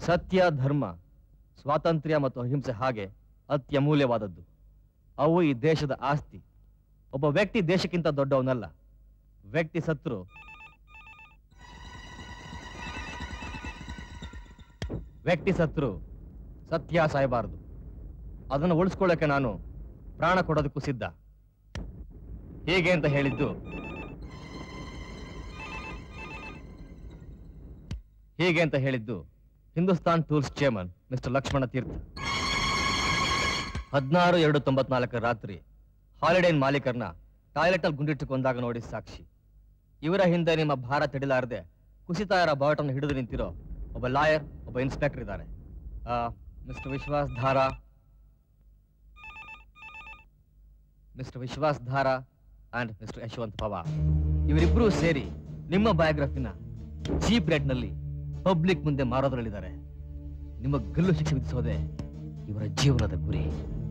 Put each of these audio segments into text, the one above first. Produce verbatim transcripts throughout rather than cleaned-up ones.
ಸತ್ಯ, ಧರ್ಮ, ಸ್ವಾತಂತ್ರ್ಯ ಮತ್ತು ಅಹಿಂಸೆ ಹಾಗೆ ಅತ್ಯಮೂಲ್ಯವಾದದ್ದು. ಅವು ಈ ದೇಶದ ಆಸ್ತಿ. ಒಬ್ಬ ವ್ಯಕ್ತಿ ದೇಶಕ್ಕಿಂತ ದೊಡ್ಡವನಲ್ಲ. ವ್ಯಕ್ತಿ ಸತ್ರು ವ್ಯಕ್ತಿ ಸತ್ರು ಸತ್ಯ ಸಾಯಬಾರದು. ಅದನ್ನು ಉಳಿಸ್ಕೊಳ್ಳೋಕೆ ನಾನು ಪ್ರಾಣ ಕೊಡೋದಕ್ಕೂ ಸಿದ್ಧ. ಹೇಗೆ ಅಂತ ಹೇಳಿದ್ದು ಹೇಗೆ ಅಂತ ಹೇಳಿದ್ದು Hindustan tours chairman mister Lakshmana Teertha. ಹದಿನಾರು ಎರಡು ತೊಂಬತ್ನಾಲ್ಕರ ರಾತ್ರಿ ಹಾಲಿಡೇನ್ ಮಾಲೀಕರನ್ನ ಟಾಯ್ಲೆಟ್ ಅಲ್ಲಿ ಗುಂಡಿಟ್ಟುಕೊಂಡಾಗ ನೋಡಿ ಸಾಕ್ಷಿ. ಇವರ ಹಿಂದೆ ನಿಮ್ಮ ಭಾರ ತಡಿಲಾರದೆ ಕುಸಿತಾಯರ ಬಾವುಟವನ್ನು ಹಿಡಿದು ನಿಂತಿರೋ ಒಬ್ಬ ಲಾಯರ್, ಒಬ್ಬ ಇನ್ಸ್ಪೆಕ್ಟರ್ ಇದ್ದಾರೆ. ಮಿಸ್ಟರ್ ವಿಶ್ವಾಸ್ ಧಾರಾ ಮಿಸ್ಟರ್ ವಿಶ್ವಾಸ್ ಧಾರಾ ಅಂಡ್ ಮಿಸ್ಟರ್ ಯಶವಂತ್ ಪವಾರ್ ಇವರಿಬ್ಬರೂ ಸೇರಿ ನಿಮ್ಮ ಬಯೋಗ್ರಫಿನ ಚೀಪ್ ರೇಟ್ ನಲ್ಲಿ ಪಬ್ಲಿಕ್ ಮುಂದೆ ಮಾರೋದ್ರಲ್ಲಿದ್ದಾರೆ. ನಿಮ್ಮ ಗಲ್ಲು ಶಿಕ್ಷೆ ವಿಧಿಸೋದೆ ಇವರ ಜೀವನದ ಗುರಿ.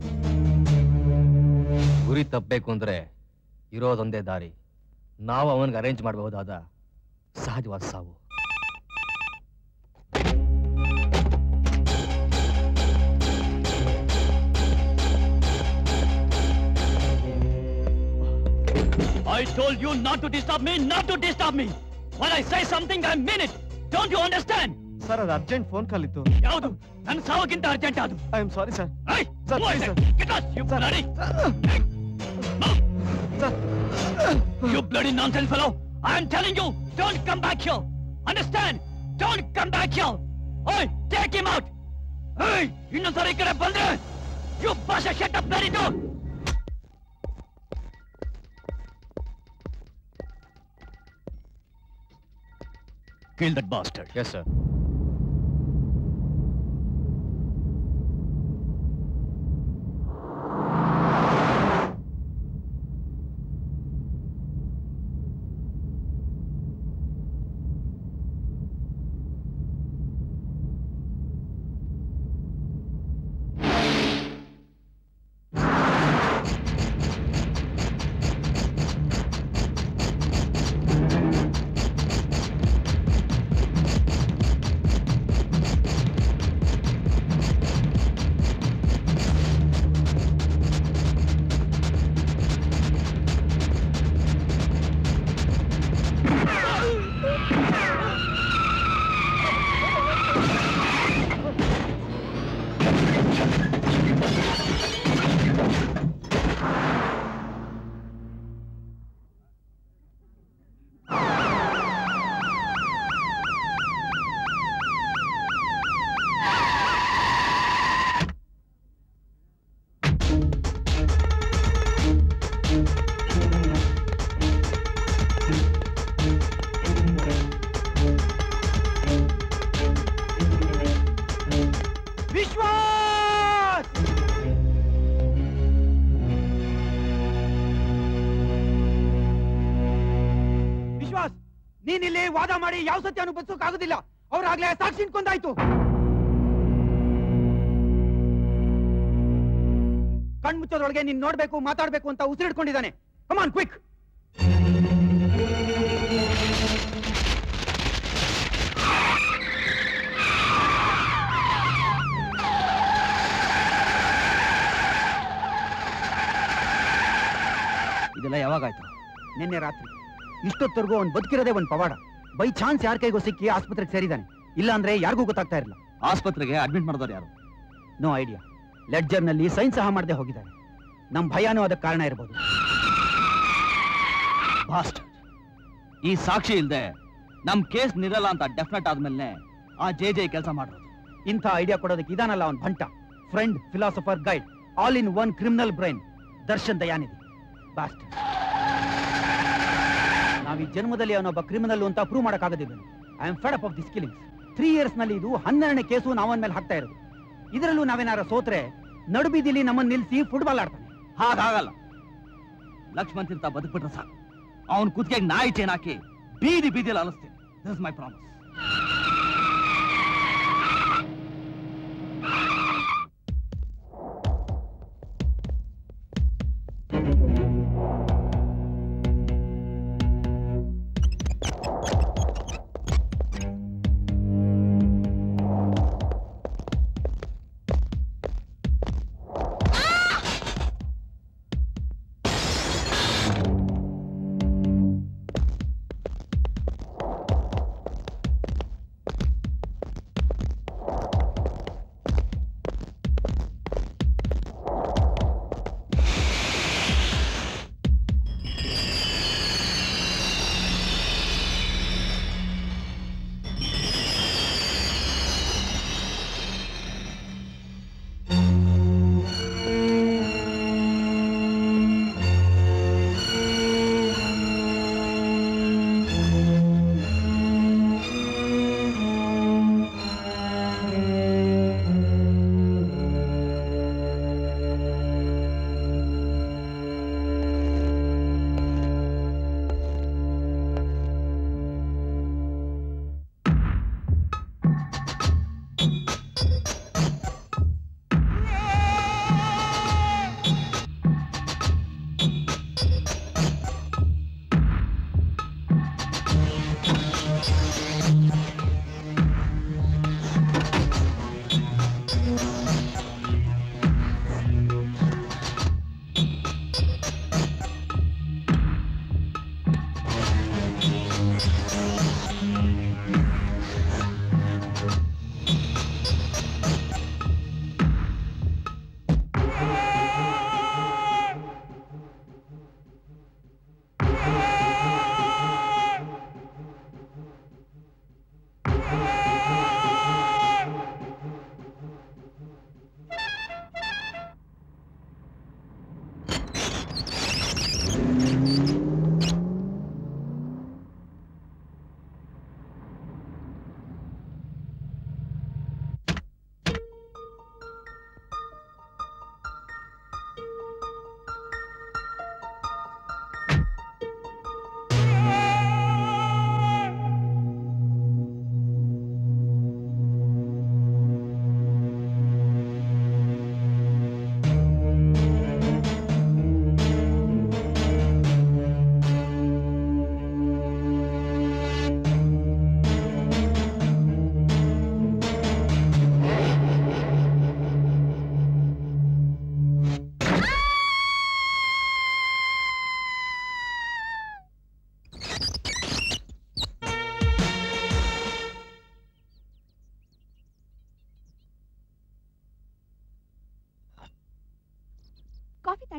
ಗುರಿ ತಪ್ಪಬೇಕು ಅಂದ್ರೆ ಇರೋದೊಂದೇ ದಾರಿ. ನಾವು ಅವನಿಗೆ ಅರೇಂಜ್ ಮಾಡಬಹುದಾದ ಸಹಜವಾದ ಸಾವು. I told you not to disturb me, not to disturb me. When I say something, I mean it. Don't you understand? Sir, ಅದು ಅರ್ಜೆಂಟ್ ಫೋನ್ ಕಾಲ್ ಇತ್ತು. ಯಾವುದು? ನನ್ನ ಸಾವಕ್ಕಿಂತ ಅರ್ಜೆಂಟ್ ಅದು. I am sorry sir. Hey, sir, please, sir. Get lost, you bloody. Sir. You bloody nonsense fellow. I am telling you, don't come back here. Understand? Don't come back here. Hey, take him out. Hey, ಇನ್ನೊಂದ್ಸರಿ ಈ ಕಡೆ ಬಂದ್ರೆ you bust a shut up bloody door. Kill that bastard. Yes, sir. ನೀನಿಲ್ಲಿ ವಾದ ಮಾಡಿ ಯಾವ ಸತ್ಯನೂ ಬದುಕೋಕ್ಕಾಗೋದಿಲ್ಲ. ಅವ್ರಾಗ್ಲೇ ಸಾಕ್ಷಿ ಕೊಂದಾಯ್ತು. ಕಣ್ಮುಚ್ಚೋದ್ರೊಳಗೆ ನೀನ್ ನೋಡ್ಬೇಕು, ಮಾತಾಡ್ಬೇಕು ಅಂತ ಉಸಿರಿಡ್ಕೊಂಡಿದ್ದಾನೆ. Come on quick. ಇದೆಲ್ಲ ಯಾವಾಗಾಯ್ತು? ನಿನ್ನೆ ರಾತ್ರಿ. ಇಷ್ಟೊತ್ತರೆಗೂ ಅವ್ನು ಬದುಕಿರೋದೇ ಒಂದು ಪವಾಡ. ಬೈ ಚಾನ್ಸ್ ಯಾರ ಕೈಗೂ ಸಿಕ್ಕಿ ಆಸ್ಪತ್ರೆಗೆ ಸೇರಿದ್ದಾನೆ. ಇಲ್ಲ ಅಂದ್ರೆ ಯಾರಿಗೂ ಗೊತ್ತಾಗ್ತಾ ಇರಲಿಲ್ಲ. ಆಸ್ಪತ್ರೆಗೆ ಅಡ್ಮಿಟ್ ಮಾಡಿದವರು ಯಾರು? No idea. ಲೆಡ್ಜರ್ ನಲ್ಲಿ ಸೈನ್ ಸಹ ಮಾಡದೆ ಹೋಗಿದ್ದಾರೆ. ನಮ್ ಭಯನೂ ಅದಕ್ಕೆ ಕಾರಣ ಇರಬಹುದು. ಈ ಸಾಕ್ಷಿ ಇಲ್ದೆ ನಮ್ ಕೇಸ್ ನಿರಲ್ಲ ಅಂತ ಡೆಫಿನೆಟ್ ಆದ್ಮೇಲೆ ಆ ಜೆ ಜೆ ಕೆಲಸ ಮಾಡೋದು. ಇಂಥ ಐಡಿಯಾ ಕೊಡೋದಕ್ಕೆ ಇದಾನಲ್ಲ ಅವನ್ ಭಂಟ, friend, philosopher, guide, all in one criminal brain, Darshan Dayanidhi. ಬಾಸ್ಟ್. ನಾವ್ ಈ ಜನ್ಮದಲ್ಲಿ ಅವನೊಬ್ಬ ಕ್ರಿಮಿನಲ್ ಅಂತ ಪ್ರೂವ್ ಮಾಡಕ್ಕಾಗೋದಿಲ್ಲ. I am fed up of this killings. Three years ನಲ್ಲಿ ಇದು ಹನ್ನೆರಡನೇ ಕೇಸು ನಾವನ್ ಮೇಲೆ ಹಾಕ್ತಾ ಇರೋದು. ಇದರಲ್ಲೂ ನಾವೇನಾರ ಸೋತ್ರೆ ನಡುಬೀದಿಲಿ ನಮ್ಮನ್ನ ನಿಲ್ಸಿ ಫುಟ್ಬಾಲ್ ಆಡ್ತಾನೆ. ಹಾಗಾಗಲ್ಲ. ಲಕ್ಷ್ಮಣ್ ತೀರ್ಥ ಬದುಕ್ಬಿಟ್ರೆ ಸಾಕು. ಅವನ್ ಕುತ್ತಿಗೆಗೆ ನಾಯಿ ಚೇನ್ ಹಾಕಿ ಬೀದಿ ಬೀದಿಯಲ್ಲಿ ಅಲಿಸ್ತೀನಿ. This is my promise.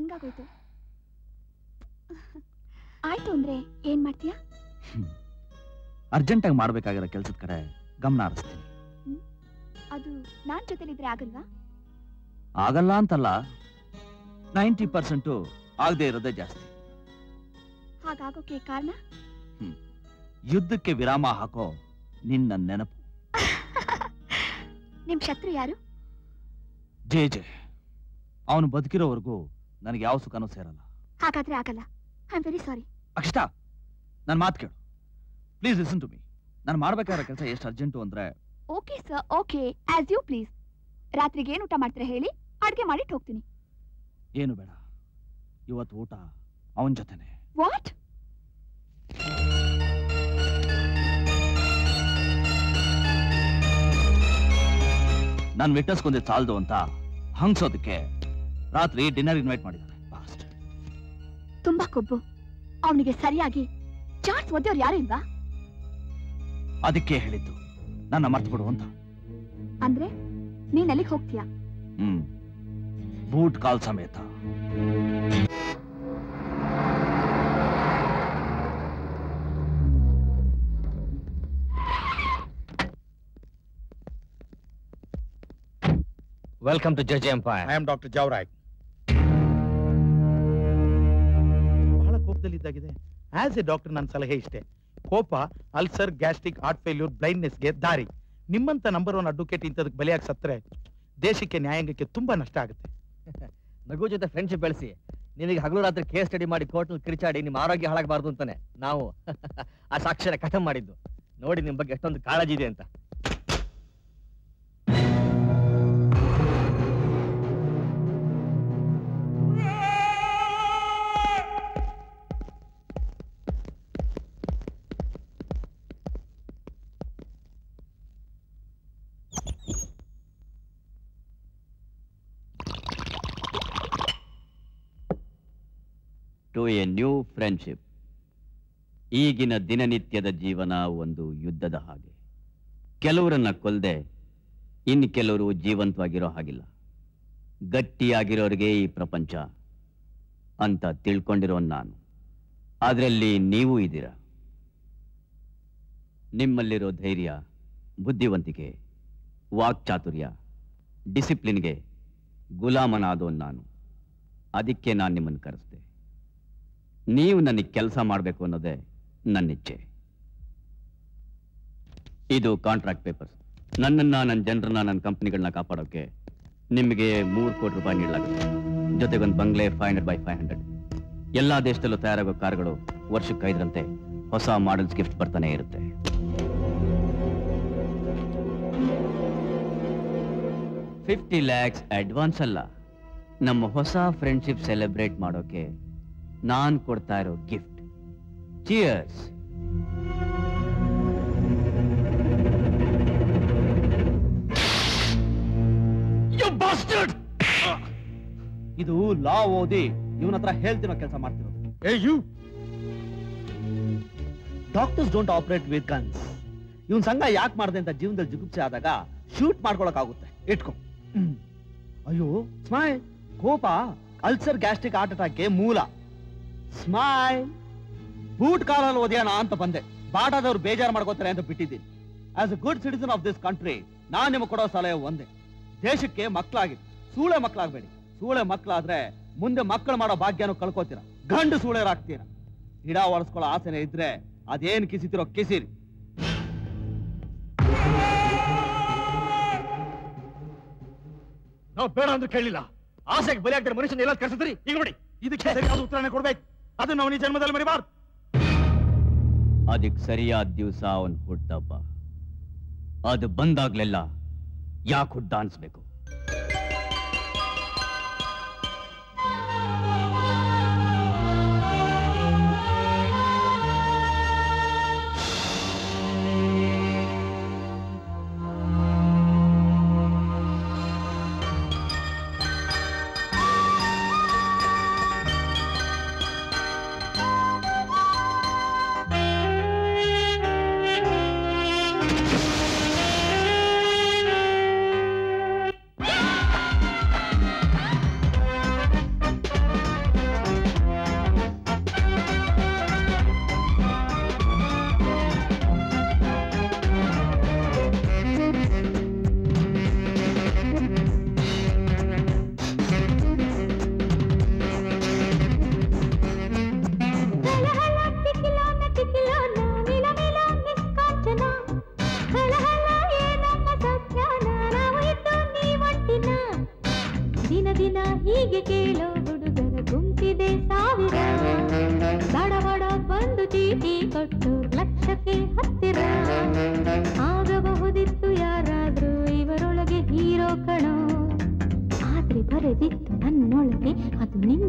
ತಣ್ಣಗಾಗೋಯ್ತು. ಆಯ್ತು ಅಂದ್ರೆ ಏನ್ ಮಾಡ್ತೀಯಾ? ಅರ್ಜೆಂಟಾಗಿ ಮಾಡ್ಬೇಕಾಗಿರೋ ಕೆಲ್ಸದ ಕಡೆ ಗಮನ ಹರಿಸ್ತೀನಿ. ಅದು ನಾನ್ ಜೊತೆಲಿದ್ರೆ ಆಗಲ್ವಾ? ಆಗಲ್ಲ ಅಂತಲ್ಲ, ನೈಂಟಿ ಪರ್ಸೆಂಟು ಆಗದೆ ಇರೋದೇ ಜಾಸ್ತಿ. ಹಾಗಾಗೋಕೆ ಕಾರಣ? ಯುದ್ಧಕ್ಕೆ ವಿರಾಮ ಹಾಕೋ ನಿನ್ನ ನೆನಪು. ನಿಮ್ ಶತ್ರು ಯಾರು? J J. ಅವನು ಬದುಕಿರೋವರೆಗೂ ನನಗೆ ಯಾವ ಸುಖನೂ ಸೇರಲ್ಲ. ಹಾಗಾದ್ರೆ ಆಗಲ್ಲ. I am very sorry. Akshata, ನನ್ನ ಮಾತು ಕೇಳು ಪ್ಲೀಸ್. Listen to me. ನಾನು ಮಾಡ್ಬೇಕಾಗಿರೋ ಕೆಲಸ ಎಷ್ಟು ಅರ್ಜೆಂಟು ಅಂದ್ರೆ. Okay sir, okay, as you please. ರಾತ್ರಿಗೆ ಏನು ಊಟ ಮಾಡ್ತೀರಾ ಹೇಳಿ, ಅಡ್ಗೆ ಮಾಡಿಟ್ಟು ಹೋಗ್ತೀನಿ. ಏನು ಬೇಡ, ಇವತ್ತು ಊಟ ಅವನ ಜೊತೆನೆ. ವಾಟ್? ನಾನು ವಿಟ್ನೆಸ್ ಕೊಂದಿದ್ದು ಸಾಲದು ಅಂತ ಹಂಗ್ಸೋದಕ್ಕೆ ರಾತ್ರಿ ಡಿನ್ನರ್ ಇನ್ವೈಟ್ ಮಾಡಿದ್ದಾರೆ. ತುಂಬಾ ಕೊಬ್ಬು. ಅವನಿಗೆ ಸರಿಯಾಗಿ ಚಾಟ್ಸ್ ಓದೋರು ಯಾರು ಇಲ್ವಾ? ಅದಕ್ಕೆ ಹೇಳಿದ್ದು ನನ್ನ ಮರ್ತು ಬಿಡು ಅಂತ. ಅಂದ್ರೆ ನೀನ್ ಅಲ್ಲಿಗೆ ಹೋಗ್ತೀಯಾ? ಹ್ಮ್, ಬೂಟ್ ಕಾಲ್ ಸಮೇತ. Welcome to judge empire. I am doctor Javrai. ಬಹಳ ಕೋಪದಲ್ಲಿದ್ದಾಗಿದೆ. ಆಸ್ ಎ ಡಾಕ್ಟರ್ ನನ್ನ ಸಲಹೆ ಇಷ್ಟೇ, ಕೋಪ ಅಲ್ಸರ್, ಗ್ಯಾಸ್ಟ್ರಿಕ್, ಹಾರ್ಟ್ ಫೇಲ್ಯೂರ್, ಬ್ಲೈಂಡ್ನೆಸ್ಗೆ ದಾರಿ. ನಿಮ್ಮಂತ ನಂಬರ್ ಒನ್ ಅಡ್ವೊಕೇಟ್ ಇಂಥದಕ್ಕೆ ಬಲಿಯಾಗಿ ಸತ್ತರೆ ದೇಶಕ್ಕೆ ನ್ಯಾಯಾಂಗಕ್ಕೆ ತುಂಬಾ ನಷ್ಟ ಆಗುತ್ತೆ. ನಗು ಜೊತೆ ಫ್ರೆಂಡ್ಶಿಪ್ ಬೆಳೆಸಿ ನೀವೀಗ ಹಗಲು ರಾತ್ರಿ ಕೇಸ್ ಸ್ಟಡಿ ಮಾಡಿ ಕೋರ್ಟ್ನಲ್ಲಿ ಕಿರಿಚಾಡಿ ನಿಮ್ಮ ಆರೋಗ್ಯ ಹಾಳಾಗಬಾರ್ದು ಅಂತಾನೆ ನಾವು ಆ ಸಾಕ್ಷ್ಯನ ಖತಮ್ ಮಾಡಿದ್ದು. ನೋಡಿ ನಿಮ್ ಬಗ್ಗೆ ಎಷ್ಟೊಂದು ಕಾಳಜಿ ಇದೆ ಅಂತ. To a new friendship. ಈಗಿನ ದಿನನಿತ್ಯದ ಜೀವನ ಒಂದು ಯುದ್ಧದ ಹಾಗೆ. ಕೆಲವರನ್ನ ಕೊಲ್ಲದೆ ಇನ್ನು ಕೆಲವರು ಜೀವಂತವಾಗಿರೋ ಹಾಗಿಲ್ಲ. ಗಟ್ಟಿಯಾಗಿರೋರಿಗೆ ಈ ಪ್ರಪಂಚ ಅಂತ ತಿಳ್ಕೊಂಡಿರೋ ನಾನು ಅದರಲ್ಲಿ ನೀವು ಇದ್ದೀರಾ. ನಿಮ್ಮಲ್ಲಿರೋ ಧೈರ್ಯ, ಬುದ್ಧಿವಂತಿಕೆ, ವಾಕ್ಚಾತುರ್ಯ, ಡಿಸಿಪ್ಲಿನ್ಗೆ ಗುಲಾಮನಾದೋ ನಾನು. ಅದಕ್ಕೆ ನಾನು ನಿಮ್ಮನ್ನು ಕರೆಸ್ದೆ. ನೀವು ನನಗೆ ಕೆಲಸ ಮಾಡಬೇಕು ಅನ್ನೋದೇ ನನ್ನ ಇಚ್ಛೆ. ಇದು ಕಾಂಟ್ರಾಕ್ಟ್ ಪೇಪರ್ಸ್. ನನ್ನನ್ನ, ನನ್ನ ಜನರನ್ನ, ನನ್ನ ಕಂಪನಿಗಳನ್ನ ಕಾಪಾಡೋಕೆ ನಿಮಗೆ ಮೂರು ಕೋಟಿ ರೂಪಾಯಿ ನೀಡಲಾಗುತ್ತೆ. ಜೊತೆಗೊಂದು ಬಂಗ್ಲೆ five hundred by five hundred. ಎಲ್ಲಾ ದೇಶದಲ್ಲೂ ತಯಾರಾಗೋ ಕಾರುಗಳು ವರ್ಷಕ್ಕೆ ಐದರಂತೆ ಹೊಸ ಮಾಡೆಲ್ಸ್ ಗಿಫ್ಟ್ ಬರ್ತಾನೆ ಇರುತ್ತೆ. ಫಿಫ್ಟಿ ಲ್ಯಾಕ್ಸ್ ಅಡ್ವಾನ್ಸ್ ಅಲ್ಲ, ನಮ್ಮ ಹೊಸ ಫ್ರೆಂಡ್ಶಿಪ್ ಸೆಲೆಬ್ರೇಟ್ ಮಾಡೋಕೆ ನಾನ್ ಕೊಡ್ತಾ ಇರೋ ಗಿಫ್ಟ್. ಚಿಯರ್ಸ್. ಇದು ಲಾ ಓದಿ ಇವನ ಹತ್ರ ಹೇಳ್ತಿರೋ ಕೆಲಸ ಮಾಡ್ತಿರೋದು. ಏ you doctors don't operate with guns. ಇವನ್ ಸಂಘ ಯಾಕೆ ಮಾಡಿದೆ ಅಂತ ಜೀವನದಲ್ಲಿ ಜಿಗುಪ್ಸೆ ಆದಾಗ ಶೂಟ್ ಮಾಡ್ಕೊಳಕಾಗುತ್ತೆ. ಇಟ್ಕೊ. ಅಯ್ಯೋ ಸ್ಮೈಲ್. ಕೋಪ ಅಲ್ಸರ್, ಗ್ಯಾಸ್ಟ್ರಿಕ್, ಹಾರ್ಟ್ ಅಟ್ಯಾಕ್ಗೆ ಮೂಲ. ಸ್ಮೈಲ್. ಬೂಟ್ ಕಾಲಲ್ಲಿ ಓದ್ಯಾನ ಅಂತ ಬಂದೆ. ಬಾಟಾದವ್ರು ಬೇಜಾರು ಮಾಡ್ಕೋತಾರೆ ಅಂತ ಬಿಟ್ಟಿದ್ದೀನಿ. As a good citizen of this country ನಾನ್ ನಿಮಗೆ ಕೊಡೋ ಸಲಹೆ ಒಂದೇ, ದೇಶಕ್ಕೆ ಮಕ್ಕಳಾಗಿ ಸೂಳೆ ಮಕ್ಕಳಾಗಬೇಡಿ. ಸೂಳೆ ಮಕ್ಕಳಾದ್ರೆ ಮುಂದೆ ಮಕ್ಕಳು ಮಾಡೋ ಭಾಗ್ಯನೂ ಕಳ್ಕೋತೀರ, ಗಂಡು ಸೂಳೆರಾಗ್ತೀರ. ಗಿಡ ಒಳಸ್ಕೊಳ್ಳೋ ಆಸೆನೆ ಇದ್ರೆ ಅದೇನ್ ಕಿಸಿತಿರೋ ಕಿಸಿರಿ. ನಾವು ಬೇಡ ಅಂದ್ರೆ ಕೇಳಿಲ್ಲ. ಆಸೆಗೆ ಬಲಿ ಆಗ್ತಾರೆ ಮನುಷ್ಯನ ಎಲ್ಲ ಕರ್ಸಿದ್ರಿ. ಈಗ ನೋಡಿ, ಇದಕ್ಕೆ ಸರಿಯಾದ ಉತ್ತರನೇ ಕೊಡ್ಬೇಕು. ಅದು ನಾವು ಈ ಜನ್ಮದಲ್ಲಿ ಮರಿಬಾರ್ದು. ಅದಕ್ಕೆ ಸರಿಯಾದ ದಿವಸ ಅವನ್ ಹುಟ್ಟಬ್ಬ. ಅದು ಬಂದಾಗ್ಲೆಲ್ಲ ಯಾಕೆ ಹುಡ್ಡ ಅನ್ಸ್ಬೇಕು?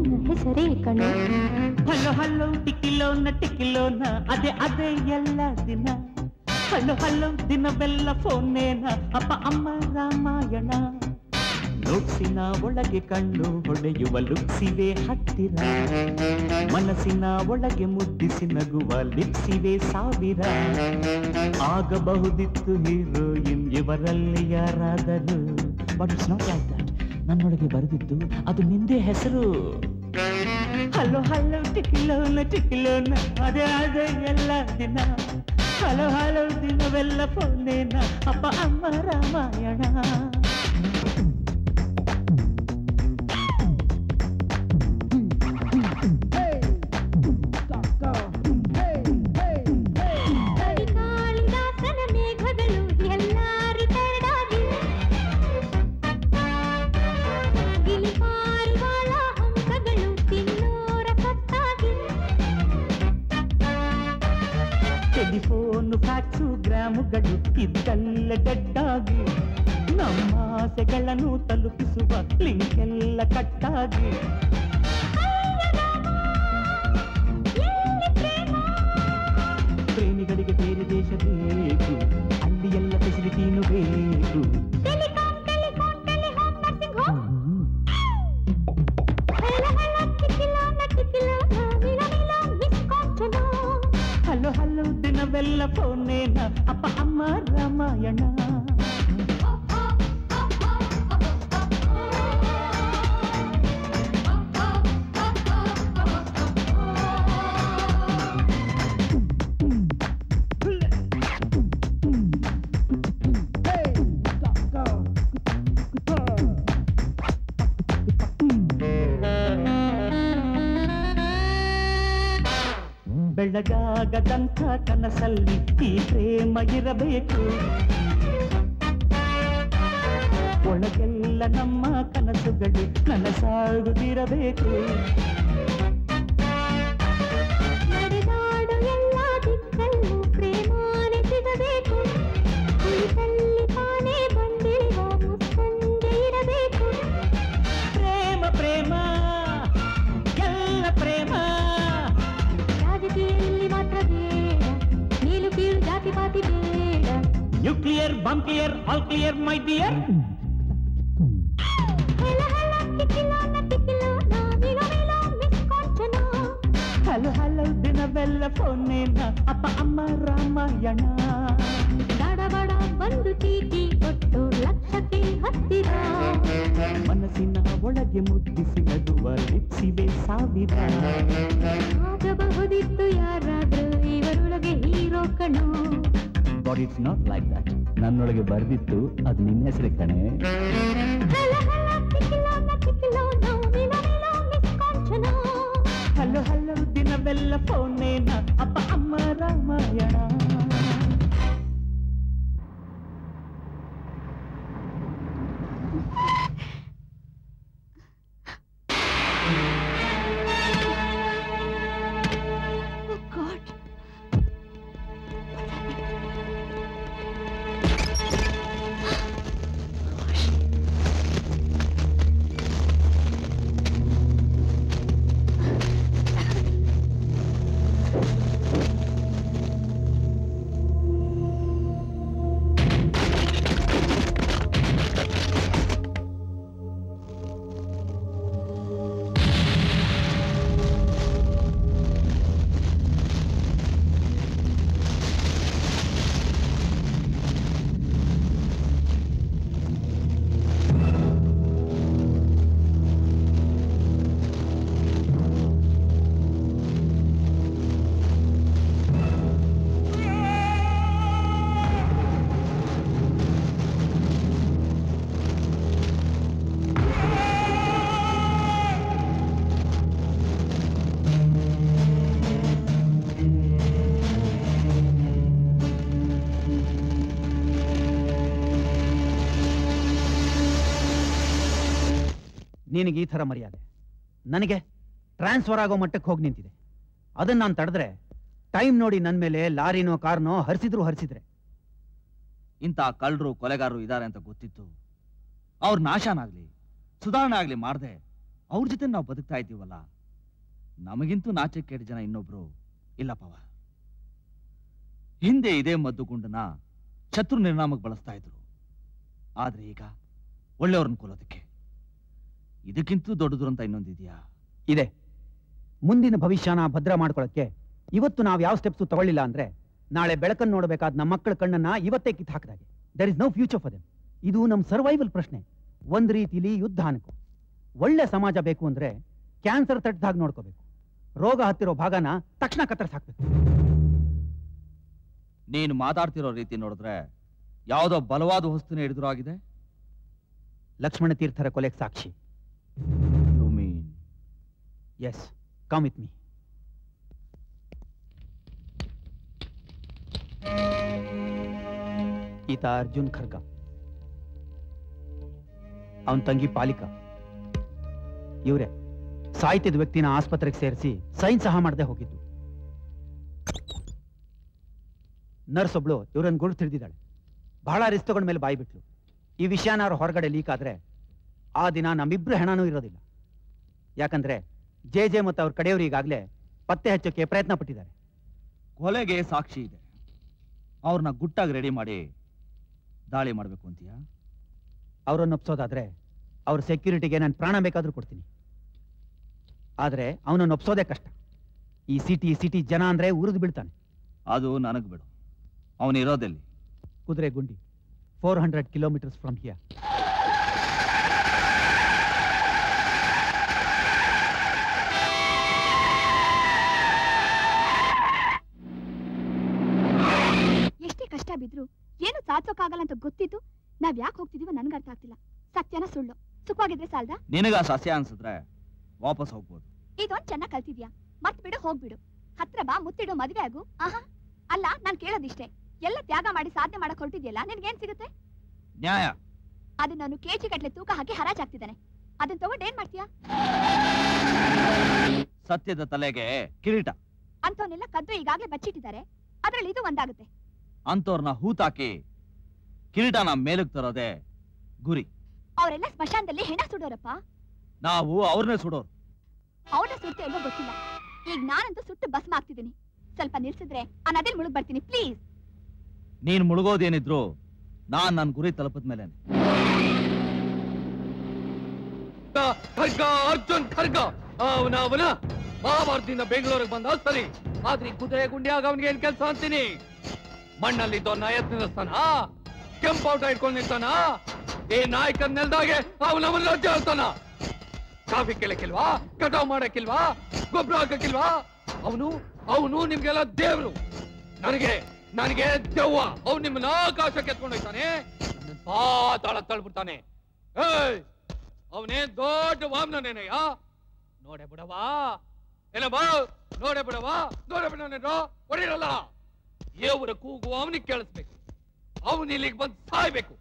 ನನ್ನ ಹೆಸರೇ ಕಣೋ. ಹಲೋ ಹಲೋ ಟಿಕಿಲೋನ ಟಿಕಿಲೋನ ಅದೇ ಅದೇ ಎಲ್ಲ ದಿನ. ಹಲೋ ಹಲೋ ದಿನವೆಲ್ಲ ಫೋನೇನ ಅಪ್ಪ ಅಮ್ಮ ರಾಮಾಯಣ. ನೋಟ್ಸಿನ ಒಳಗೆ ಕಣ್ಣು ಹೊಡೆಯುವ ಲುಕ್ಸಿವೆ ಹತ್ತಿರ. ಮನಸ್ಸಿನ ಒಳಗೆ ಮುದ್ದಿಸಿ ನಗುವ ಲಿಪ್ಸಿವೆ ಸಾವಿರ. ಆಗಬಹುದಿತ್ತು ಹೀರೋಯಿನ್ ಇವರಲ್ಲಿ ಯಾರಾದರೂ. But it's not like that. ನನ್ನೊಳಗೆ ಬರೆದಿದ್ದು ಅದು ನಿಂದೇ ಹೆಸರು. ಹಲೋ ಹಲೋ ಟಿಕಿಲೋನ ಟಿಕಿಲೋನ ಅದೇ ಅದೇ ಎಲ್ಲ ದಿನ. ಹಲೋ ಹಲೋ ದಿನವೆಲ್ಲ ಫೋನೇನ ಅಪ್ಪ ಅಮ್ಮ ರಾಮಾಯಣ. ಟೆಲಿಫೋನು ಫ್ಯಾಕ್ಸು ಗ್ರಾಮುಗಳು ಇದ್ದಲ್ಲ ಡೆಡ್ಡಾಗಿ. ನಮ್ಮ ಆಸೆಗಳನ್ನು ತಲುಪಿಸುವ ಲಿಂಕ್ ಎಲ್ಲ ಕಟ್ಟಾಗಿ. ಪ್ರೇಮಿಗಳಿಗೆ ಬೇರೆ ದೇಶ ಬೇಕು, ಅಲ್ಲಿ ಎಲ್ಲ ಫೆಸಿಲಿಟಿನೂ ಬೇಕು. ಹಲೋ ಹಲೋ ದಿನವೆಲ್ಲ ಫೋನೇನ ಅಪ್ಪ ಅಮ್ಮ ರಾಮಾಯಣ. ಬೆಳಗಾಗದಂಥ ಕನಸಲ್ಲಿ ಈ ಪ್ರೇಮ ಇರಬೇಕು. ಒಳಗೆಲ್ಲ ನಮ್ಮ ಕನಸುಗಳು ನನಸಾಗುತ್ತಿರಬೇಕು. ನಡೆದಾಡು ಎಲ್ಲ ದಿಕ್ಕಲ್ಲೂ ಪ್ರೇಮಾನೆ ಸಿಗಬೇಕು. ಕುಳಿತಲ್ಲಿ ತಾನೇ ಬಂದಿರುವ ಮುಸ್ಸಂಜೆ ಇರಬೇಕು. ಪ್ರೇಮ ಪ್ರೇಮ ಎಲ್ಲ ಪ್ರೇಮ. ರಾಜಕೀಯಲ್ಲಿ ಮಾತ್ರ ಬೇಡ, ನೀಲು ಕೀಳು ಜಾತಿ ಪಾತಿ ಬೇಡ. Nuclear bomb clear all clear my dear. Hello hello ದಿನವೆಲ್ಲ ಫೋನೇನ ಅಪ್ಪ ಅಮ್ಮ ರಾಮಾಯಣ. ಬಡ ಬಂದು ಚೀಟಿ ಕೊಟ್ಟು ಲಕ್ಷಕ್ಕೆ ಹತ್ತಿರ. ಮನಸ್ಸಿನ ಒಳಗೆ ಮುದ್ದಿಸಿ ನಗುವ ಲಿಪ್ಸಿವೆ ಸಾವಿರ. ಆಗಬಹುದಿತ್ತು ಯಾರಾದ್ರೂ ಇವರೊಳಗೆ ಹೀರೋ ಕಣೋ. But it's not like that. ನನ್ನೊಳಗೆ ಬರೆದಿತ್ತು ಅದು ನಿನ್ನ ಹೆಸರೇ ಕಣೆ. ಹಲೋ ಹಲೋ ದಿನವೆಲ್ಲ ಫೋನೇನ ಅಪ್ಪ ಅಮ್ಮ ರಾಮಾಯಣ. ನಿನಗೆ ಈ ಥರ ಮರ್ಯಾದೆ, ನನಗೆ ಟ್ರಾನ್ಸ್ಫರ್ ಆಗೋ ಮಟ್ಟಕ್ಕೆ ಹೋಗಿ ನಿಂತಿದೆ. ಅದನ್ನ ನಾನು ತಡೆದ್ರೆ ಟೈಮ್ ನೋಡಿ ನನ್ನ ಮೇಲೆ ಲಾರಿನೋ ಕಾರ್ನೋ ಹರಿಸಿದ್ರು ಹರಿಸಿದ್ರೆ. ಇಂಥ ಕಳ್ಳರು ಕೊಲೆಗಾರರು ಇದ್ದಾರೆ ಅಂತ ಗೊತ್ತಿತ್ತು ಅವ್ರ ನಾಶನಾಗ್ಲಿ ಸುಧಾರಣೆ ಆಗ್ಲಿ ಮಾಡದೆ ಅವ್ರ ಜೊತೆ ನಾವು ಬದುಕ್ತಾ ಇದ್ದೀವಲ್ಲ, ನಮಗಿಂತೂ ನಾಚೆ ಕೆಟ್ಟ ಜನ ಇನ್ನೊಬ್ರು ಇಲ್ಲಪ್ಪವ. ಹಿಂದೆ ಇದೇ ಮದ್ದುಗುಂಡನ ಶತ್ರು ನಿರ್ನಾಮಕ್ಕೆ ಬಳಸ್ತಾ ಇದ್ರು, ಆದ್ರೆ ಈಗ ಒಳ್ಳೆಯವ್ರನ್ನ ಕೊಲ್ಲೋದಕ್ಕೆ. ಇದಕ್ಕಿಂತೂ ದೊಡ್ಡ ದುರಂತ ಇನ್ನೊಂದಿದೆಯಾ? ಇದೆ. ಮುಂದಿನ ಭವಿಷ್ಯನ ಭದ್ರ ಮಾಡ್ಕೊಳ್ಳೋಕ್ಕೆ ಇವತ್ತು ನಾವು ಯಾವ ಸ್ಟೆಪ್ಸು ತಗೊಳ್ಳಿಲ್ಲ ಅಂದ್ರೆ ನಾಳೆ ಬೆಳಕನ್ನು ನೋಡಬೇಕಾದ ನಮ್ಮ ಮಕ್ಕಳ ಕಣ್ಣನ್ನ ಇವತ್ತೇ ಕಿತ್ತು ಹಾಕಿದಾಗೆ. There is no future for them. ಇದು ನಮ್ಮ ಸರ್ವೈವಲ್ ಪ್ರಶ್ನೆ. ಒಂದ್ ರೀತಿಲಿ ಯುದ್ಧ ಅನ್ಕೋ. ಒಳ್ಳೆ ಸಮಾಜ ಬೇಕು ಅಂದ್ರೆ ಕ್ಯಾನ್ಸರ್ ತಟ್ಟದಾಗ ನೋಡ್ಕೋಬೇಕು. ರೋಗ ಹತ್ತಿರೋ ಭಾಗನ ತಕ್ಷಣ ಕತ್ತರಿಸಿ ಹಾಕ್ಬೇಕು. ನೀನು ಮಾತಾಡ್ತಿರೋ ರೀತಿ ನೋಡಿದ್ರೆ ಯಾವುದೋ ಬಲವಾದ ವಸ್ತುನ ಹಿಡಿದ್ರು ಆಗಿದೆ. ಲಕ್ಷ್ಮಣ ತೀರ್ಥರ ಕೊಲೆಗೆ ಸಾಕ್ಷಿ. You mean? Yes, come with me. ಈತ ಅರ್ಜುನ್ ಖರ್ಗ, ಅವನ್ ತಂಗಿ ಪಾಲಿಕಾ. ಇವ್ರೆ ಸಾಯ್ತಿದ್ದ ವ್ಯಕ್ತಿನ ಆಸ್ಪತ್ರೆಗೆ ಸೇರಿಸಿ ಸೈನ್ ಸಹ ಮಾಡದೆ ಹೋಗಿದ್ದು. ನರ್ಸ್ ಒಬ್ಳು ಇವ್ರನ್ನ ಗುರುತು ತಿಳಿದಿದ್ದಾಳೆ. ಬಹಳ ರಿಸ್ಕ್ ತಗೊಂಡ ಮೇಲೆ ಬಾಯಿ ಬಿಟ್ಲು. ಈ ವಿಷಯನ ಅವ್ರ ಹೊರಗಡೆ ಲೀಕ್ ಆದ್ರೆ ಆ ದಿನ ನಮ್ಮಿಬ್ರು ಹೆಣನೂ ಇರೋದಿಲ್ಲ. ಯಾಕಂದ್ರೆ ಜೆ ಜೆ ಮತ್ತು ಅವ್ರ ಕಡೆಯವರು ಈಗಾಗಲೇ ಪತ್ತೆ ಹಚ್ಚೋಕೆ ಪ್ರಯತ್ನ ಪಟ್ಟಿದ್ದಾರೆ. ಕೊಲೆಗೆ ಸಾಕ್ಷಿ ಇದೆ, ಅವ್ರನ್ನ ಗುಟ್ಟಾಗಿ ರೆಡಿ ಮಾಡಿ ದಾಳಿ ಮಾಡ್ಬೇಕು ಅಂತೀಯಾ? ಅವರನ್ನು ಒಪ್ಸೋದಾದ್ರೆ ಅವ್ರ ಸೆಕ್ಯೂರಿಟಿಗೆ ನಾನು ಪ್ರಾಣ ಬೇಕಾದ್ರೂ ಕೊಡ್ತೀನಿ. ಆದ್ರೆ ಅವನನ್ನು ಒಪ್ಸೋದೇ ಕಷ್ಟ. ಈ ಸಿಟಿ ಸಿಟಿ ಜನ ಅಂದ್ರೆ ಉರಿದು ಬೀಳ್ತಾನೆ. ಅದು ನನಗ್ ಬಿಡು. ಅವನಿರೋದೆಲ್ಲಿ? ಕುದುರೆ ಗುಂಡಿ, four hundred kilometres from here. ಎಷ್ಟೇ ಕಷ್ಟ ಬಿದ್ರು ಏನು ಸಾಧಿಸೋಕ್ಕಾಗಲ್ಲ ಅಂತ ಗೊತ್ತಿದ್ದು ನಾವ್ ಯಾಕೆ ಹೋಗ್ತಿದೀವೋ ನನ್ಗೆ ಅರ್ಥ ಆಗ್ತಿಲ್ಲ. ಸತ್ಯನ ಸುಳ್ಳು? ಸುಖವಾಗಿದ್ರೆ ಸಾಲ್ದ? ನಿನಗ ಸಸ್ಯ ಅನ್ಸಿದ್ರೆ ವಾಪಸ್ ಹೋಗ್ಬೋದು. ಇದೊಂದ್ ಚೆನ್ನಾಗ್ ಕಲ್ತಿದ್ಯಾ? ಮತ್ ಬಿಡು, ಹೋಗ್ಬಿಡು. ಹತ್ರ ಬಾ, ಮುತ್ತಿಡು, ಮದ್ವೆ ಆಗು. ಆಹಾ, ಅಲ್ಲ, ನಾನ್ ಕೇಳೋದಿಷ್ಟೇ. ಎಲ್ಲ ತ್ಯಾಗ ಮಾಡಿ ಸಾಧನೆ ಮಾಡಕ್ ಹೊರಟಿದ್ಯಲ್ಲ, ನಿನ್ಗೇನ್ ಸಿಗುತ್ತೆ? ನ್ಯಾಯ. ಅದನ್ನ ನಾನು ಕೆಜಿ ಗಟ್ಲೆ ತೂಕ ಹಾಕಿ ಹರಾಜಾಗ್ತಿದ್ದಾನೆ. ಅದನ್ನ ತಗೊಂಡು ಏನ್ ಮಾಡ್ತೀಯಾ? ಸತ್ಯದ ತಲೆಗೆ ಕಿರೀಟ. ಅಂತವನ್ನೆಲ್ಲ ಕದ್ದು ಈಗಾಗ್ಲೇ ಬಚ್ಚಿಟ್ಟಿದ್ದಾರೆ. ಅದ್ರಲ್ಲಿ ಇದು ಒಂದಾಗುತ್ತೆ. ಅಂತವ್ರನ್ನ ಹೂತಾಕಿ ಕಿರೀಟನ ಮೇಲಕ್ ತರೋದೆ ಗುರಿ. ಅವರೆಲ್ಲ ಸ್ಮಶಾನದಲ್ಲಿ ಹೆಣ ಸುಡೋರಪ್ಪ. ನಾವು ಅವ್ರನ್ನೇ ಸುಡೋರು. ಅವ್ರನ್ನ ಸುಡ್ತೇ ಇಲ್ವೋ ಗೊತ್ತಿಲ್ಲ. ಈಗ ನಾನಂತೂ ಸುಟ್ಟು ಭಸ್ಮ ಆಗ್ತಿದ್ದೀನಿ. ಸ್ವಲ್ಪ ನಿಲ್ಸಿದ್ರೆ ಆ ನದಿಲ್ ಮುಳುಗ್ ಬರ್ತೀನಿ, ಪ್ಲೀಸ್. ನೀನ್ ಮುಳುಗೋದೇನಿದ್ರು ನಾನ್ ನನ್ ಗುರಿ ತಲುಪದ ಮೇಲೆ. ಖರ್ಗ, ಅರ್ಜುನ್ ಖರ್ಗ ಅವನ ಅವನ ಮಹಾಭಾರತದಿಂದ ಬೆಂಗಳೂರಿಗೆ ಬಂದ ಸರಿ, ಆದ್ರೆ ಕುದುರೆ ಗುಂಡಿಯಾಗ ಅವನಿಗೆ ಏನ್ ಕೆಲಸ ಅಂತೀನಿ? ಮಣ್ಣಲ್ಲಿದ್ದವನ್ನ ಎತ್ತಿ ನಿಲ್ಲಿಸ್ತಾನ, ಕೆಂಪೌಟ ಇಟ್ಕೊಂಡು ನಿಲ್ತಾನ. ಈ ನಾಯಕನ ನೆಲ್ದಾಗೆ ಅವನವನ್ನ ರಾಜ್ಯ ಹೇಳ್ತಾನ. ಕಾಫಿ ಕೇಳಕ್ಕಿಲ್ವಾ? ಕಟಾವ್ ಮಾಡಕ್ಕಿಲ್ವಾ? ಗೊಬ್ಬರ ಹಾಕಕ್ಕಿಲ್ವಾ? ಅವನು ಅವನು ನಿಮ್ಗೆಲ್ಲ ದೇವ್ರು. ನನಗೆ ನನಗೆ ದೆವ್ವ. ಅವ್ನು ನಿಮ್ಮನ್ನ ಆಕಾಶಕ್ಕೆ ಎತ್ಕೊಂಡು ಹೋಗ್ತಾನೆ, ಪಾತಾಳ ತಳ್ಬಿಡ್ತಾನೆ. ಏಯ್, ಅವನೇ ದೊಡ್ಡ ವಾಮನೇನಯ್ಯ. ನೋಡೆ ಬಿಡವಾ ಏನ ಬಾ, ನೋಡೆ ಬಿಡವಾ, ನೋಡೆ ಬಿಡೋ ಹೊಡಿರಲ್ಲ. ಏವರ ಕೂಗು ಅವನಿಗೆ ಕೇಳಿಸ್ಬೇಕು. ಅವನು ಇಲ್ಲಿಗೆ ಬಂದು ಸಾಯ್ಬೇಕು.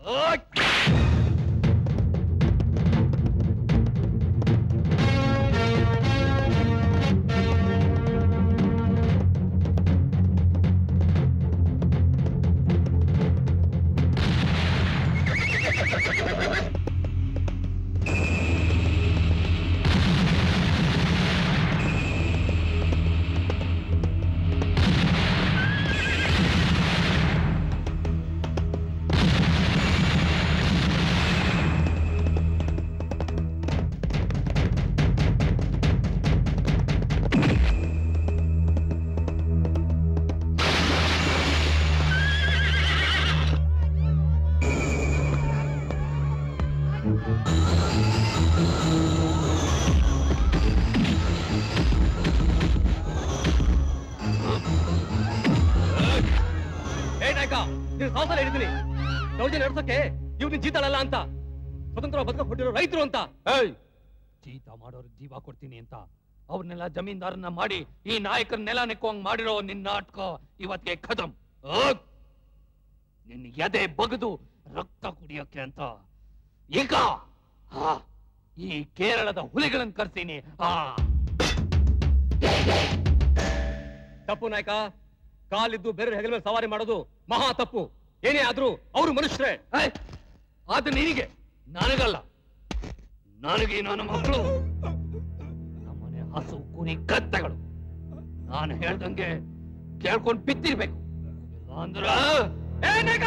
ದೌರ್ಜನ್ಯ ನಡೆಸೋಕೆ ಇವ್ನಿಗೆ ಜೀತಾಳಲ್ಲ ಅಂತ, ಸ್ವತಂತ್ರ ಬದುಕ ಕೊಟ್ಟಿರೋ ರೈತರು ಅಂತ. ಜೀತ ಮಾಡೋರಿಗೆ ಜೀವ ಕೊಡ್ತೀನಿ ಅಂತ ಅವ್ರನ್ನೆಲ್ಲ ಜಮೀನ್ದಾರನ್ನ ಮಾಡಿ ಈ ನಾಯಕರ ನೆಲ ನೆಕ್ಕುವಂಗ್ ಮಾಡಿರೋ ನಿನ್ನ ನಾಟಕ ಇವತ್ತಿಗೆ ಖತಮ್. ನಿನ್ನ ಎದೆ ಬಗದು ರಕ್ತ ಕುಡಿಯೋಕೆ ಅಂತ ಈಗ ಈ ಕೇರಳದ ಹುಲಿಗಳನ್ನು ಕರ್ತೀನಿ. ತಪ್ಪು ನಾಯಕ, ಕಾಲಿದ್ದು ಬೇರೆ ಹೆಗಲ ಮೇಲೆ ಸವಾರಿ ಮಾಡೋದು ಮಹಾ ತಪ್ಪು. ಏನೇ ಆದ್ರೂ ಅವರು ಮನುಷ್ಯರೇ. ಅದು ನಿನಗೆ, ನನಗಲ್ಲ. ನನಗೆ ನನ್ನ ಮಕ್ಕಳು ನಮ್ಮನೆ ಹಸು ಕುರಿ ಕತ್ತೆಗಳು. ನಾನು ಹೇಳ್ದಂಗೆ ಕೇಳ್ಕೊಂಡು ಬಿತ್ತಿರ್ಬೇಕು. ಅಂದ್ರ ಏನೇಗ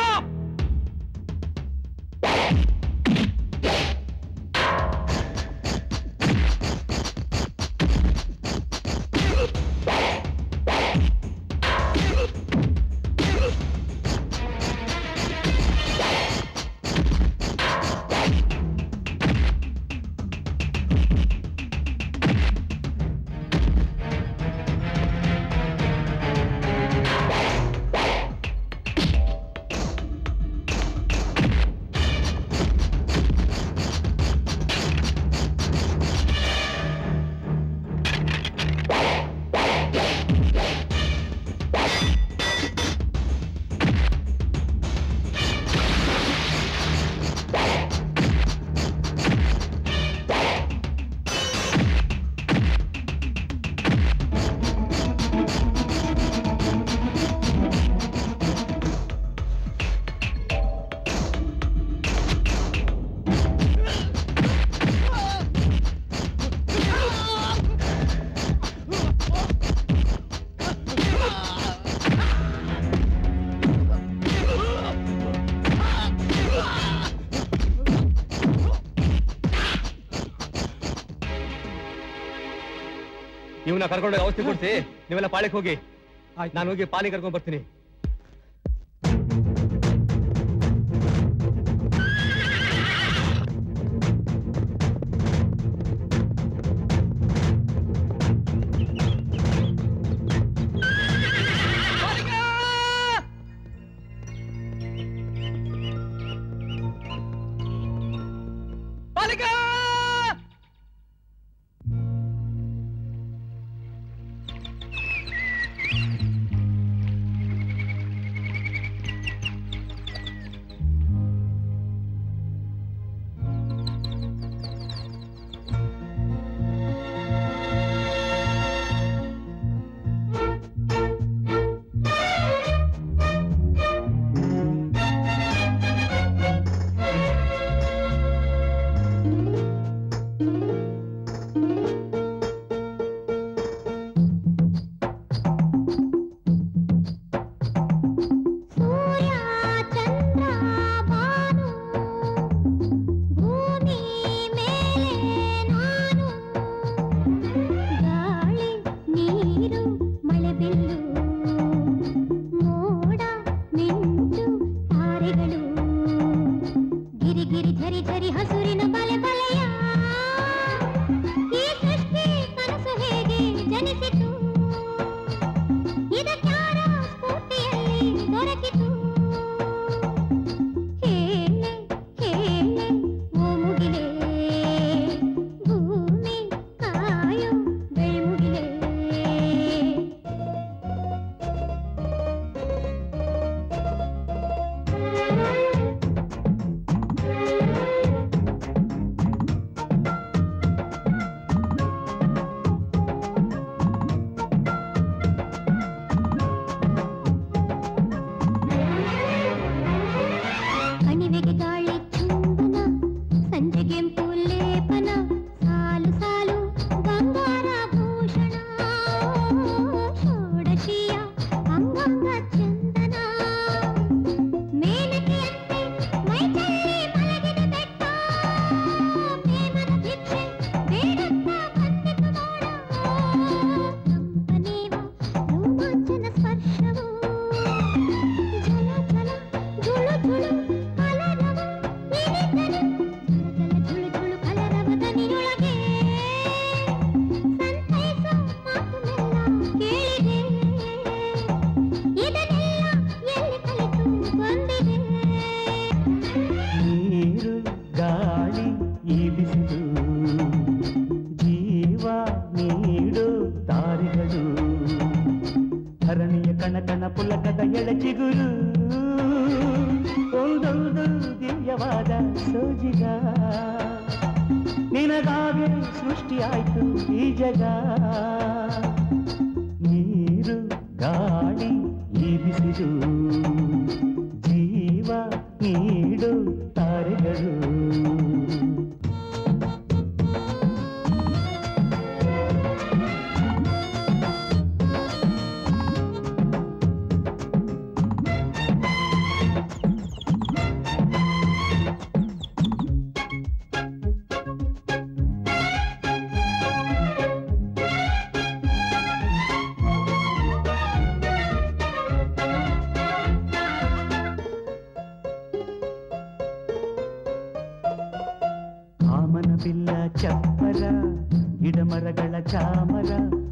ಇವನ್ನ ಕರ್ಕೊಂಡು ಔಷಧಿ ಕೊಡ್ಸಿ, ನೀವೆಲ್ಲ ಪಾಳಿಗೆ ಹೋಗಿ. ನಾನು ಹೋಗಿ ಪಾಲಿ ಕರ್ಕೊಂಡ್ ಬರ್ತೀನಿ.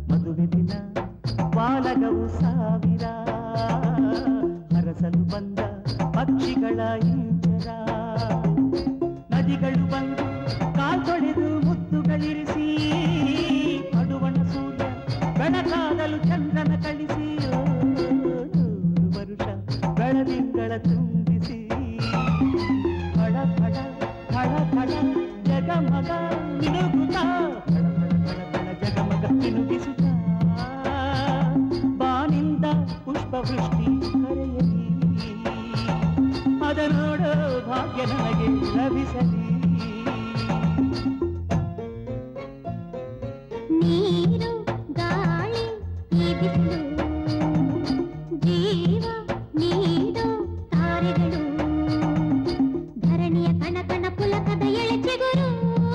ಮದುವೆ ದಿನ ಬಾಲಗವು ಸಾವಿರ ಹರಸಲು ಬಂದ ಪಕ್ಷಿಗಳ ಇಂಚರ ನದಿಗಳು ಬಂದು ಕಾಲ್ತೊಳೆದು ಮುತ್ತುಗಳಿರಿಸಿ ಅಡುವಣ ಸೂರ್ಯ ಬೆಳಕಾಗಲು ಚಂದ್ರನ ಕಳಿಸಿ ನೂರು ವರುಷ ಬೆಳದಿಂಗಳ ತುಂಬಿಸಿ ಫಳ ಫಳ ಫಳ ಫಳ ಜಗಮಗ ಮಿನುಗುತ್ತಾ ಫಳ ಫಳ ಫಳ ಫಳ ಜಗಮಗ ಮಿನುಗಿಸುತ್ತ ಬಾನಿಂದ ಪುಷ್ಪವೃಷ್ಟಿ ಕರೆಯಲಿ ಅದ ನೋಡೋ ಭಾಗ್ಯ ನನಗೆ ಲಭಿಸಲಿ ನೀರು ಗಾಳಿ ಈ ಬಿಸಿಲು ಜೀವ ನೀಡು ತಾರೆಗಳು ಧರಣಿಯ ಕಣ ಕಣ ಪುಲಕದ ಎಳೆಚಿಗುರು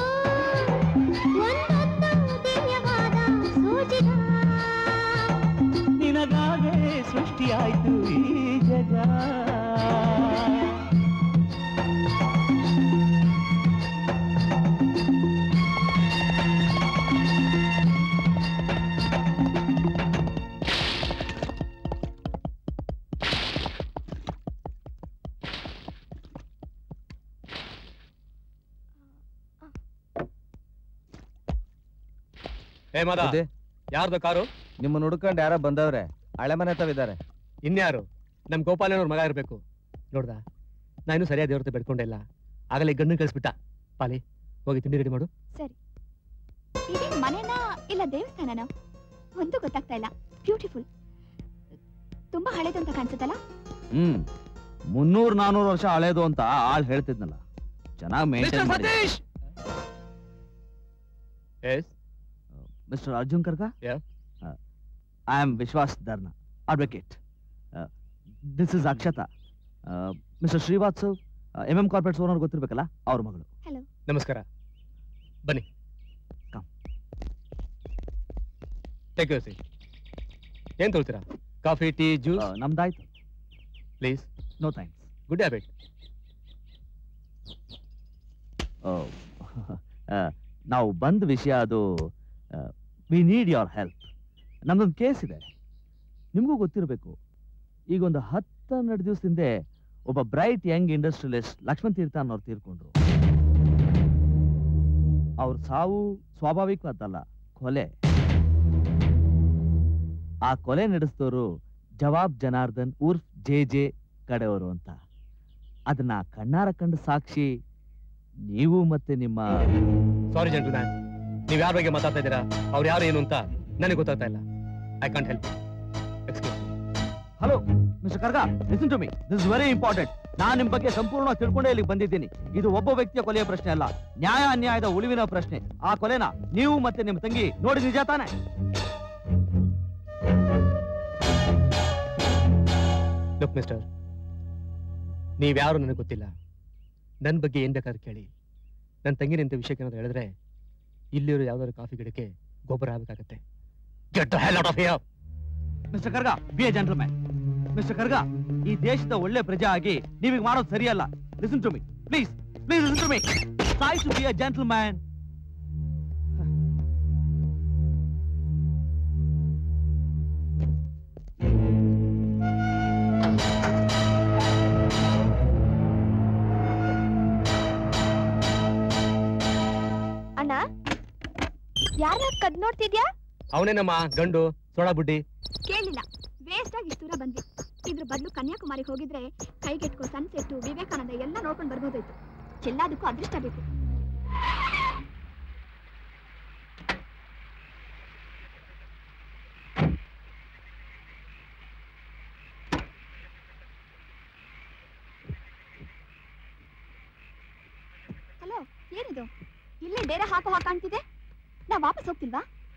ಒಂದೊಂದು ದಿವ್ಯವಾದ ಸೂಜಿಗ ನಿನಗಾಗೆ ಸೃಷ್ಟಿಯಾಯ್ತು ಈ ಜಗ ಹೇ ಮಾದ, ಯಾರ್ದು ಕಾರು? ನಿಮ್ಮ ಹುಡುಕೊಂಡು ಯಾರೋ ಬಂದವ್ರೆ, ಹಳೆ ಮನೆ ತವಿದ್ದಾರೆ. ಇನ್ಯಾರು? ನಮ್ ಗೋಪಾಲನವ್ರ ಮಗ ಇರ್ಬೇಕು. ನೋಡ್ದ, ನಾನು ಸರಿಯಾದ ದೇವ್ರತೆ ಬೆಡ್ಕೊಂಡೆ ಇಲ್ಲ, ಆಗಲೇ ಗಂಡು ಕಳಿಸ್ಬಿಟ್ಟ. ಪಾಲಿ, ಹೋಗಿ ತಿಂಡಿ ರೆಡಿ ಮಾಡು. ಸರಿ. ಇದೇ ಮನೆನಾ ಇಲ್ಲ ದೇವಸ್ಥಾನನ ಒಂದು ಗೊತ್ತಾಗ್ತಾ ಇಲ್ಲ. ಬ್ಯೂಟಿಫುಲ್, ತುಂಬಾ ಹಳೇದು ಅಂತ ಕಾಣಿಸುತ್ತಲ್ಲ. ಹ್ಮ್ ಮುನ್ನೂರ್ ನಾನೂರು ವರ್ಷ ಹಳೇದು ಅಂತ ಆಳ್ ಹೇಳ್ತಿದ್ನಲ್ಲ, ಚೆನ್ನಾಗಿ ಮೇಂಟೈನ್ ಮಾಡಿ. Mister Arjun Karga, I am Vishwas Dharna, advocate. This is Akshata, mister Srivatsav, M M corporates owner ಗೊತ್ತಿರ್ಬೇಕಲ್ಲ, ಅವ್ರ ಮಗಳು. ಹಲೋ. ನಮಸ್ಕಾರ, ಬನ್ನಿ. Take your seat. ಏನ್ ತೊಳ್ತೀರಾ? Coffee, tea, juice? ನಮ್ದಾಯ್ತು. Please. No thanks. Good habit. ನಾವು ಬಂದ ವಿಷಯ ಅದು, ವಿ ನೀಡ್ ಯೋರ್ ಹೆಲ್ಪ್. ನಮ್ದೊಂದು ಕೇಸ್ ಇದೆ, ನಿಮಗೂ ಗೊತ್ತಿರಬೇಕು. ಈಗ ಒಂದು ಹತ್ತು ಹನ್ನೆರಡು ದಿವಸದಿಂದ ಒಬ್ಬ bright young industrialist Lakshman Teertha ಅನ್ನೋರು ತೀರ್ಕೊಂಡ್ರು. ಅವ್ರ ಸಾವು ಸ್ವಾಭಾವಿಕವಾದಲ್ಲ, ಕೊಲೆ. ಆ ಕೊಲೆ ನಡೆಸಿದವರು ಜವಾಬ್ ಜನಾರ್ದನ್ ಉರ್ಫ್ ಜೆ ಜೆ ಕಡೆಯವರು ಅಂತ. ಅದನ್ನ ಕಣ್ಣಾರ ಕಂಡ ಸಾಕ್ಷಿ ನೀವು ಮತ್ತೆ ನಿಮ್ಮ... ಸಾರಿ ಜೆಂಟಲ್ಮ್ಯಾನ್, ನೀವ್ ಯಾರ ಬಗ್ಗೆ ಮಾತಾಡ್ತಾ ಇದ್ದೀರಾ? ಅವ್ರು ಯಾರು ಏನು ಅಂತ ನನಗೆ ಗೊತ್ತಾಗ್ತಾ ಇಲ್ಲ. I can't help. Excuse me. Hello mister ಕರ್ಗ, listen to me, this is very important. ನಾನು ನಿಮ್ ಬಗ್ಗೆ ಸಂಪೂರ್ಣ ತಿಳ್ಕೊಂಡೇ ಇಲ್ಲಿಗೆ ಬಂದಿದ್ದೀನಿ. ಇದು ಒಬ್ಬ ವ್ಯಕ್ತಿಯ ಕೊಲೆಯ ಪ್ರಶ್ನೆ ಅಲ್ಲ, ನ್ಯಾಯ ಅನ್ಯಾಯದ ಉಳಿವಿನ ಪ್ರಶ್ನೆ. ಆ ಕೊಲೆನ ನೀವು ಮತ್ತೆ ನಿಮ್ಮ ತಂಗಿ ನೋಡಿ ನಿಜ ತಾನೆ? ಲುಕ್ ಮಿಸ್ಟರ್, ನೀವ್ಯಾರು ನನಗೆ ಗೊತ್ತಿಲ್ಲ. ನನ್ನ ಬಗ್ಗೆ ಏನ್ ಬೇಕಾದ್ರೂ ಕೇಳಿ. ನನ್ನ ತಂಗಿನಿಂದ ವಿಷಯಕ್ಕೆ ಏನಾದ್ರು ಹೇಳಿದ್ರೆ ಇಲ್ಲಿರೋ ಯಾವ್ದಾದ್ರು ಕಾಫಿ ಗಿಡಕ್ಕೆ ಗೊಬ್ಬರ ಆಗಬೇಕಾಗತ್ತೆ. Get the hell out of here. Mister Karga, be a gentleman. Mister Karga, ಈ ದೇಶದ ಒಳ್ಳೆ ಪ್ರಜೆ ಆಗಿ ನೀವೀಗ ಮಾಡೋದು ಸರಿಯಲ್ಲ. Listen to me please, please listen to me. Try to be a gentleman. ಅಣ್ಣ, ಯಾರ ಕದ್ ನೋಡ್ತಿದ್ಯಾ? ಅವನೇ ನಮ್ಮ ಗಂಡು ಸೋಡಾ ಬುಡ್ಡಿ. ಕೇಳಿಲ್ಲ, ವೇಸ್ಟ್ ಆಗಿ ಇಷ್ಟು ದೂರ ಬಂದ್ವಿ. ಇದ್ರ ಬದಲು ಕನ್ಯಾಕುಮಾರಿಗೆ ಹೋಗಿದ್ರೆ ಕೈಗೆಟ್ಕೋ ಸನ್ಸೆಟ್ಟು, ವಿವೇಕಾನಂದ ಎಲ್ಲ ನೋಡ್ಕೊಂಡು ಬರ್ಬೋದಾಯ್ತು. ಎಲ್ಲದಕ್ಕೂ ಅದೃಷ್ಟ ಬೇಕು. ಹಲೋ, ಏನಿದು? ಇಲ್ಲೇ ಡೇರೆ ಹಾಕೋ ಹಾಕಾಣ್ತಿದೆ. ನಾ ವಾಪಸ್ ಹೋಗ್ತಿಲ್ವಾ?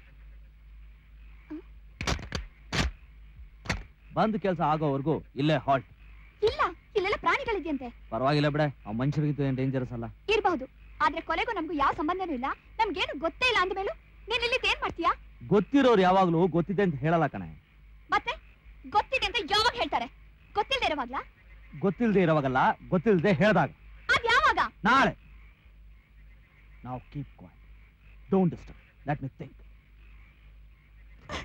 ಬಂದ್ ಕೆಲಸ ಆಗೋವರೆಗೂ ಇಲ್ಲೇ ಹಾಲ್ಟ್. ಇಲ್ಲ, ಇಲ್ಲೆಲ್ಲ ಪ್ರಾಣಿಗಳಿದೆಯಂತೆ. ಪರವಾಗಿಲ್ಲ ಬಿಡೆ, ಆ ಮನುಷ್ಯರಿಗಿದ್ದು ಏನ್ ಡೇಂಜರಸ್ ಅಲ್ಲ. ಇರಬಹುದು, ಆದ್ರೆ ಕೊಲೆಗೂ ನಮ್ಗೂ ಯಾವ ಸಂಬಂಧನೂ ಇಲ್ಲ. ನಮ್ಗೇನು ಗೊತ್ತೇ ಇಲ್ಲ ಅಂದ್ಮೇಲೂ ನೀನ್ ಇಲ್ಲಿ ಏನ್ ಮಾಡ್ತೀಯಾ? ಗೊತ್ತಿರೋರು ಯಾವಾಗ್ಲೂ ಗೊತ್ತಿದೆ ಅಂತ ಹೇಳಲ್ಲ ಕಣೆ. ಮತ್ತೆ ಗೊತ್ತಿದೆ ಅಂತ ಯಾವಾಗ ಹೇಳ್ತಾರೆ? ಗೊತ್ತಿಲ್ಲದೆ ಇರೋವಾಗ್ಲಾ? ಗೊತ್ತಿಲ್ದೆ ಇರೋವಾಗಲ್ಲ, ಗೊತ್ತಿಲ್ದೆ ಹೇಳ್ದಾಗ. ಅದ್ ಯಾವಾಗ? ನಾಳೆ. Now keep quiet. Don't disturb. Let me think.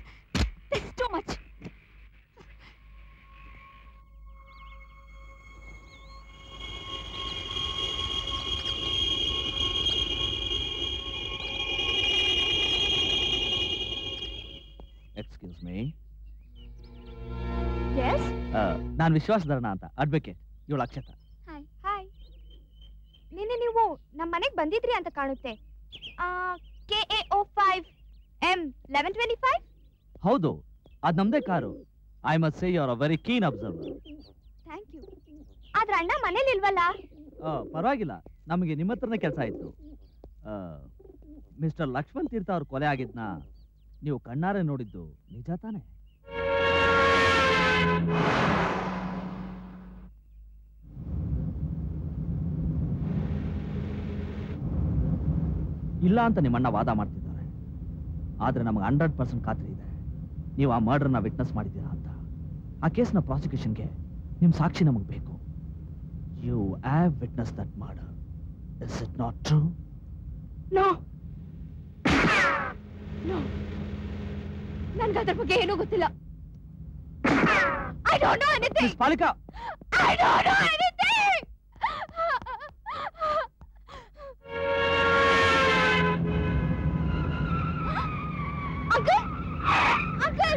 Excuse me, yes ನಾನು ವಿಶ್ವಾಸಧರ್ಣ ಅಂತ, ಅಡ್ವೊಕೇಟ್. ಇವಳು ಅಕ್ಷತಾ. Hi hi. ನಿನ್ನೆ ನೀವು ನಮ್ಮ ಮನೆಗೆ ಬಂದಿದ್ರಿ ಅಂತ ಕಾಣುತ್ತೆ. K A O five M eleven twenty five. ಹೌದು, ಅದ್ ನಮ್ದೇ car. I must say you are a very keen observer. Thank you. ಆದ್ರೆ ಅಣ್ಣ ಮನೇಲಿ ಇಲ್ವಲ್ಲ? ಪರವಾಗಿಲ್ಲ, ನಮಗೆ ನಿಮ್ಮ ಹತ್ರನೇ ಕೆಲಸ ಇತ್ತು. ಮಿಸ್ಟರ್ ಲಕ್ಷ್ಮಣ್ ತೀರ್ಥ ಅವ್ರ ಕೊಲೆ ಆಗಿದ್ನ ನೀವು ಕಣ್ಣಾರೆ ನೋಡಿದ್ದು ನಿಜ ತಾನೆ? ಇಲ್ಲ ಅಂತ ನಿಮ್ಮಣ್ಣ ವಾದ ಮಾಡ್ತಿದ್ದಾರೆ. ಆದ್ರೆ ನಮಗೆ ಹಂಡ್ರೆಡ್ ಪರ್ಸೆಂಟ್ ಖಾತ್ರಿ ಇದೆ ನೀವು ಆ ಮರ್ಡರ್ನ ವಿಟ್ನೆಸ್ ಮಾಡಿದ್ದೀರಾ ಅಂತ. ಆ ಕೇಸ್ನ ಪ್ರಾಸಿಕ್ಯೂಷನ್ಗೆ ನಿಮ್ ಸಾಕ್ಷಿ ನಮಗೆ ಬೇಕು. You have witness that murder. Is it not true? No no, ನನ್ಗೆ ಅದ್ರ ಬಗ್ಗೆ ಏನೂ ಗೊತ್ತಿಲ್ಲ. I don't know anything. Miss Palika, I don't know anything. Uncle uncle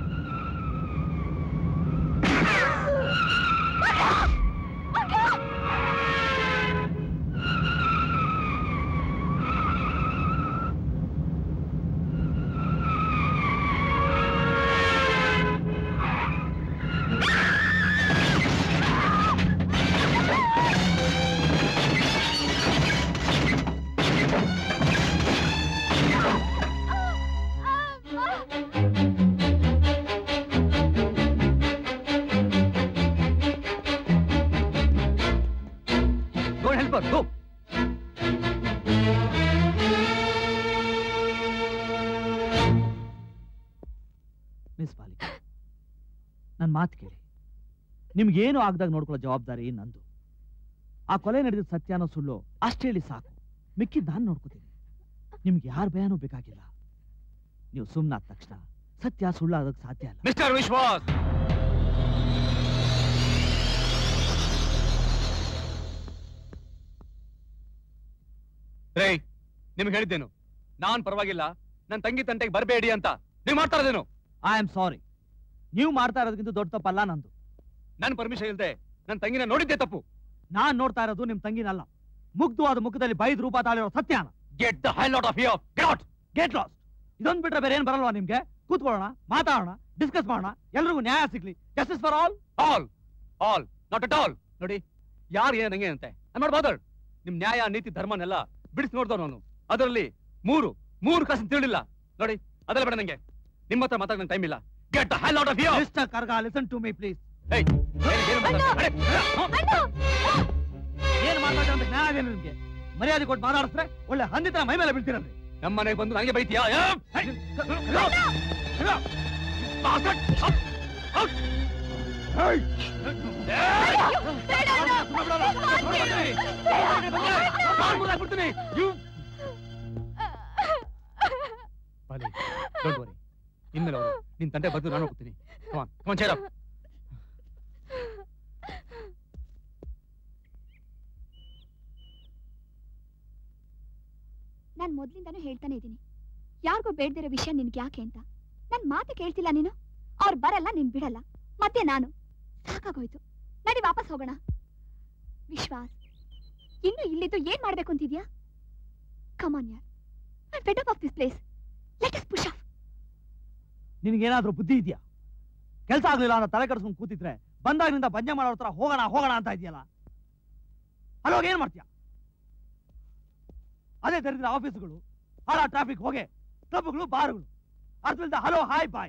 miss Palika, ನನ್ನ ಮಾತು ಕೇಳಿ. ನಿಮ್ಗೇನು ಆಗದಾಗ ನೋಡ್ಕೊಳ್ಳೋ ಜವಾಬ್ದಾರಿ ನಂದು. ಆ ಕೊಲೆ ನಡೆದಿದ್ದ ಸತ್ಯನೋ ಸುಳ್ಳು ಅಷ್ಟೇ ಹೇಳಿ ಸಾಕು, ಮಿಕ್ಕಿದ್ ನಾನು ನೋಡ್ಕೋತೀನಿ. ನಿಮ್ಗೆ ಯಾರ ಭಯನೂ ಬೇಕಾಗಿಲ್ಲ. ನೀವು ಸುಮ್ಮನಾದ ತಕ್ಷಣ ಸತ್ಯ ಸುಳ್ಳು ಆಗೋದಕ್ಕೆ ಸಾಧ್ಯ ಇಲ್ಲ. ಮಿಸ್ಟರ್ ವಿಶ್ವಾಸ್, ರೇ, ನಿಮ್ಗೆ ಹೇಳಿದ್ದೇನು ನಾನ್ ಪರವಾಗಿಲ್ಲ, ನನ್ನ ತಂಗಿ ತಂಟೆಗೆ ಬರಬೇಡಿ ಅಂತ. ನೀವು ಮಾಡ್ತಾ ಇರೋದೇನು? ಐ ಆಮ್ ಸಾರಿ. ನೀವು ಮಾಡ್ತಾ ಇರೋದಕ್ಕಿಂತ ದೊಡ್ಡ ತಪ್ಪಲ್ಲ ನಂದು. ನನ್ನ ಪರ್ಮಿಷನ್ ಇಲ್ಲದೆ ನನ್ನ ತಂಗಿನ ನೋಡಿದ್ದೆ ತಪ್ಪು. ನಾನ್ ನೋಡ್ತಾ ಇರೋದು ನಿಮ್ ತಂಗಿನಲ್ಲ, ಮುಗ್ಧವಾದ ಮುಖದಲ್ಲಿ ಬೈದ್ ರೂಪ ತಾಳಿರೋ ಸತ್ಯನ. Get the hell out of here. Get out. Get lost. ಇದೊಂದು ಬಿಟ್ರೆ ಬೇರೆ ಏನ್ ಬರಲ್ವಾ ನಿಮ್ಗೆ? ಕೂತ್ಕೊಳ್ಳೋಣ, ಮಾತಾಡೋಣ, ಡಿಸ್ಕಸ್ ಮಾಡೋಣ, ಎಲ್ರಿಗೂ ನ್ಯಾಯ ಸಿಗ್ಲಿ. Justice for all. All all not at all. ನೋಡಿ, ಯಾರು ಏನ್ ನಂಗೆ ಅಂತೆ ಮಾಡ್ಬೋದು. ನಿಮ್ ನ್ಯಾಯ ನೀತಿ ಧರ್ಮನೆಲ್ಲ ಬಿಡಿಸಿ ನೋಡ್ದವ್ ನಾನು. ಅದರಲ್ಲಿ ಮೂರು ಮೂರು ಕಾಸು ತಿಳಿಲ್ಲ ನೋಡಿ. ಅದೆಲ್ಲ ಬೇಡ ನಂಗೆ. ನಿಮ್ಮ ಹತ್ರ ಮಾತಾಡ ನಂಗೆ ಟೈಮ್ ಇಲ್ಲ. Get the hell out of here. Mister Karga, listen to me please. ಏಯ್, ಏನ್ ಮಾತಾಡ ಅಂತ ಜ್ಞಾನ ಇದೆ ನಿಮ್ಗೆ? ಮರ್ಯಾದೆ ಕೊಟ್ಟು ಮಾತಾಡಿಸ್ರೆ ಒಳ್ಳೆ ಹಂದಿತರ ಮೈ ಮೇಲೆ ಬೀಳ್ತೀರಲ್ರಿ. ನಮ್ಮ ಮನೆಗೆ ಬಂದು ನನಗೆ ಬೈತೀಯಾ? ಇನ್ಮೇಲೆ ಅವರು ನಿನ್ ತಂದೆ ಬಂದು ನಾನು ಹೋಗ್ತೀನಿ. ನಾನ್ ಮೊದ್ಲಿಂದಾನು ಹೇಳ್ತಾನೆ ಇದ್ದೀನಿ, ಯಾರಿಗೂ ಬೇಡದಿರೋ ವಿಷಯ ನಿನ್ಗೆ ಯಾಕೆ ಅಂತ. ನನ್ ಮಾತು ಕೇಳ್ತಿಲ್ಲ ನೀನು. ಅವ್ರು ಬರಲ್ಲ, ನೀನ್ ಬಿಡಲ್ಲ, ಮತ್ತೆ ನಾನು ಸಾಕಾಗೋಯ್ತು. ನಡಿ ವಾಪಸ್ ಹೋಗೋಣ. ವಿಶ್ವಾಸ್, ಇನ್ನು ಇಲ್ಲಿದ್ದು ಏನ್ ಮಾಡ್ಬೇಕು ಅಂತಿದ್ಯಾ? ಕಮ್ ಆನ್ ಯಾರ್, I am fed up of this place. Let us push off. ನಿನ್ಗೇನಾದ್ರೂ ಬುದ್ಧಿ ಇದೆಯಾ? ಕೆಲಸ ಆಗ್ಲಿಲ್ಲ ಅಂತ ತಲೆ ಕಡಿಸ್ಕೊಂಡು ಕೂತಿದ್ರೆ ಬಂದಾಗಿನಿಂದ ಬಂಜೆ ಮಾಡೋ ತರ ಹೋಗೋಣ ಹೋಗೋಣ ಅಂತ ಇದೆಯಲ್ಲ, ಅಲ್ಲೋಗ ಏನ್ ಮಾಡ್ತೀಯ? ಅದೇ ತೆರೆದಿರೋ ಆಫೀಸ್ಗಳು, ಹಾಳ ಟ್ರಾಫಿಕ್, ಹೋಗೆ ಕ್ಲಬ್ಗಳು, ಬಾರ್ಗಳು, ಅದ್ರಿಂದ ಹಲೋ ಹಾಯ್ ಬಾಯ್.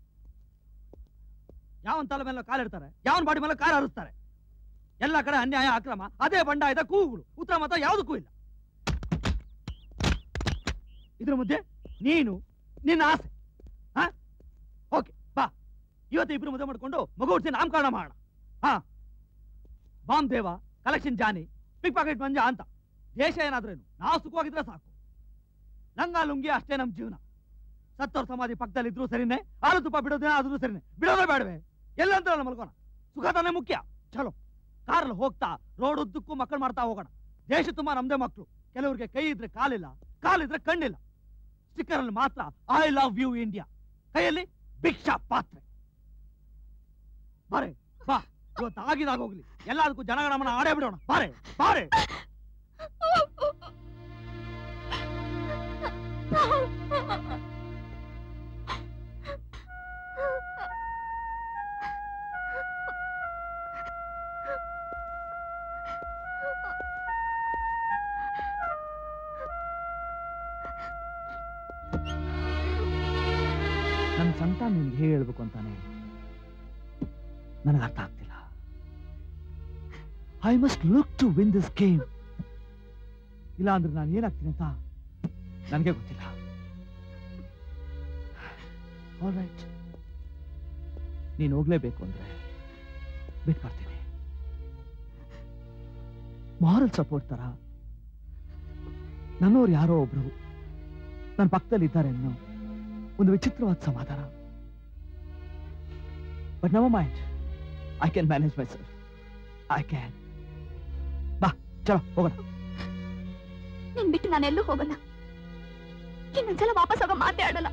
ಯಾವನ್ ತಲೆ ಮೇಲೆ ಕಾಲಿಡ್ತಾರೆ, ಯಾವನ್ ಬಾಡಿ ಮೇಲೆ ಕಾಲು ಹರಿಸ್ತಾರೆ. ಎಲ್ಲ ಕಡೆ ಅನ್ಯಾಯ, ಅಕ್ರಮ, ಅದೇ ಬಂಡಾಯದ ಕೂಗುಗಳು. ಉತ್ತರ ಮಾತ್ರ ಯಾವುದಕ್ಕೂ ಇಲ್ಲ. ಇದ್ರ ಮಧ್ಯೆ ನೀನು, ನಿನ್ನ ಆಸೆ. ಹಾ, ಓಕೆ ಬಾ, ಇವತ್ತು ಇಬ್ರು ಮದುವೆ ಮಾಡ್ಕೊಂಡು ಮಗು ಹುಟ್ಟಿಸಿ ನಾಮಕರಣ ಮಾಡೋಣ. ಹಾ, ಬಾಂಬ್ ದೇವ, ಕಲೆಕ್ಷನ್ ಜಾನಿ, ಪಿಕ್ ಪಾಕೆಟ್ ಮಂಜ ಅಂತ. ದೇಶ ಏನಾದ್ರೇನು, ನಾವು ಸುಖವಾಗಿದ್ರೆ ಸಾಕು. ಲಂಗ ಲುಂಗಿ ಅಷ್ಟೇ ನಮ್ ಜೀವನ. ಸತ್ತೋರ್ ಸಮಾಧಿ ಪಕ್ಕದಲ್ಲಿ ಇದ್ರು ಸರಿನೇ, ಹಾಲು ತುಪ್ಪ ಬಿಡೋದಿನ ಆದ್ರೂ ಸರಿನೇ. ಬಿಡೋದೇ ಬೇಡವೆ? ಎಲ್ಲಂತ ಮಲ್ಕೋಣ, ಸುಖ ತಾನೇ ಮುಖ್ಯ. ಚಲೋ, ಕಾರಲ್ಲಿ ಹೋಗ್ತಾ ರೋಡ್ ಉದ್ದಕ್ಕೂ ಮಕ್ಕಳು ಮಾಡ್ತಾ ಹೋಗೋಣ. ದೇಶ ತುಂಬಾ ನಮ್ದೇ ಮಕ್ಕಳು. ಕೆಲವ್ರಿಗೆ ಕೈ ಇದ್ರೆ ಕಾಲಿಲ್ಲ, ಕಾಲಿದ್ರೆ ಕಣ್ಣಿಲ್ಲ. ಸ್ಟಿಕ್ಕರ್ ಅಲ್ಲಿ ಮಾತ್ರ ಐ ಲವ್ ಯು ಇಂಡಿಯಾ, ಕೈಯಲ್ಲಿ ಭಿಕ್ಷಾ ಪಾತ್ರೆ. ಬಾರೆ ಬಾ, ಇವತ್ತು ಆಗಿದಾಗ ಹೋಗ್ಲಿ, ಎಲ್ಲದಕ್ಕೂ ಜನಗಣಮನ ಆಡೇ ಬಿಡೋಣ. ಬಾರೆ ಬಾರೆ. ನನ್ನ ಸಂಕಟ ನಿನ್ಗೆ ಹೇಗೆ ಹೇಳ್ಬೇಕು ಅಂತಾನೆ ನನಗೆ ಅರ್ಥ ಆಗ್ತಿಲ್ಲ. I must look to win this game. ಇಲ್ಲ ಅಂದ್ರೆ ನಾನು ಏನಾಗ್ತೀನಿ ಅಂತ ನನಗೆ ಗೊತ್ತಿಲ್ಲ. ಆಲ್ ರೈಟ್, ನೀನು ಹೋಗ್ಲೇಬೇಕು ಅಂದ್ರೆ ಬಿಟ್ ಮಾಡ್ತೀನಿ. ಮಾರಲ್ ಸಪೋರ್ಟ್ ತರ ನನ್ನವ್ರು ಯಾರೋ ಒಬ್ರು ನನ್ನ ಪಕ್ಕದಲ್ಲಿ ಇದ್ದಾರೆ ಅನ್ನೋ ಒಂದು ವಿಚಿತ್ರವಾದ ಸಮಾಧಾನ. But never mind, I can manage myself. I can. ಬಾ ಚಲೋ ಹೋಗೋಣ. ನಿನ್ ಬಿಟ್ಟು ನಾನೆಲ್ಲೂ ಹೋಗಲ್ಲ. ಇನ್ನೊಂದ್ಸಲ ವಾಪಸ್ ಹೋಗೋ ಮಾತೇ ಆಡಲ್ಲ.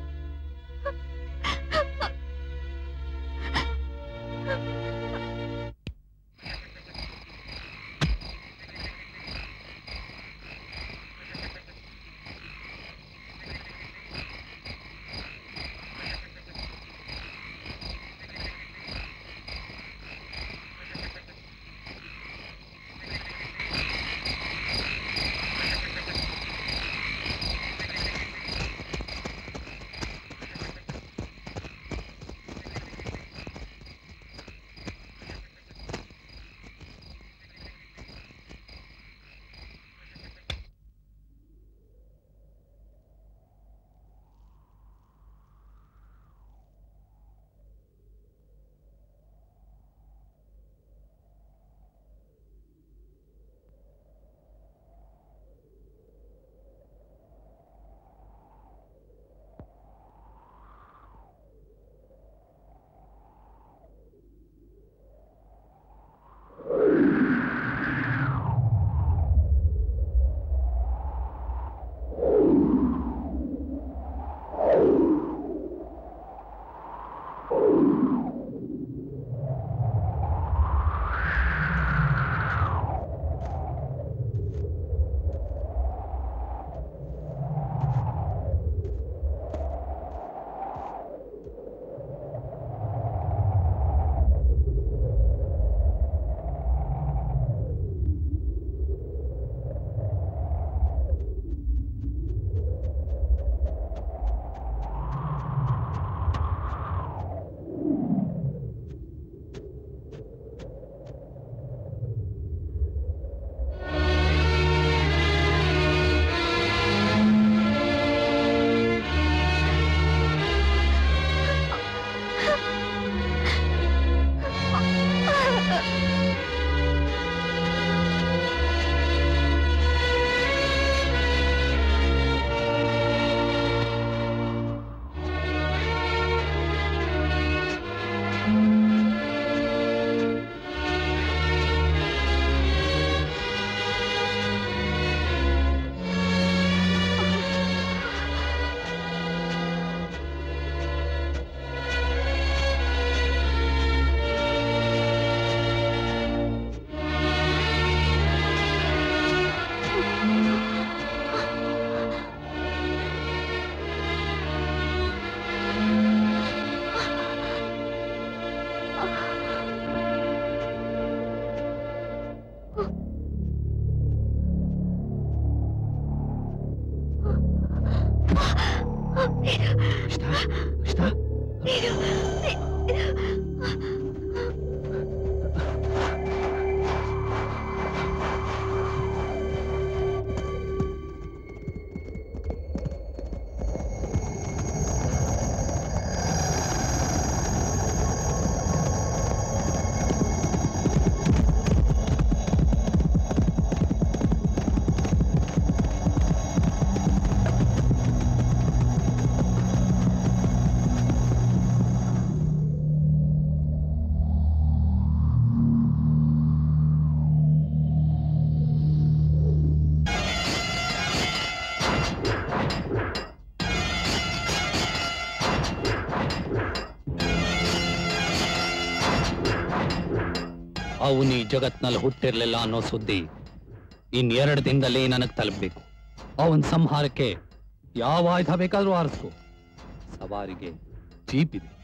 ಅವನು ಈ ಜಗತ್ನಲ್ಲಿ ಹುಟ್ಟಿರ್ಲಿಲ್ಲ ಅನ್ನೋ ಸುದ್ದಿ ಇನ್ನೆರಡು ದಿನದಲ್ಲಿ ನನಗೆ ತಲುಪಬೇಕು. ಅವನ್ ಸಂಹಾರಕ್ಕೆ ಯಾವ ಆಯುಧ ಬೇಕಾದ್ರೂ ಆರಿಸ್ಕೊ. ಸವಾರಿಗೆ ಜೀಪ್ ಇದೆ.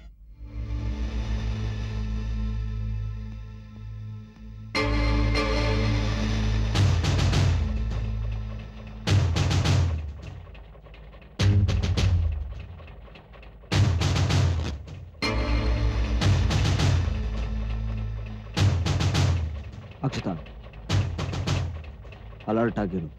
ಅಕ್ಷತಾ, ಅಲರ್ಟ್ ಆಗಿರು.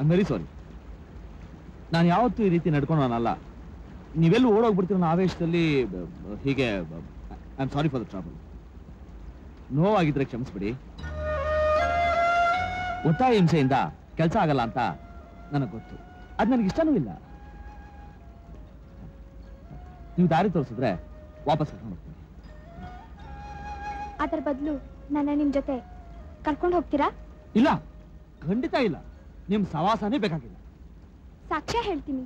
I very sorry. ನಾನು ಯಾವತ್ತೂ ಈ ರೀತಿ ನಡ್ಕೊಂಡವನಲ್ಲ. ನೀವೆಲ್ಲೂ ಓಡೋಗ್ಬಿಡ್ತೀರೋ ಅನ್ನೋ ಆವೇಶದಲ್ಲಿ ಬ- ಬ- ಹೀಗೆ I am sorry for the trouble. ನೋವಾಗಿದ್ರೆ ಕ್ಷಮಿಸ್ಬಿಡಿ. ಒತ್ತಾಯ ಹಿಂಸೆಯಿಂದ ಕೆಲಸ ಆಗಲ್ಲ ಅಂತ ನನಗೆ ಗೊತ್ತು. ಅದು ನನಗೆ ಇಷ್ಟನೂ ಇಲ್ಲ. ನೀವು ದಾರಿ ತೋರಿಸಿದ್ರೆ ವಾಪಸ್ ಕರ್ಕೊಂಡು ಹೋಗ್ತೀನಿ. ಅದರ ಬದಲು ನನ್ನ ನಿಮ್ ಜೊತೆ ಕರ್ಕೊಂಡು ಹೋಗ್ತೀರಾ? ಇಲ್ಲ, ಖಂಡಿತ ಇಲ್ಲ. ನಿಮ್ ಸವಾಸನೇ ಬೇಕಾಗಿಲ್ಲ. ಸಾಕ್ಷ್ಯ ಹೇಳ್ತೀನಿ.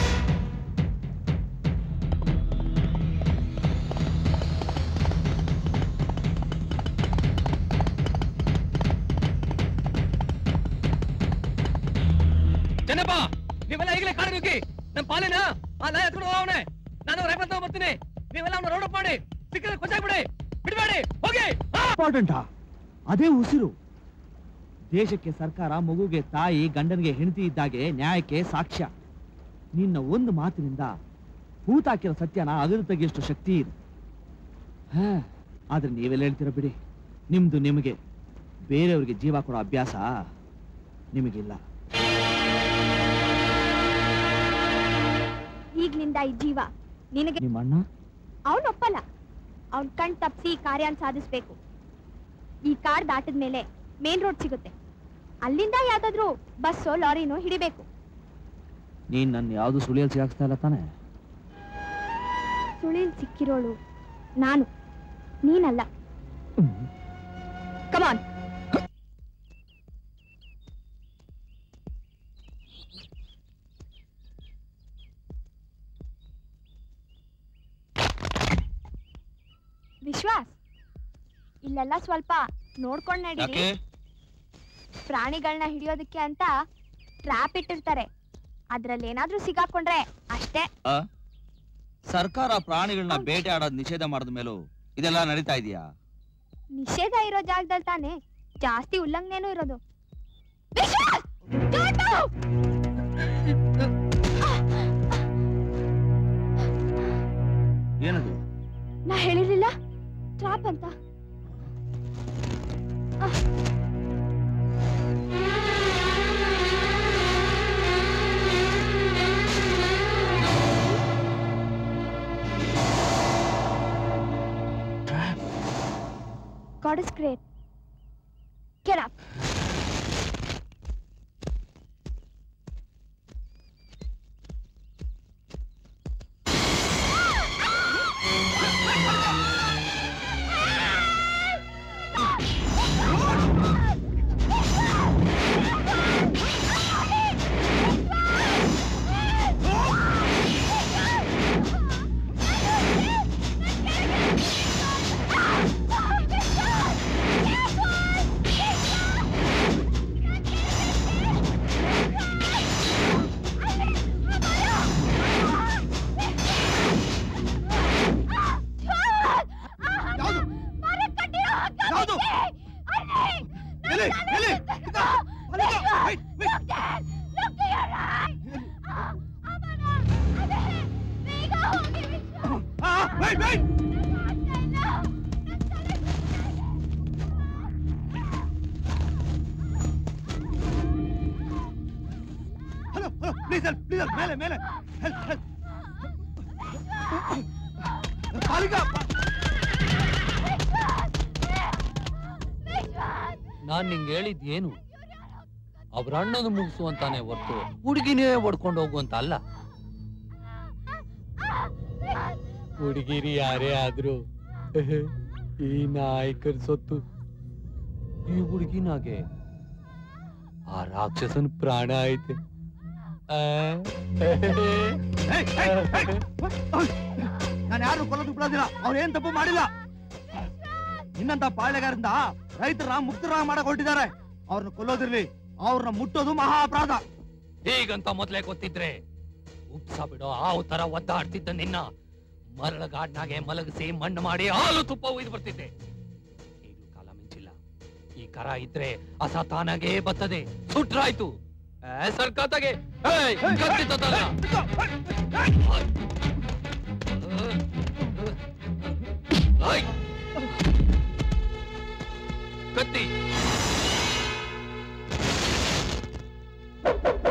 ಚೆನ್ನಪ್ಪ, ನೀವೆಲ್ಲ ಈಗಲೇ ಕಾಡು ನುಗ್ಗಿ ನಮ್ಮ ಪಾಲಿನ ಆ ನಾಯಿ ಹತ್ಕೊಂಡು ಹೋಗವನೆ. ನಾನು ರೈಫಲ್ ತಗೊಂಡ್ ಬರ್ತೀನಿ. ನೀವೆಲ್ಲ ಅವನ ರೋಡ್ ಅಪ್ ಮಾಡಿ ಸಿಕ್ಕಿದ್ರೆ ಕೊಚ್ಚಾಕ್ಬಿಡಿ, ಬಿಡಬೇಡಿ, ಹೋಗಿ. ಇಂಪಾರ್ಟೆಂಟಾ? ಅದೇ ಉಸಿರು. ದೇಶಕ್ಕೆ ಸರ್ಕಾರ, ಮಗುಗೆ ತಾಯಿ, ಗಂಡನಿಗೆ ಹೆಂಡತಿ ಇದ್ದಾಗೆ ನ್ಯಾಯಕ್ಕೆ ಸಾಕ್ಷ್ಯ. ನಿನ್ನ ಒಂದು ಮಾತಿನಿಂದ ಹೂತಾಕಿರೋ ಸತ್ಯನ ಅಗಲು ತೆಗೆಯಷ್ಟು ಶಕ್ತಿ ಇದೆ. ಹಾ, ಆದ್ರೆ ನೀವೆಲ್ಲ ಹೇಳ್ತೀರ ಬಿಡಿ. ನಿಮ್ದು ನಿಮಗೆ, ಬೇರೆಯವ್ರಿಗೆ ಜೀವ ಕೊಡೋ ಅಭ್ಯಾಸ ನಿಮಗಿಲ್ಲ. ಈಗ್ಲಿಂದ ಈ ಜೀವ ನಿನಗೆ. ನಿಮ್ಮ ಅಣ್ಣ ಅವನ್ ಒಪ್ಪಲ್ಲ. ಅವನ್ ಕಣ್ ತಪ್ಪಿಸಿ ಕಾರ್ಯಾನ್ ಸಾಧಿಸ್ಬೇಕು. ಈ ಕಾರ್ ದಾಟದ ಮೇಲೆ ಮೇನ್ ರೋಡ್ ಸಿಗುತ್ತೆ. ಅಲ್ಲಿಂದ ಯಾವ್ದಾದ್ರು ಬಸ್ಸೋ ಲಾರಿನೋ ಹಿಡಿಬೇಕು. ನೀನ್ ನನ್ನ ಯಾವ್ದು ಸುಳಿಯಲ್ಲಿ ಸಿಗಾಕ್ಸ್ತಾ ಇಲ್ಲ ತಾನೆ? ಸುಳಿಲ್ ಸಿಕ್ಕಿರೋಳು ನಾನು, ನೀನಲ್ಲ. ಕಮಾನ್. ವಿಶ್ವಾಸ್, ಇಲ್ಲೆಲ್ಲ ಸ್ವಲ್ಪ ನೋಡ್ಕೊಂಡ್ ನಡೀರಿ. ಪ್ರಾಣಿಗಳನ್ನ ಹಿಡಿಯೋದಕ್ಕೆ ಅಂತ ಟ್ರ್ಯಾಪ್ ಇಟ್ಟಿರ್ತಾರೆ. ಅದ್ರಲ್ಲಿ ಏನಾದ್ರೂ ಸಿಗಾಕೊಂಡ್ರೆ ಅಷ್ಟೇ. ಸರ್ಕಾರ ಪ್ರಾಣಿಗಳನ್ನ ಬೇಟೆ ಆಡೋದ್ ನಿಷೇಧ ಮಾಡಿದ ಮೇಲೂ ಇದೆಲ್ಲ ನಡೀತಾ ಇದೆಯಾ? ನಿಷೇಧ ಇರೋ ಜಾಗದಲ್ಲಿ ತಾನೆ ಜಾಸ್ತಿ ಉಲ್ಲಂಘನೆನೂ ಇರೋದು. ವಿಶ್ವಾಸ್, ಟಾಟು! ಏನದು? ನಾ ಹೇಳಿರ್ಲಿಲ್ಲ ಟ್ರಾಪ್ ಅಂತ. God is great. Get up. ಮೇಲೆ ಮೇಲೆ ನಾನ್ ನಿಂಗೆ ಹೇಳಿದ್ ಏನು? ಅವ್ರ ಅಣ್ಣನ ಮುಗಿಸು ಅಂತಾನೆ ಹೊರ್ತು ಹುಡುಗಿನೇ ಹೊಡ್ಕೊಂಡು ಹೋಗು ಅಂತ ಅಲ್ಲ. ಹುಡುಗಿರಿ ಯಾರೇ ಆದ್ರೂ ಈ ನಾಯಕರ ಸೊತ್ತು. ಈ ಹುಡುಗಿನಾಗೆ ಆ ರಾಕ್ಷಸನ ಪ್ರಾಣ ಐತೆ. ನಾನು ಯಾರು ಕೊಲ್ಲೋದು ಬಿಡೋದಿಲ್ಲ. ಅವ್ರು ಏನ್ ತಪ್ಪು ಮಾಡಿಲ್ಲ. ಇನ್ನಂತ ಪಾಳೆಗಾರರಿಂದ ರೈತರ ಮುಕ್ತರ ಮಾಡಕ್ ಹೊರಟಿದ್ದಾರೆ. ಅವ್ರನ್ನ ಕೊಲ್ಲೋದಿರ್ಲಿ, ಅವ್ರನ್ನ ಮುಟ್ಟೋದು ಮಹಾ ಅಪರಾಧ. ಹೀಗಂತ ಮೊದ್ಲೇ ಗೊತ್ತಿದ್ರೆ ಉಪ್ಸ ಬಿಡೋ ಹಾವು ತರ ಒದ್ದಾಡ್ತಿದ್ದ ನಿನ್ನ ಮರಳಗಾಡ್ನಾಗೆ ಮಲಗಿಸಿ ಮಣ್ಣು ಮಾಡಿ ಹಾಲು ತುಪ್ಪ ಒಯ್ದು ಬರ್ತಿದ್ದೆ. ಈಗಲೂ ಕಾಲ ಮಿಂಚಿಲ್ಲ. ಈ ಕರ ಇದ್ರೆ ಅಸತಾನಾಗೆ ಬರ್ತದೆ. ಸುಟ್ರಾಯ್ತು ಸರ್ಕಾತಾಗೆ ಕತ್ತಿ ತತ್ತಲ್ಲ. ಕತ್ತಿ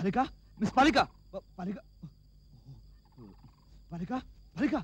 ಪಾಲಿಕಾ ಮಿಸ್ ಪಾಲಿಕಾ ಪಾಲಿಕಾ ಪಾಲಿಕಾ ಪಾಲಿಕಾ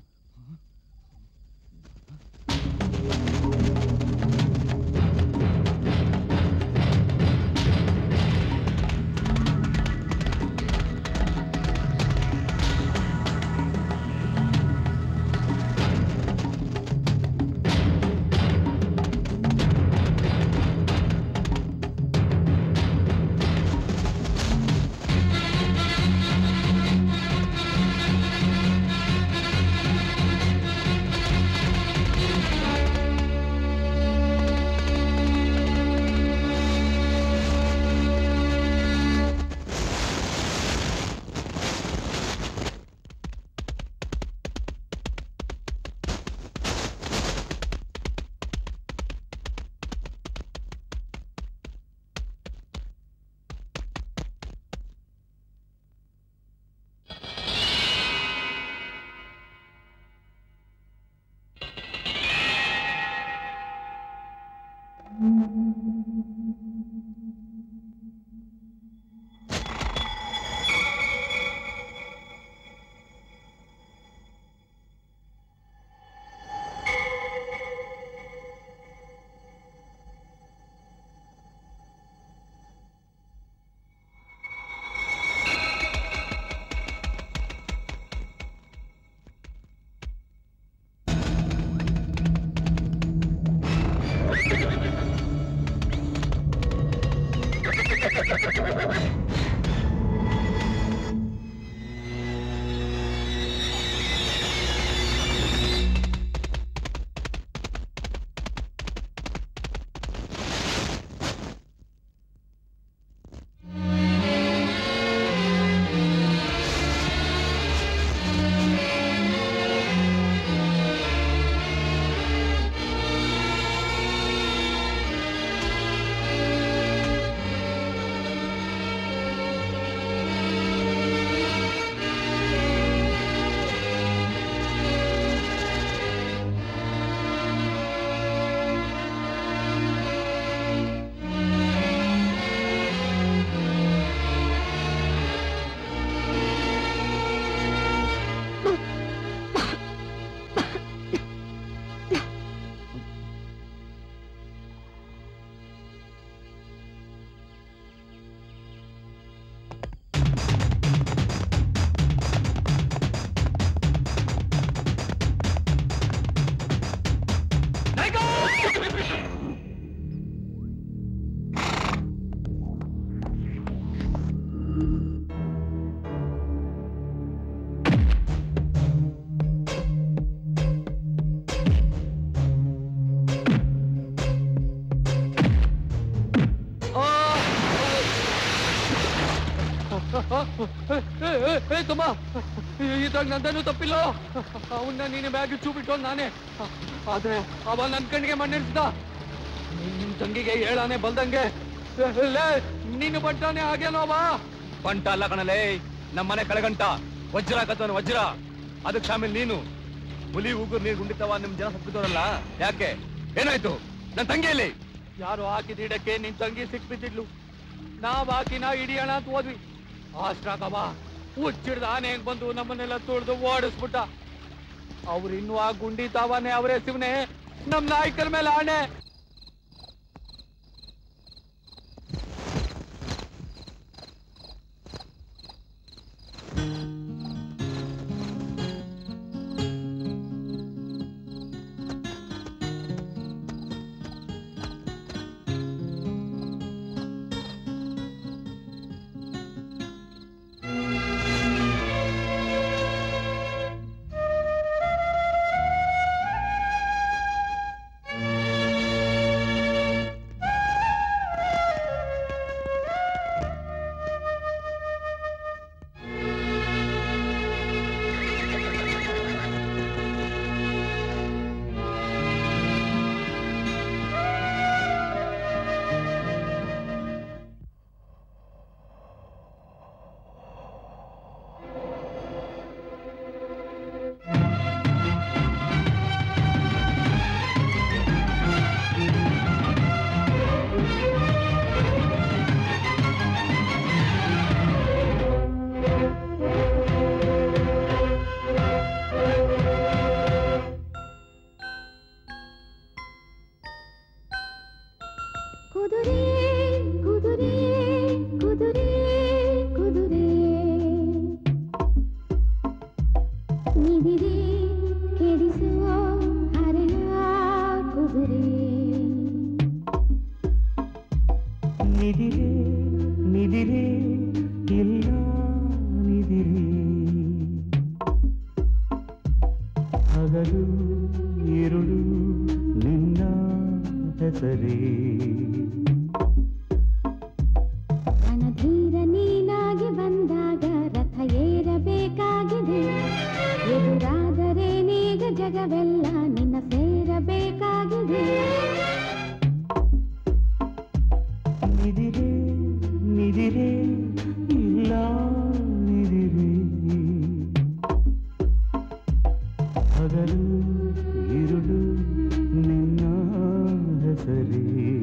ತಮ್ಮ ಇದ್ರಾಗ ನಂದೇನು ತಪ್ಪಿಲ್ಲ. ಅವನ್ನ ನೀನು ಬ್ಯಾಗ್ ಚೂಬಿಟ್ಟು ನಾನೇ, ಆದ್ರೆ ಅವ ನನ್ ಕಣ್ಣಿಗೆ ಮಣ್ಣಿಡ್ಸ್ದ. ನಿಮ್ ತಂಗಿಗೆ ಹೇಳಾನೆ ಬಲ್ದಂಗೆ ನೀನು ಬಂಟಾನೆ ಆಗೇನೋ ಅವ. ಬಂಟ ಅಲ್ಲ ಕಣಲೇ, ನಮ್ಮನೆ ಕಳಗಂಟ ವಜ್ರ ಕತ್ತವನು ವಜ್ರ. ಅದಕ್ಕೆ ಶಾಮಿಲ್ ನೀನು. ಹುಲಿ ಉಗುರು ನೀರು ಗುಂಡಿತವ ನಿಮ್ ಜನ ಸತ್ತಿದವರಲ್ಲ, ಯಾಕೆ ಏನಾಯ್ತು? ನನ್ ತಂಗಿಯಲ್ಲಿ ಯಾರು ಹಾಕಿದ ಹಿಡಕ್ಕೆ ನಿನ್ ತಂಗಿ ಸಿಕ್ಬಿದ್ದಿದ್ಲು. ನಾವ್ ಹಾಕಿನ ಹಿಡಿಯೋಣ ಅಂತ ಹೋದ್ವಿ. ಅಷ್ಟ್ರಾಗವ ಹುಚ್ಚಿಡ್ದ ಆನೆ ಹೆಂಗ್ ಬಂದು ನಮ್ಮನ್ನೆಲ್ಲ ತುಳಿದು ಓಡಿಸ್ಬಿಟ್ಟ. ಅವ್ರು ಇನ್ನೂ ಆ ಗುಂಡಿ ತಾವಾನೆ ಅವರೇ ಶಿವನೇ ನಮ್ ನಾಯಕರ ಮೇಲೆ ಆಣೆ. ನಿದಿರೆ ನಿದಿರೆ ಇಲ್ಲ ನಿದಿರೆ ಹಗಲು ಇರುಳು ನಿನ್ನ ಹೆಸರೇ ರಣಧೀರ ನೀನಾಗಿ ಬಂದಾಗ ರಥ ಏರಬೇಕಾಗಿದೆ ಎದುರಾದರೆ ನೀಗ ಜಗವೆಲ್ಲ ನಿನ್ನ ಸೇರಬೇಕಾಗಿದೆ ನಿದಿರೆ ನಿದಿರೆ ಇಲ್ಲ ನಿದಿರೆ ಹಗಲು ಇರುಳು ನಿನ್ನ ಹೆಸರೇ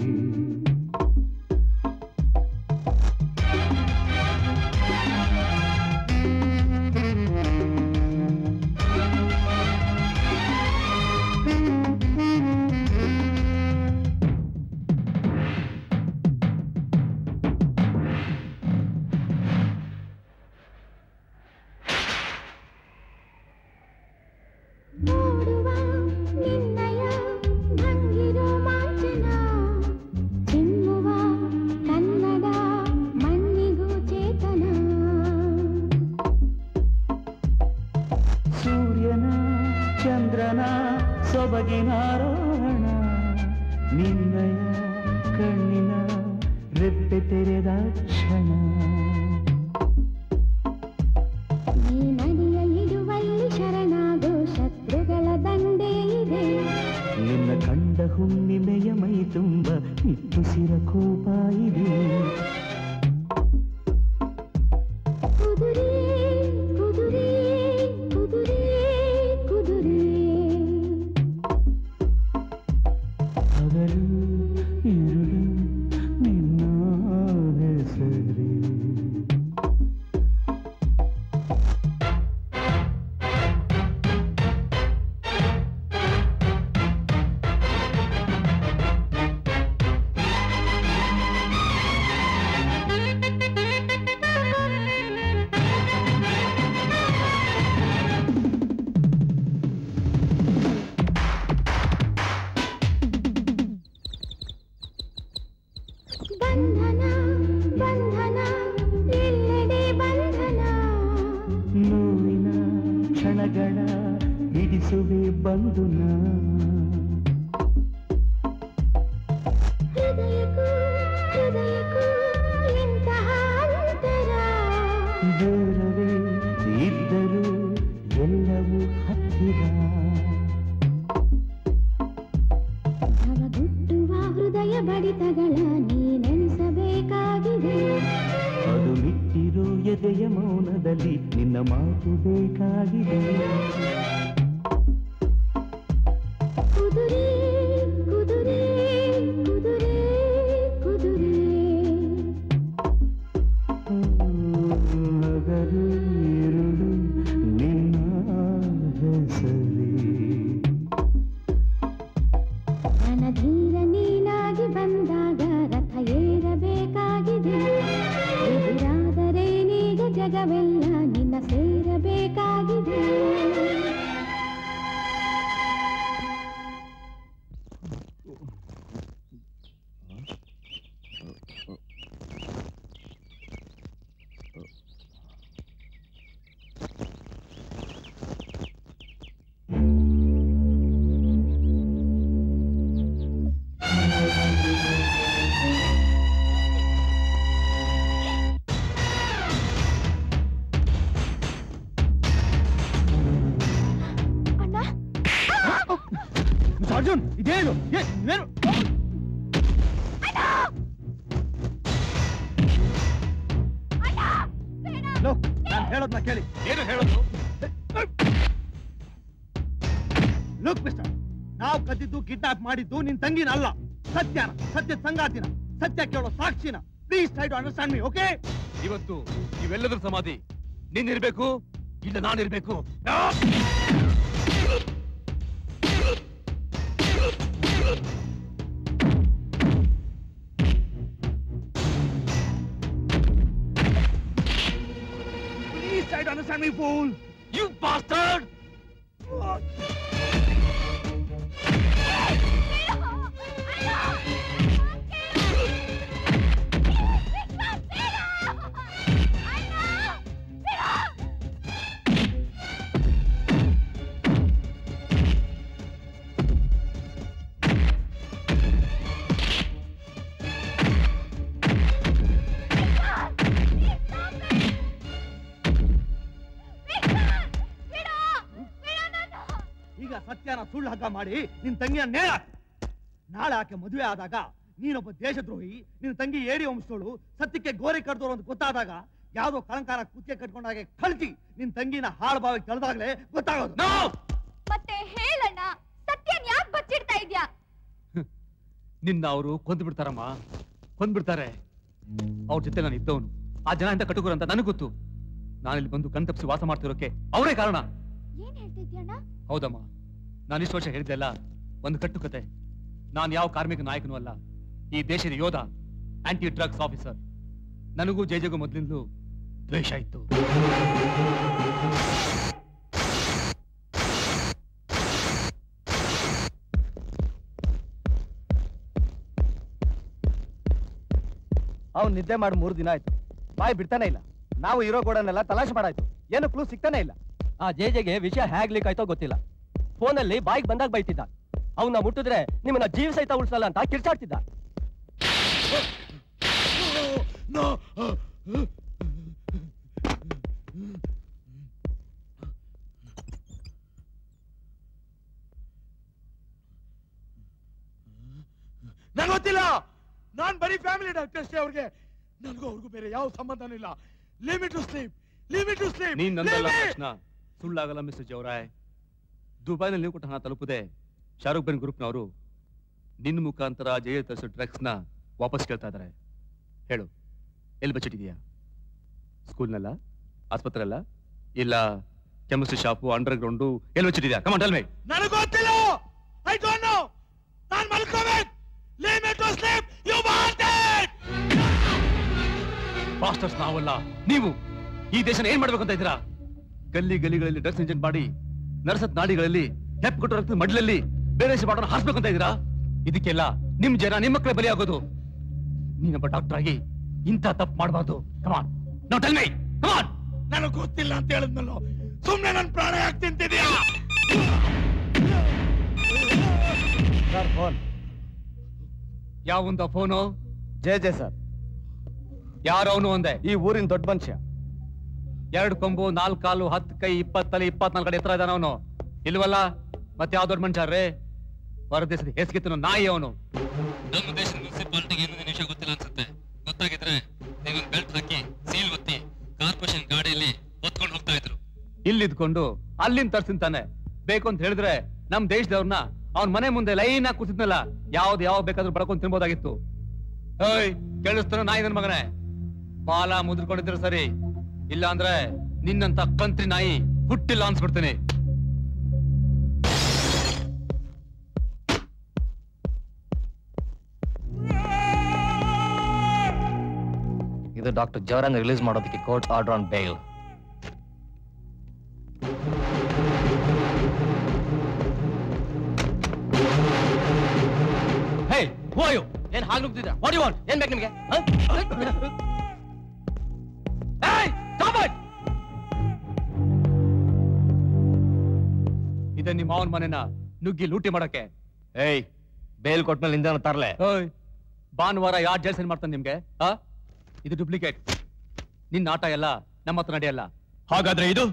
ನೋಡುವ ನಿನ್ನಯ ಭಂಗಿರೋ ಮಾಂಚನ ಚಿಮ್ಮುವ ಕನ್ನಡ ಮಣ್ಣಿಗೂ ಚೇತನ ಸೂರ್ಯನ ಚಂದ್ರನ ಸೊಬಗಿನಾರೋಹಣ ನಿನ್ನಯ ಕಣ್ಣಿನ ರೆಪ್ಪೆ ತೆರೆದ ಕ್ಷಣ ನೀ ನದಿಯ ಇರುವಲ್ಲಿ ಶರಣಾಗೋ ಶತ್ರುಗಳ ದಂಡೇ ಇದೆ ನಿನ್ನ ಕಂಡ ಹುಣ್ಣಿಮೆಯ ಮೈ ತುಂಬ ನಿಟ್ಟುಸಿರ ಕೋಪ ಇದೆ ಕುದುರೆ ಕುದುರೆ ಕುದುರೆ ಕುದುರೆ ಹಗಲು ಇರುಳು ನಿನ್ನ ಹೆಸರೇ ಬಂಧನ ಬಂಧನ ಎಲ್ಲೆಡೆ ಬಂಧನ ನೋವಿನ ಕ್ಷಣಗಳ ಹಿಡಿಸುವೆ ಬಂಧುನ ಹೃದಯಕ್ಕೂ ಹೃದಯಕ್ಕೂ ಇಂತಹ ಅಂತರ ದೂರವೇ ಇದ್ದರೂ ಎಲ್ಲವೂ ಹತ್ತಿರ ಭವಗುಟ್ಟುವ ಹೃದಯ ಬಡಿತಗಳ ನೀನೆನಿಸಬೇಕಾಗಿದೆ ಅದು ಬಿಟ್ಟಿರೋ ಎದೆಯ ಮೌನದಲ್ಲಿ ನಿನ್ನ ಮಾತು ಬೇಕಾಗಿದೆ ಕುದುರೆ ಕುದುರೆ ಕುದುರೆ ಕುದುರೆ ಹಗಲು ಇರುಳು ನಿನ್ನ ಹೆಸರೇ ರಣಧೀರ ನೀನಾಗಿ ಬಂದಾಗ ರಥ ಏರಬೇಕಾಗಿದೆ ಎದುರಾದರೆ ನೀಗ ಜಗವೆಲ್ಲ ನಿನ್ನ ಸೇರಬೇಕಾಗಿದೆ ಅಣ್ಣ ಅರ್ಜುನ್ ಇದೇನು ಏ- ಏನು ಲೋಕ್, ನಾನ್ ಹೇಳೋದ್ನ ಕೇಳಿ ಏನು ಹೇಳೋದು? ಲುಕ್ ಮಿಸ್ಟರ್, ನಾವು ಕದ್ದಿದ್ದು ಕಿಡ್ನಾಪ್ ಮಾಡಿದ್ದು ನಿನ್ ತಂಗಿನ ಅಲ್ಲ, ಸತ್ಯನ, ಸತ್ಯದ ಸಂಗಾತಿನ, ಸತ್ಯ ಕೇಳೋ ಸಾಕ್ಷಿನ. Please try to understand me, okay? ಇವತ್ತು ಇವೆಲ್ಲದ್ರ ಸಮಾಧಿ ನೀನಿರ್ಬೇಕು, ಇಲ್ಲ ನಾನಿರ್ಬೇಕು. Please try to understand me, fool. You bastard! ಸುಳ್ಳು ಹಗ್ಗ ಮಾಡಿ ನಿನ್ ತಂಗಿಯ ನೇಳ ನಾಳೆ ಆಕೆ ಮದುವೆ ಆದಾಗ ನೀನೊಬ್ಬ ದೇಶದ್ರೋಹಿ ನಿನ್ನ ತಂಗಿ ಏರಿ ವಂಶದೋಳು ಸತ್ಯಕ್ಕೆ ಗೋರಿ ಕಡ್ದೋರು ಅಂತ ಗೊತ್ತಾದಾಗ ಯಾವ್ದೋ ಕಳಂಕಾರ ಕುತ್ತಿಗೆ ಕಟ್ಕೊಂಡಾಗೆ ಕಳ್ತಿ ನಿನ್ ತಂಗಿನ ಹಾಳು ಬಾವಿಗೆ ತಳೆದಾಗ್ಲೇ ಗೊತ್ತಾಗೋದು. ಮತ್ತೆ ಹೇಳಣ್ಣ, ಸತ್ಯನ್ ಯಾಕೆ ಬಚ್ಚಿಡ್ತಾ ಇದ್ಯಾ? ನಿನ್ನ ಅವರು ಕೊಂದು ಬಿಡ್ತಾರಮ್ಮ, ಕೊಂದ್ಬಿಡ್ತಾರೆ. ಅವ್ರ ಜೊತೆ ನಾನು ಇದ್ದವನು, ಆ ಜನ ಅಂತ ಕಟುಕರು ಅಂತ ನನಗೆ ಗೊತ್ತು. ನಾನಿಲ್ಲಿ ಬಂದು ಕಣ್ ತಪ್ಪಿಸಿ ವಾಸ ಮಾಡ್ತಿರೋಕೆ ಅವರೇ ಕಾರಣ. ಏನ್ ಹೇಳ್ತಾ ಇದ್ಯಣ್ಣ? ಹೌದಮ್ಮ, ನಾನು ಇಷ್ಟು ವರ್ಷ ಹೇಳಿದ್ದೆಲ್ಲ ಒಂದು ಕಟ್ಟುಕತೆ. ನಾನು ಯಾವ ಕಾರ್ಮಿಕ ನಾಯಕನೂ ಅಲ್ಲ, ಈ ದೇಶದ ಯೋಧ, ಆಂಟಿ ಡ್ರಗ್ಸ್ ಆಫೀಸರ್. ನನಗೂ ಜೈಜಗೂ ಮೊದಲಿಂದಲೂ ದ್ವೇಷ ಇತ್ತು. ಅವ್ನು ನಿದ್ದೆ ಮಾಡಿ ಮೂರು ದಿನ ಆಯ್ತು, ಬಾಯಿ ಬಿಡ್ತಾನೆ ಇಲ್ಲ. ನಾವು ಇರೋ ಗೋಡನ್ನೆಲ್ಲ ತಲಾಶೆ ಮಾಡಾಯ್ತು, ಏನು ಕ್ಲೂ ಸಿಗ್ತಾನೆ ಇಲ್ಲ. ಆ ಜೆಜೆಗೆ ವಿಷಯ ಹೇಗ್ಲಿಕ್ಕೆ ಆಯ್ತೋ ಗೊತ್ತಿಲ್ಲ. ಫೋನಲ್ಲಿ ಬಾಯಿಗೆ ಬಂದಾಗ ಬೈತಿದ್ದ. ಅವನ್ನ ಮುಟ್ಟಿದ್ರೆ ನಿಮ್ಮನ್ನ ಜೀವ ಸಹಿತ ಉಳಿಸಲ್ಲ ಅಂತ ಕಿರ್ಚಾಡ್ತಿದ್ದ. ನಂಗೆ ಗೊತ್ತಿಲ್ಲ, ನಾನ್ ಬರೀ ಫ್ಯಾಮಿಲಿ ಡಾಕ್ಟರ್ ಅಷ್ಟೇ. ಅವ್ರಿಗೆ ನನಗೂ ಅವ್ರಿಗೂ ಬೇರೆ ಯಾವ ಸಂಬಂಧನೂ ಇಲ್ಲ. Limit to sleep, limit to sleep. ನೀನ್ ನಂದಲ್ಲ ಕೃಷ್ಣ, ಸುಳ್ಳಾಗಲ್ಲ ಮಿಸ್ಟರ್ ಜವರಾಯ್. ದುಬೈನಲ್ಲಿ ನೀವು ಕೊಟ್ಟ ಹಣ ತಲುಪದೆ ಶಾರುಖ್ ಬೆನ್ ಗ್ರೂಪ್ನವರು ನಿನ್ನ ಮುಖಾಂತರ ಜಯ ತರಿಸೋ ಡ್ರಗ್ಸ್ ನ ವಾಪಸ್ ಕೇಳ್ತಾ ಇದಾರೆ. ಹೇಳು, ಎಲ್ಲಿ ಬಚ್ಚಿಟ್ಟಿದ್ಯಾ? ಸ್ಕೂಲ್ನಲ್ಲ, ಆಸ್ಪತ್ರೆ ಅಲ್ಲ, ಇಲ್ಲ ಕೆಮಿಸ್ಟ್ರಿ ಶಾಪು, ಅಂಡರ್ ಗ್ರೌಂಡು, ಎಲ್ಲಿ ಬಚ್ಚಿಟ್ಟಿದ್ಯಾ? Come on tell me. ನನಗೆ ಗೊತ್ತಿಲ್ಲ, ಐ ಡೋಂಟ್ ನೋ. ನಾನು ಮಲ್ಕೋಬೇಕು. Limit to sleep, you want it. Masters ನಾವಲ್ಲ, ನೀವು ಈ ದೇಶನ ಏನ್ ಮಾಡ್ಬೇಕು ಅಂತ ಇದ್ದೀರಾ? ಗಲ್ಲಿ ಗಲ್ಲಿಗಳಲ್ಲಿ ಡ್ರಗ್ಸ್ ಇಂಜೆಕ್ಟ್ ಮಾಡಿ, ನರಸತ್ ನಾಡಿಗಳಲ್ಲಿ, ಹೆಪ್ ಕೊಟ್ಟ ರಕ್ತದ ಮಡ್ಲಲ್ಲಿ ಬೇರೆ ಬಾಟನ ಹಾರಿಸ್ಬೇಕು ಅಂತ ಇದ್ದೀರಾ? ಇದಕ್ಕೆಲ್ಲ ನಿಮ್ ಜನ, ನಿಮ್ಮ ಮಕ್ಕಳೇ ಬಲಿ ಆಗೋದು. ನೀನೊಬ್ಬ ಡಾಕ್ಟರ್ ಆಗಿ ಇಂಥ ತಪ್ಪು ಮಾಡಬಾರ್ದು. Come on, now tell me, come on. ನನಗೆ ಗೊತ್ತಿಲ್ಲ ಅಂತ ಹೇಳಿದ್ನಲ್ಲ, ಸುಮ್ನೆ ನನ್ನ ಪ್ರಾಣ ಯಾಕೆ ತಿಂತಿದ್ಯಾ? Sir phone. ಯಾವಂದ ಫೋನು? J J sir. ಯಾರವನು ಒಂದೇ? ಈ ಊರಿನ ದೊಡ್ಡ ಮನುಷ್ಯ. ಎರಡು ಕೊಂಬು, ನಾಲ್ಕು ಕಾಲು, ಹತ್ತು ಕೈ, ಇಪ್ಪತ್ತಲ್ಲಿ ಇಪ್ಪತ್ನಾಲ್ಕು ಕಡೆ ಎತ್ತರ ಇದ್ದಾನ ಅವನು. ಇಲ್ವಲ್ಲ, ಮತ್ತೆ ಯಾವ ದೊಡ್ಡ ಮನುಷ್ಯ ರೇ? ಹೊರದೇಶದ ಹೆಸಗಿತ್ತನು ನಾಯಿ ಅವನು. ನಮ್ಮ ದೇಶದ ಮುನ್ಸಿಪಾಲಿಟಿಗೆ ಇನ್ನೊಂದು ನಿಮಿಷ ಗೊತ್ತಿಲ್ಲ ಅನ್ಸುತ್ತೆ. ಗೊತ್ತಾಗಿದ್ರೆ ನೀವೊಂದು ಬೆಲ್ಟ್ ಹಾಕಿ ಸೀಲ್ ಒತ್ತಿ ಕಾರ್ಪೊರೇಷನ್ ಗಾಡಿಯಲ್ಲಿ ಹೊತ್ಕೊಂಡು ಹೋಗ್ತಾ ಇದ್ರು. ಇಲ್ಲಿದ್ಕೊಂಡು ಅಲ್ಲಿಂದ ತರ್ಸಿಂತಾನೆ. ಬೇಕು ಅಂತ ಹೇಳಿದ್ರೆ ನಮ್ ದೇಶದವ್ರನ್ನ ಅವ್ನ ಮನೆ ಮುಂದೆ ಲೈನ್ ಆಗಿ ಕೂತಿದ್ನಲ್ಲ, ಯಾವ್ದು ಯಾವ ಬೇಕಾದ್ರೂ ಬಡ್ಕೊಂಡ್ ತಿನ್ಬೋದಾಗಿತ್ತು. ಏಯ್, ಕೇಳಿಸ್ತಾನ ನಾಯಿ ನನ್ ಮಗನೇ? ಬಾಲ ಮುದ್ರಕೊಂಡಿದ್ರೆ ಸರಿ, ಇಲ್ಲ ಅಂದ್ರೆ ನಿನ್ನಂತ ಕಂತ್ರಿ ನಾಯಿ ಹುಟ್ಟಿಲ್ಲ ಅನ್ಸ್ಬಿಡ್ತೀನಿ. ಇದು ಡಾಕ್ಟರ್ ಜವರನ್ ರಿಲೀಸ್ ಮಾಡೋದಕ್ಕೆ ಕೋರ್ಟ್ ಆರ್ಡರ್ ಆನ್ ಬೇಲ್. ಹೇ, ಹೂ ಆರ್ ಯು? ಏನ್ ಹಾಗೆ ನುಗ್ತಿದ್ರಾ? What you want? ಏನ್ ಬೇಕು ನಿಮಗೆ? ಇದೇ ನಿಮ್ಮ ಅವನ ಮನೆನ ನುಗ್ಗಿ ಲೂಟಿ ಮಾಡಕ್ಕೆ? ಏಯ್, ಬೇಲ್ ಕೊಟ್ಮೇಲೆ ನಿಂದ ತರಲೆ. ಏಯ್, ಭಾನುವಾರ ಯಾರು ಜೈಲ್ ಸೈನ್ ಮಾಡ್ತಾನೆ ನಿಮ್ಗೆ? ಆ ಇದು ಡೂಪ್ಲಿಕೇಟ್. ನಿನ್ನ ಆಟ ಎಲ್ಲ ನಮ್ಮ ಹತ್ರ ನಡೆಯಲ್ಲ. ಹಾಗಾದ್ರೆ ಇದು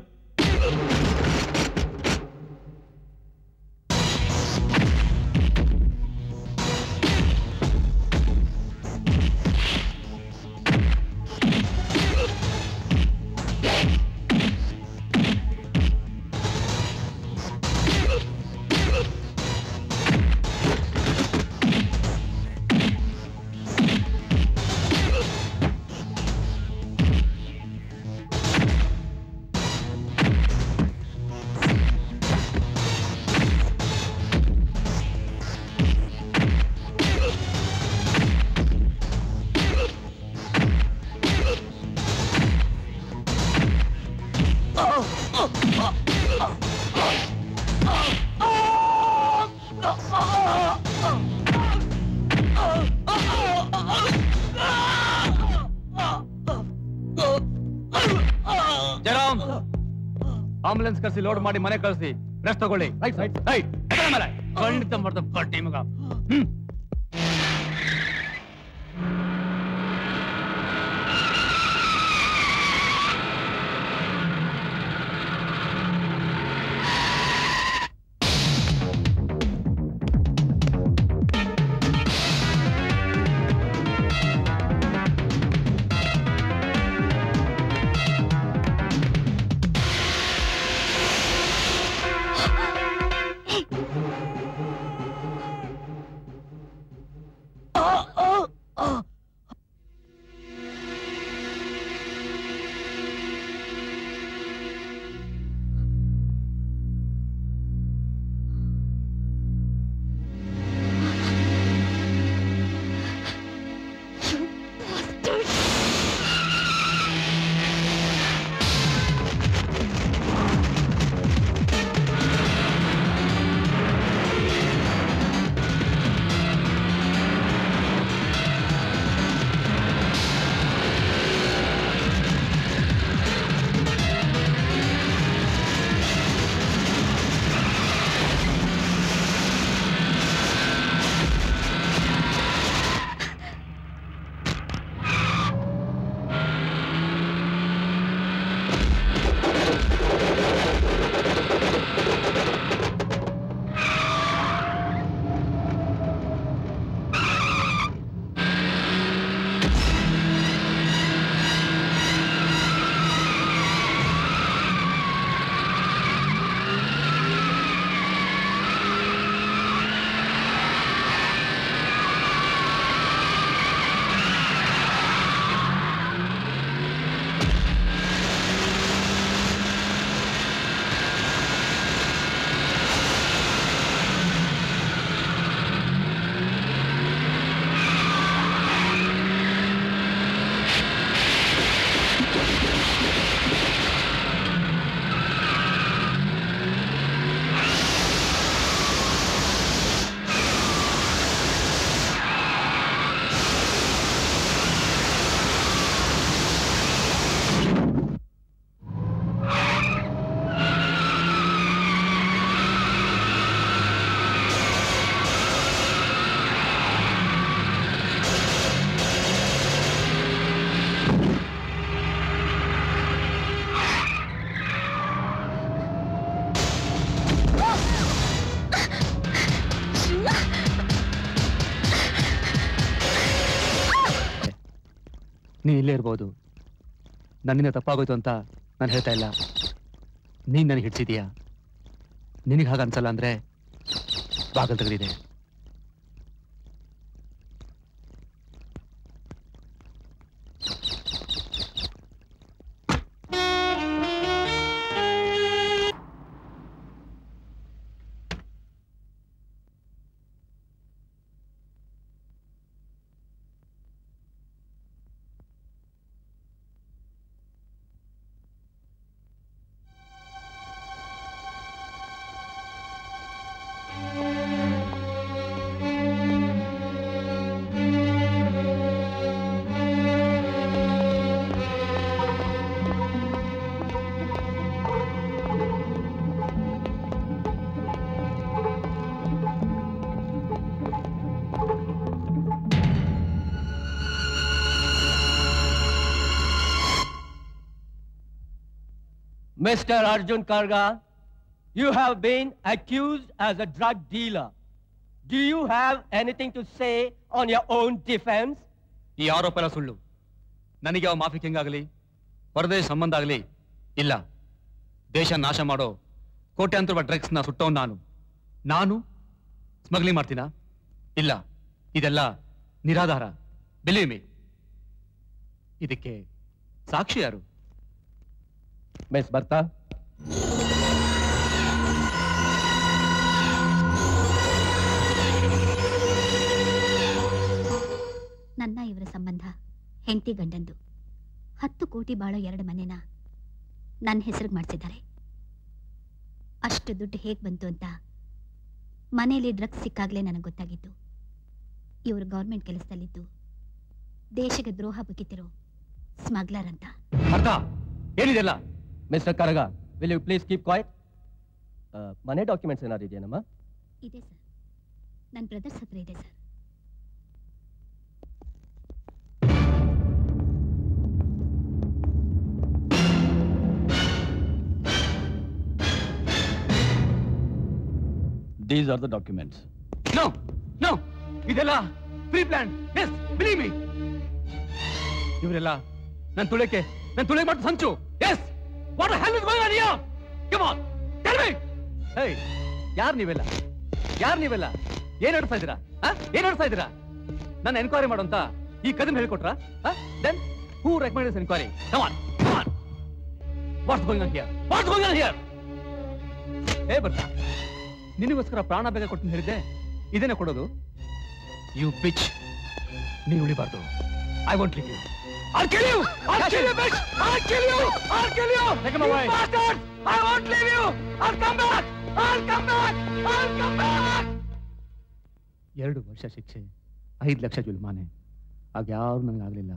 ಆಂಬುಲೆನ್ಸ್ ಕಳಿಸಿ ಲೋಡ್ ಮಾಡಿ ಮನೆ ಕಳಿಸಿ ರೆಸ್ಟ್ ತಗೊಳ್ಳಿ. ರೈಟ್ ರೈಟ್ ರೈಟ್ ಖಂಡಿತ ಮಾಡ್ದ ಪಟ್ಟಿ ಮಗ. ಹ್ಮ್ ನೀನು ಇಲ್ಲೇ ಇರ್ಬೋದು. ನನ್ನಿಂದ ತಪ್ಪಾಗೋಯ್ತು ಅಂತ ನಾನು ಹೇಳ್ತಾ ಇಲ್ಲ. ನೀನು ನನಗೆ ಹಿಡ್ಸಿದೀಯಾ. ನಿನಗೆ ಹಾಗೆ ಅನ್ಸಲ್ಲ ಅಂದ್ರೆ ಬಾಗಲ್ ತೆಗೆದಿದೆ. Mister Arjun Karga, you have been accused as a drug dealer. Do you have anything to say on your own defense? ಈ ಆರೋಪ ಎಲ್ಲ ಸುಳ್ಳು. ನನಗೆ ಯಾವ ಮಾಫಿ ಕಿಂಗ್ ಆಗಲಿ ಪರದೇಶ ಸಂಬಂಧ ಆಗಲಿ ಇಲ್ಲ. ದೇಶ ನಾಶ ಮಾಡೋ ಕೋಟ್ಯಾಂತರ ರೂಪಾಯಿ ಡ್ರಗ್ಸ್ ನ ಸುಟ್ಟವನು ನಾನು. ನಾನು ಸ್ಮಗ್ಲಿಂಗ್ ಮಾಡ್ತೀನಾ? ಇಲ್ಲ. ಇದೆಲ್ಲ ನಿರಾಧಾರ. Believe me. ಇದಕ್ಕೆ ಸಾಕ್ಷಿ ಯಾರು? ಮಿಸ್ ಬರ್ತಾ, ನನ್ನ ಇವರ ಸಂಬಂಧ ಹೆಂಡತಿ ಗಂಡಂದು. ಹತ್ತು ಕೋಟಿ ಬಾಳೋ ಎರಡು ಮನೆನ ನನ್ನ ಹೆಸರಿಗೆ ಮಾಡಿಸಿದ್ದಾರೆ. ಅಷ್ಟು ದುಡ್ಡು ಹೇಗೆ ಬಂತು ಅಂತ ಮನೆಯಲ್ಲಿ ಡ್ರಗ್ಸ್ ಸಿಕ್ಕಾಗಲೇ ನನಗೆ ಗೊತ್ತಾಗಿತ್ತು. ಇವರು ಗೌರ್ಮೆಂಟ್ ಕೆಲಸದಲ್ಲಿದ್ದು ದೇಶಕ್ಕೆ ದ್ರೋಹ ಬಗೆತಿರೋ ಸ್ಮಗ್ಲರ್ ಅಂತ. ಏನಿದೆಲ್ಲ? Mister Karaga, will you please keep quiet? ಮನೆ ಡಾಕ್ಯುಮೆಂಟ್ಸ್ ಏನಾದ್ರು ಇದೆಯೇನಮ್ಮ? ಇದೆ ಸರ್, ನನ್ನ ಬ್ರದರ್ಸ್ ಹತ್ರ ಇದೆ sir. These are the documents. No, no, ಇದೆಲ್ಲ pre plan. Yes, believe me. ಇವರೆಲ್ಲ ನನ್ನ ತುಳಿಕೆ ನನ್ನ ತುಳಿಕೆ ಮಾಡ್ತಾ ಸಂಚು. Yes. What the hell is going on here? Come on, tell me. Hey, ಯಾರು ನೀವೆಲ್ಲ? ಯಾರು ನೀವೆಲ್ಲ? ಏನ್ ನಡೆಸ್ತಾ ಇದ್ದೀರಾ? ಏನ್ ನಡೆಸ್ತಾ ಇದ್ದೀರಾ? ನನ್ನ ಎನ್ಕ್ವೈರಿ ಮಾಡೋಂತ ಈ Kadam ಹೇಳ್ಕೊಟ್ರಾ? Then who recommended this inquiry? Come on, come on. What's going on here? What's going on here? Hey, ಬರ್ತಾ, ನಿನಗೋಸ್ಕರ ಪ್ರಾಣ ಬೇಗ ಕೊಟ್ಟು ಹೇಳಿದ್ದೆ, ಇದೇನೆ ಕೊಡೋದು? ಯು ಬಿಚ್, ನೀನು ಉಳಿಬಾರ್ದು. I want leave you. I'll kill you! I'll kill you, bitch! I'll kill you! I'll kill you! Take him away! You bastards! I won't leave you! I'll come back! I'll come back! I'll come back! ಎರಡು ವರ್ಷ ಶಿಕ್ಷೆ, ಐದು ಲಕ್ಷ ಜುಲ್ಮಾನೆ. ಆಗ ಯಾರು ನನಗಾಗಲಿಲ್ಲ.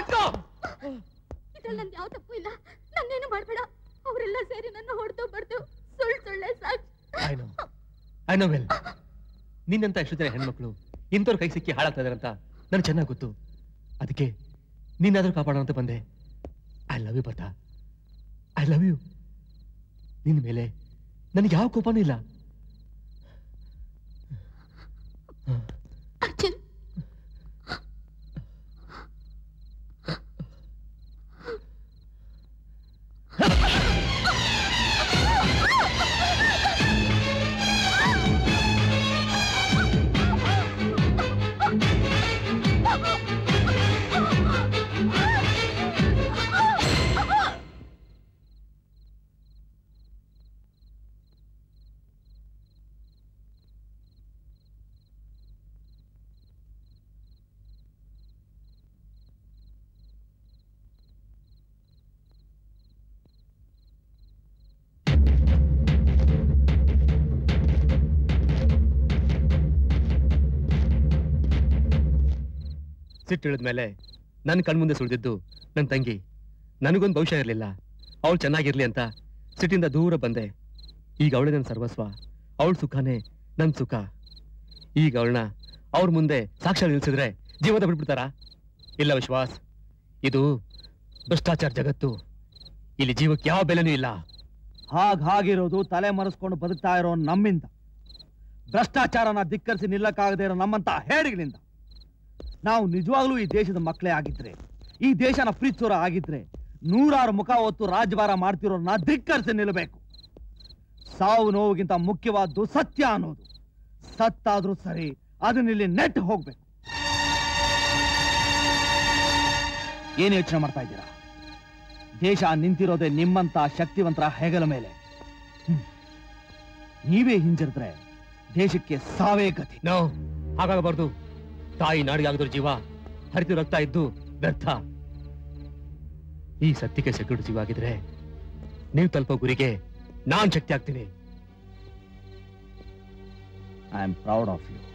ಇದ್ರಲ್ಲಿ ನಂದು ಯಾವ ತಪ್ಪು ಇಲ್ಲ. ನನ್ನೇನು ಮಾಡ್ಬೇಡ. ಅವರೆಲ್ಲ ಸೇರಿ ನನ್ನ ಹೊಡೆದು ಬಡ್ದು ಸುಳ್ಳು ಸುಳ್ಳೆ ಸಾಕ್ಷಿ. I know I know well. ನಿನ್ನಂತ ಎಷ್ಟು ಜನ ಹೆಣ್ಮಕ್ಳು ಇಂಥವ್ರ ಕೈ ಸಿಕ್ಕಿ ಹಾಳಾಗ್ತಾ ಇದಾರಂತ ನನಗೆ ಚೆನ್ನಾಗಿ ಗೊತ್ತು. ಅದಕ್ಕೆ ನೀನಾದ್ರೂ ಕಾಪಾಡೋ ಅಂತ ಬಂದೆ. ಐ ಲವ್ ಯು ಬರ್ತ. I love you. ನಿನ್ನ ಮೇಲೆ ನನಗೆ ಯಾವ ಕೋಪನೂ ಇಲ್ಲ. ಅರ್ಜುನ್, ಸಿಟ್ಟಿಳಿದ್ಮೇಲೆ ನನ್ನ ಕಣ್ಮುಂದೆ ಸುಳಿದಿದ್ದು ನನ್ನ ತಂಗಿ. ನನಗೊಂದು ಭವಿಷ್ಯ ಇರಲಿಲ್ಲ. ಅವಳು ಚೆನ್ನಾಗಿರ್ಲಿ ಅಂತ ಸಿಟ್ಟಿಂದ ದೂರ ಬಂದೆ. ಈಗ ಅವಳೇ ನನ್ನ ಸರ್ವಸ್ವ. ಅವಳ ಸುಖನೇ ನನ್ನ ಸುಖ. ಈಗ ಅವಳನ್ನ ಅವ್ರ ಮುಂದೆ ಸಾಕ್ಷಿ ನಿಲ್ಸಿದ್ರೆ ಜೀವದ ಬಿಟ್ಬಿಡ್ತಾರ? ಇಲ್ಲ ವಿಶ್ವಾಸ್, ಇದು ಭ್ರಷ್ಟಾಚಾರ ಜಗತ್ತು. ಇಲ್ಲಿ ಜೀವಕ್ಕೆ ಯಾವ ಬೆಲೆನೂ ಇಲ್ಲ. ಹಾಗ್ ಹಾಗಿರೋದು ತಲೆ ಮರೆಸ್ಕೊಂಡು ಬದುಕ್ತಾ ಇರೋ ನಮ್ಮಿಂದ, ಭ್ರಷ್ಟಾಚಾರನ ಧಿಕ್ಕರಿಸಿ ನಿಲ್ಲಕ್ಕಾಗದೇ ಇರೋ ನಮ್ಮಂತ ಹೇಡಿಗಳಿಂದ. ನಾವು ನಿಜವಾಗ್ಲೂ ಈ ದೇಶದ ಮಕ್ಕಳೇ ಆಗಿದ್ರೆ, ಈ ದೇಶನ ಪ್ರೀತಿಸೋರ ಆಗಿದ್ರೆ, ನೂರಾರು ಮುಖ ಹೊತ್ತು ರಾಜಭಾರ ಮಾಡ್ತಿರೋರ್ನ ಧಿಕ್ಕರಿಸಿ ನಿಲ್ಲಬೇಕು. ಸಾವು ನೋವಿಗಿಂತ ಮುಖ್ಯವಾದ್ದು ಸತ್ಯ ಅನ್ನೋದು. ಸತ್ತಾದ್ರೂ ಸರಿ, ಅದನ್ನಿಲ್ಲಿ ನೆಟ್ ಹೋಗ್ಬೇಕು. ಏನ್ ಯೋಚನೆ ಮಾಡ್ತಾ ಇದ್ದೀರಾ? ದೇಶ ನಿಂತಿರೋದೇ ನಿಮ್ಮಂತ ಶಕ್ತಿವಂತರ ಹೆಗಲ ಮೇಲೆ. ಹ್ಮ್. ನೀವೇ ಹಿಂಜರಿದ್ರೆ ದೇಶಕ್ಕೆ ಸಾವೇ ಗತಿ. ನೋ, ಹಾಗಾಗಬಾರ್ದು. ತಾಯಿ ನಾಡಿಗಾಗದ್ರ ಜೀವ ಹರಿದು ರಕ್ತ ಇದ್ದು ವ್ಯರ್ಥ. ಈ ಸತ್ಯಕ್ಕೆ ಸೆಕ್ಯೂರಿಟಿ ಜೀವ ಆಗಿದ್ರೆ ನೀವು ತಲುಪೋ ಗುರಿಗೆ ನಾನ್ ಶಕ್ತಿ ಆಗ್ತೀನಿ. I am proud of you.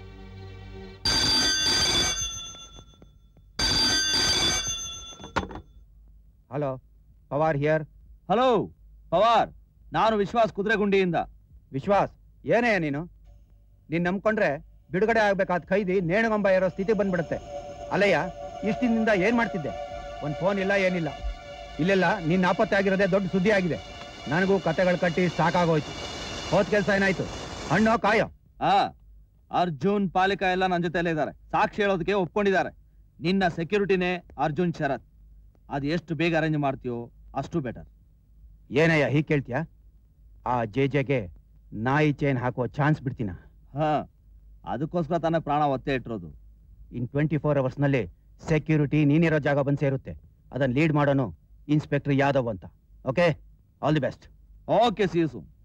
Hello, Pawar here. Hello Pawar, ನಾನು ವಿಶ್ವಾಸ್ ಕುದುರೆಗುಂಡಿಯಿಂದ. ವಿಶ್ವಾಸ್, ಏನೇ ನೀನು? ನೀನ್ ನಂಬ್ಕೊಂಡ್ರೆ ಬಿಡುಗಡೆ ಆಗ್ಬೇಕಾದ ಖೈದಿ ನೇಣುಗಂಬ ಇರೋ ಸ್ಥಿತಿ ಬಂದ್ಬಿಡುತ್ತೆ. ಅಲ್ಲಯ್ಯ, ಇಷ್ಟ ದಿನದಿಂದ ಏನ್ ಮಾಡ್ತಿದ್ದೆ? ಒಂದ್ ಫೋನ್ ಇಲ್ಲ, ಏನಿಲ್ಲ. ಇಲ್ಲೆಲ್ಲ ನಿನ್ನ ನಾಪತ್ತೆ ಆಗಿರೋದೇ ದೊಡ್ಡ ಸುದ್ದಿ ಆಗಿದೆ. ನನಗೂ ಕತೆಗಳು ಕಟ್ಟಿ ಸಾಕಾಗೋಯ್ತು. ಹೋದ್ ಕೆಲ್ಸ ಏನಾಯ್ತು? ಹಣ್ಣು ಕಾಯೋ? ಆ ಅರ್ಜುನ್ ಪಾಲಿಕಾ ಎಲ್ಲ ನನ್ನ ಜೊತೆಲೇ ಇದ್ದಾರೆ. ಸಾಕ್ಷಿ ಹೇಳೋದಕ್ಕೆ ಒಪ್ಕೊಂಡಿದ್ದಾರೆ. ನಿನ್ನ ಸೆಕ್ಯೂರಿಟಿನೇ ಅರ್ಜುನ್ ಶರತ್. ಅದು ಎಷ್ಟು ಬೇಗ ಅರೇಂಜ್ ಮಾಡ್ತೀಯೋ ಅಷ್ಟು ಬೆಟರ್. ಏನಯ್ಯ ಹೀಗೆ ಕೇಳ್ತೀಯ? ಆ ಜೆ ಜೆಗೆ ನಾಯಿ ಚೈನ್ ಹಾಕುವ ಚಾನ್ಸ್ ಬಿಡ್ತೀನ? ಹಾ, ಅದಕ್ಕೋಸ್ಕರ ತಾನೇ ಪ್ರಾಣ ಒತ್ತೆ ಇಟ್ಟಿರೋದು. ಇನ್ ಟ್ವೆಂಟಿ ಫೋರ್ ಅವರ್ಸ್ ನಲ್ಲಿ ಸೆಕ್ಯೂರಿಟಿ ನೀನಿರೋ ಜಾಗ ಬಂದ್ ಸೇರುತ್ತೆ. ಅದನ್ನ ಲೀಡ್ ಮಾಡೋನು ಇನ್ಸ್ಪೆಕ್ಟರ್ ಯಾದವ್ ಅಂತ. Okay, all the best. Okay, see you soon.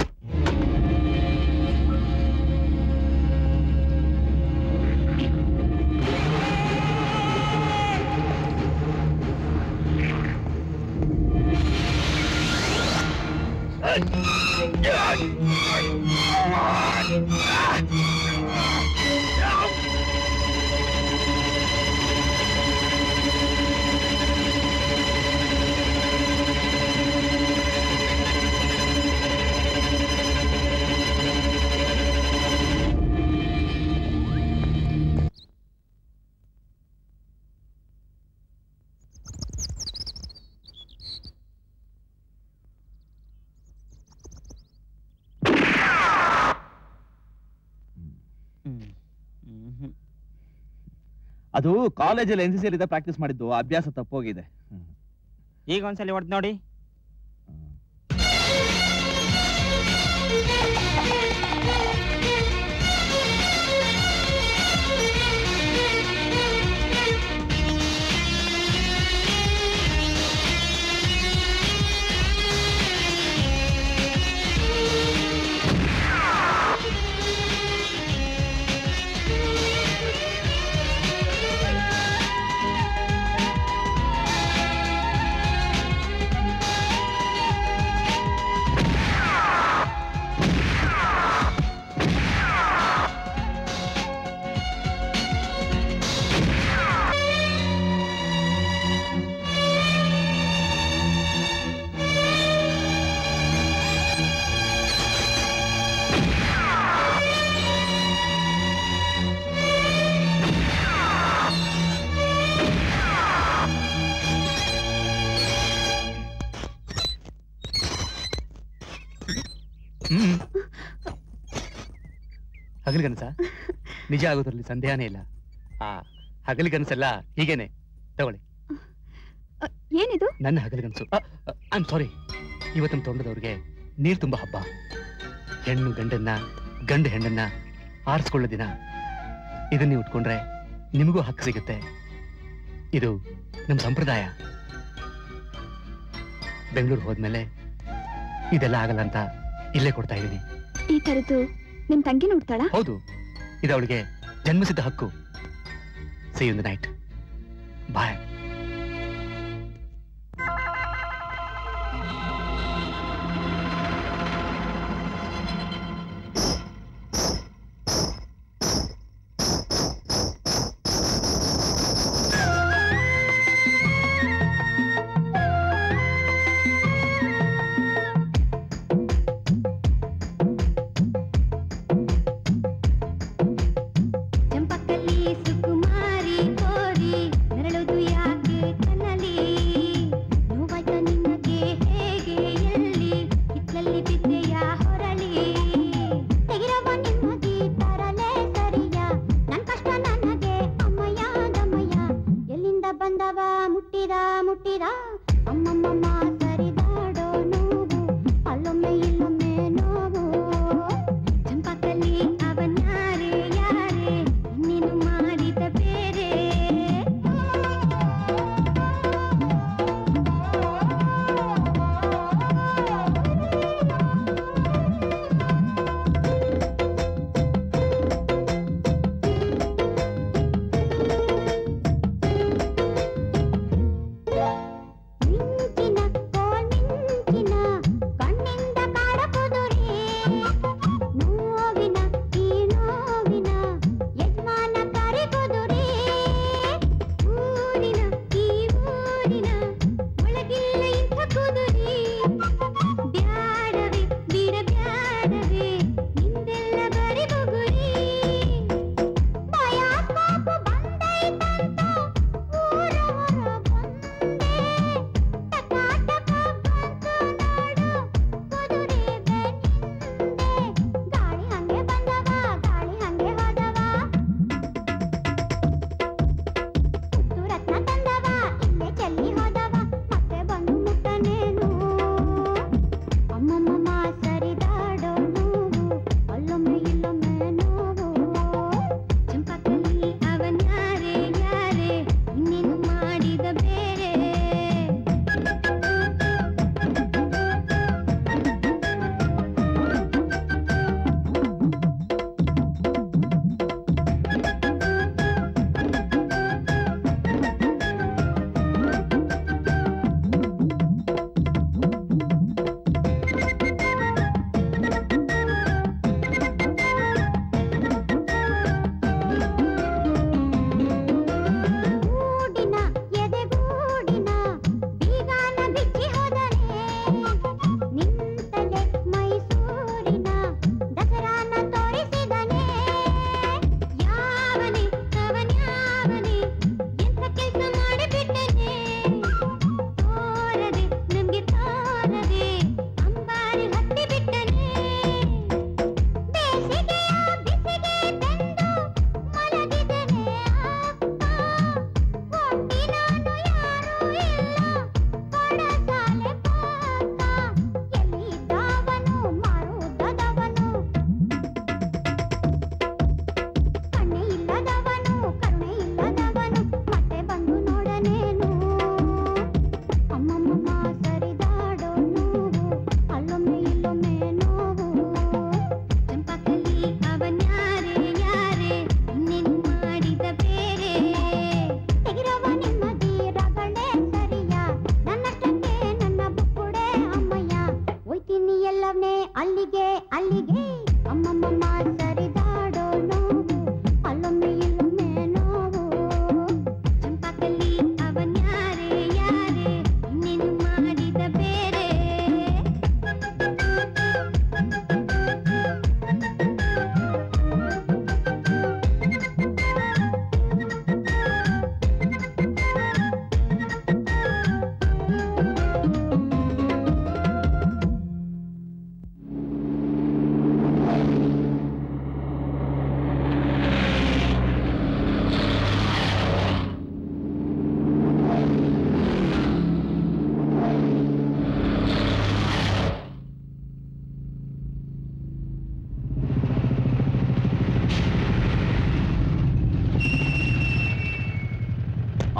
ಅದು ಕಾಲೇಜಲ್ಲಿ ಎನ್ ಸಿ ಸಿ ಅಲ್ಲಿ ಪ್ರಾಕ್ಟೀಸ್ ಮಾಡಿದ್ದು, ಅಭ್ಯಾಸ ತಪ್ಪೋಗಿದೆ. ಈಗ ಒಂದ್ಸಲಿ ಹೊಡೆದ್ ನೋಡಿ. ಹ್ಮ್ ಹಗಲ್ಗನಸ ನಿಜ ಆಗೋದ್ರಲ್ಲಿ ಸಂದೇಹನೇ ಇಲ್ಲ. ಆ ಹಗಲ್ಗನಸೆಲ್ಲ ಹೀಗೇನೆ. ತಗೊಳ್ಳಿ. ಏನಿದು? ನನ್ನ ಹಗಲ್ಗನಸು. ಐ ಆಮ್ ಸಾರಿ. ಇವತ್ತಿನ ತೊಂಡದವ್ರಿಗೆ ನೀರ್ ತುಂಬಾ ಹಬ್ಬ. ಹೆಣ್ಣು ಗಂಡನ್ನ, ಗಂಡು ಹೆಣ್ಣನ್ನ ಆರಿಸ್ಕೊಳ್ಳೋ ದಿನ. ಇದನ್ನ ನೀವು ಉಟ್ಕೊಂಡ್ರೆ ನಿಮಗೂ ಹಕ್ಕು ಸಿಗುತ್ತೆ. ಇದು ನಮ್ಮ ಸಂಪ್ರದಾಯ. ಬೆಂಗಳೂರು ಹೋದ್ಮೇಲೆ ಇದೆಲ್ಲ ಆಗಲ್ಲ ಅಂತ ಇಲ್ಲೇ ಕೊಡ್ತಾ ಇದ್ದೀನಿ. ಈ ತರದ್ದು ನಿಮ್ ತಂಗಿ ನೋಡ್ತಾಳ? ಹೌದು, ಇದು ಅವಳಿಗೆ ಜನ್ಮಸಿದ್ಧ ಹಕ್ಕು. See you in the night. Bye.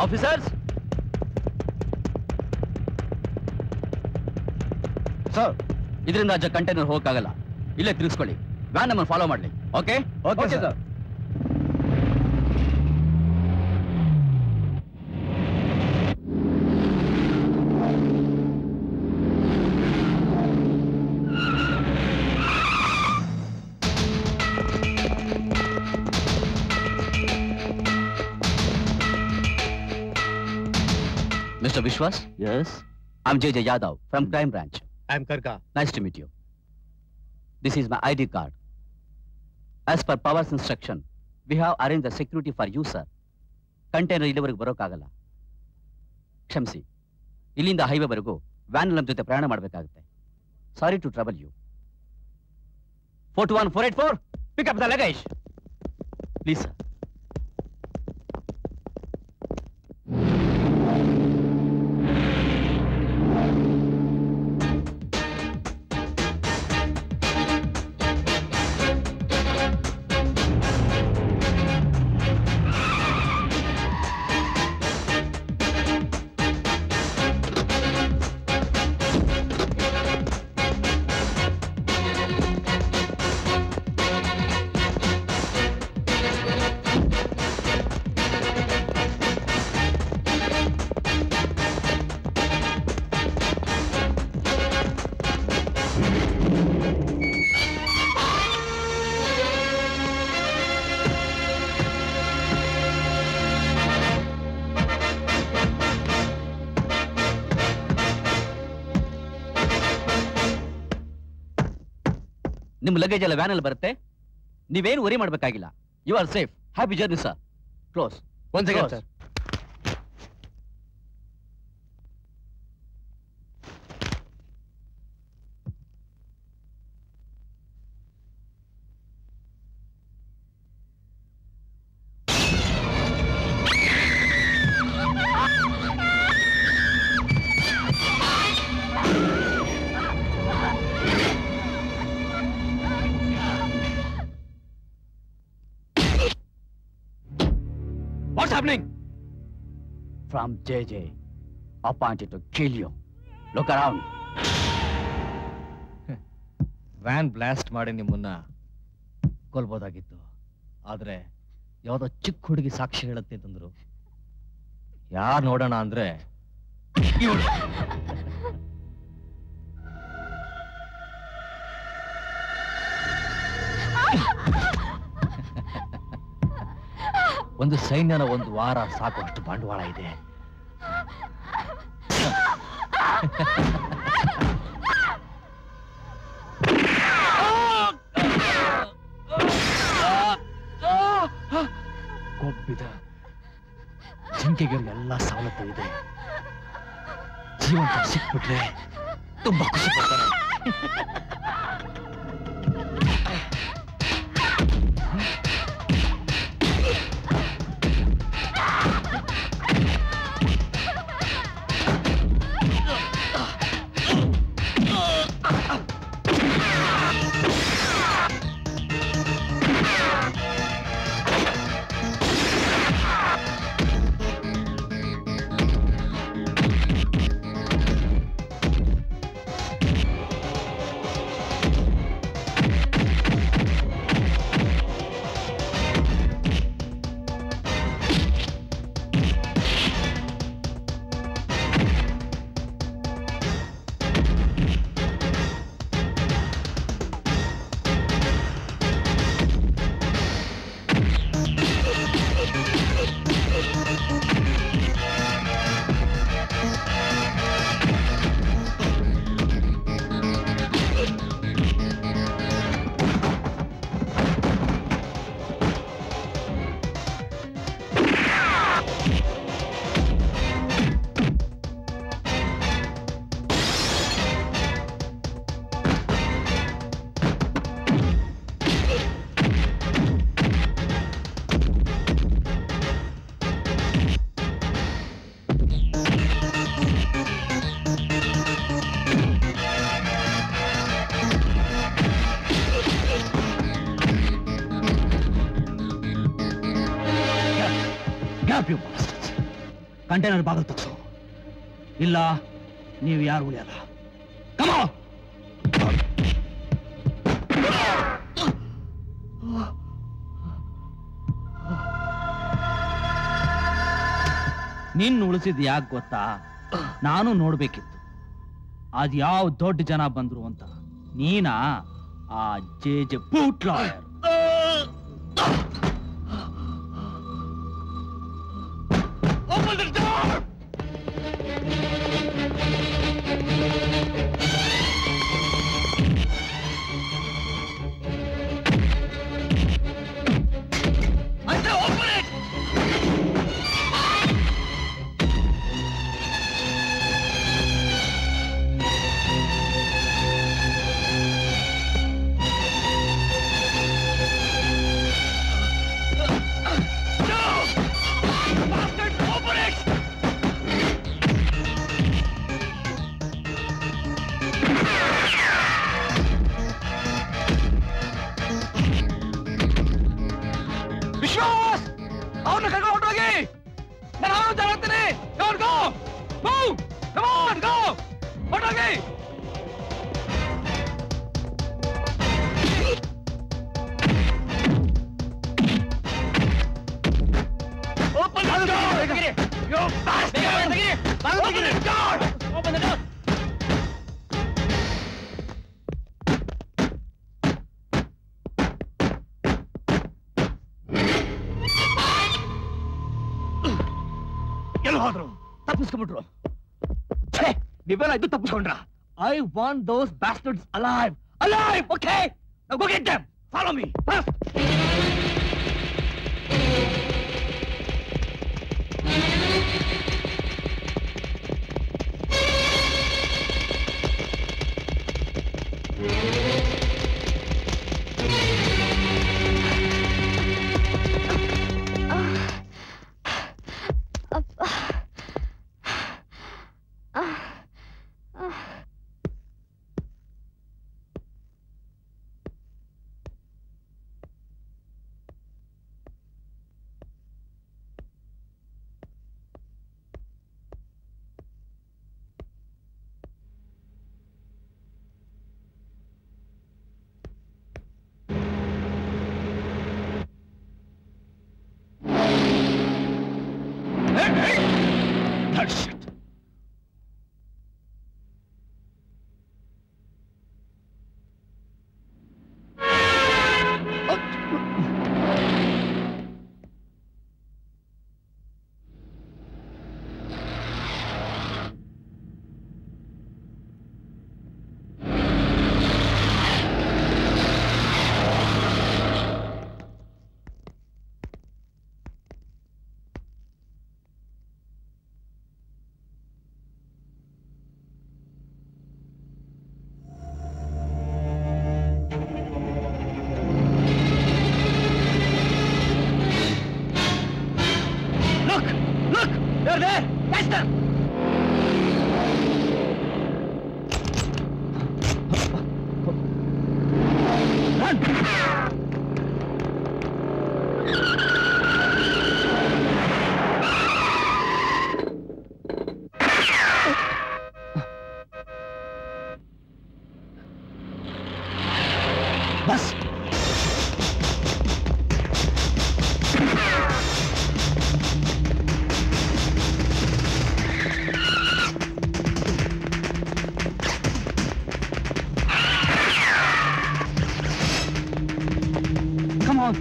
Officers sir, ಇದರಿಂದ ಅಜ್ಜ ಕಂಟೈನರ್ ಹೋಗಕ್ಕಾಗಲ್ಲ. ಇಲ್ಲೇ ತಿರ್ಗಿಸ್ಕೊಳ್ಳಿ. ವ್ಯಾನ್ ನಮ್ಮನ್ನು ಫಾಲೋ ಮಾಡಲಿ. Okay okay sir. Mister Vishwas? Yes? I'm J J Yadav from Crime Branch. I'm Karka. Nice to meet you. This is my I D card. As per Power's instruction, we have arranged the security for you, sir. Container ಇಲ್ಲಿವರೆಗೂ ಬರೋಕ್ಕಾಗಲ್ಲ. ಕ್ಷಮಿಸಿ. ಇಲ್ಲಿಂದ ಹೈವೇವರೆಗೂ van ನಮ್ಮ ಜೊತೆ ಪ್ರಯಾಣ ಮಾಡಬೇಕಾಗುತ್ತೆ. Sorry to trouble you. four two one four eight four, pick up the luggage. Please, sir. ನಿಮ್ಮ luggage ಎಲ್ಲ ವ್ಯಾನ್ ಅಲ್ಲಿ ಬರುತ್ತೆ. ನೀವೇನು ವರಿ ಮಾಡಬೇಕಾಗಿಲ್ಲ. You are safe. Happy journey sir. Close. One second sir. What's happening? From J J, appointed to kill you. Look around. Van blast ಮಾಡಿ ನಿಮ್ಮನ್ನ ಕೊಲ್ಬೋದಾಗಿತ್ತು. ಆದ್ರೆ ಯಾವುದೋ ಚಿಕ್ಕ ಹುಡುಗಿ ಸಾಕ್ಷಿ ಹೇಳುತ್ತೆ ಅಂತಂದ್ರು. ಯಾರು ನೋಡೋಣ ಅಂದ್ರೆ ಇವ್ಳು. ಒಂದು ಸೈನ್ಯನ ಒಂದು ವಾರ ಸಾಕುವಷ್ಟು ಬಂಡವಾಳ ಇದೆ. ಕೊಬ್ಬಿದ ಜಿಂಕೆಗೆ ಎಲ್ಲ ಸವಲತ್ತು ಇದೆ. ಜೀವಂತ ಸಿಕ್ಬಿಟ್ರೆ ತುಂಬಾ ಖುಷಿ ಪಡ್ತಾರೆ. Grab you bastards. ಕಂಟೈನರ್ ಬಾಗಿಲು ತಗ್ಸು, ಇಲ್ಲ ನೀವು ಯಾರು ಉಳಿಯಲ್ಲ. ಕಮೋ ನಿನ್ ಉಳಿಸಿದ್ ಯಾಕೆ ಗೊತ್ತಾ? ನಾನು ನೋಡ್ಬೇಕಿತ್ತು ಅದ್ ಯಾವ ದೊಡ್ಡ ಜನ ಬಂದ್ರು ಅಂತ. ನೀನಾ ಆ J J boot lawyer. Open the door! I said open it! Vishwas, ಅವನ್ನ ಕರ್ಕೊಂಡು ಹೊರಟೋಗಿ. ನಾನು ಅವನು ಜಾಗ್ತೀನಿ. Come on, go! Move! Come on, go! ಹೊರಟೋಗಿ. Open the door! You bastard! Open the door! Open the door! ಎಲ್ಲಿ ಹೋದ್ರು? ತಪ್ಪಿಸ್ಕೊಂಡ್ಬಿಟ್ರು. ನೀವೆಲ್ಲ ಇದು ತಪ್ಪಿಸ್ಕೊಂಡ್ರ? I want those bastards alive. Alive! Okay, now go get them. Follow me fast. They're there! Catch them! Run! Bus! Come on.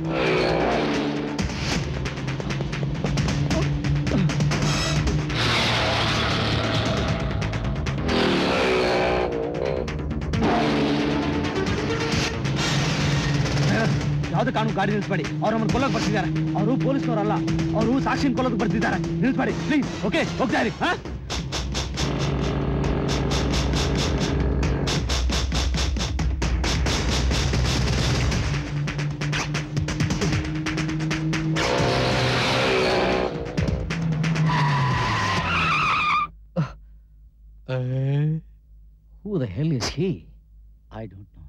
ಯಾವ್ದು ಕಾನೂನು ಗಾಡಿ ನಿಲ್ಲಿಸಬೇಡಿ. ಅವ್ರು ನಮ್ಮನ್ನು ಕೊಲ್ಲೋಕೆ ಬರ್ತಿದ್ದಾರೆ. ಅವರು ಪೊಲೀಸ್ನವರಲ್ಲ, ಅವರು ಸಾಕ್ಷಿನ ಕೊಲ್ಲೋಕೆ ಬರ್ತಿದ್ದಾರೆ. ನಿಲ್ಲಿಸಬೇಡಿ ಪ್ಲೀಸ್. ಓಕೆ, ಹೋಗ್ತಾ ಇರಿ. ಹಾ Who the hell is he? I don't know.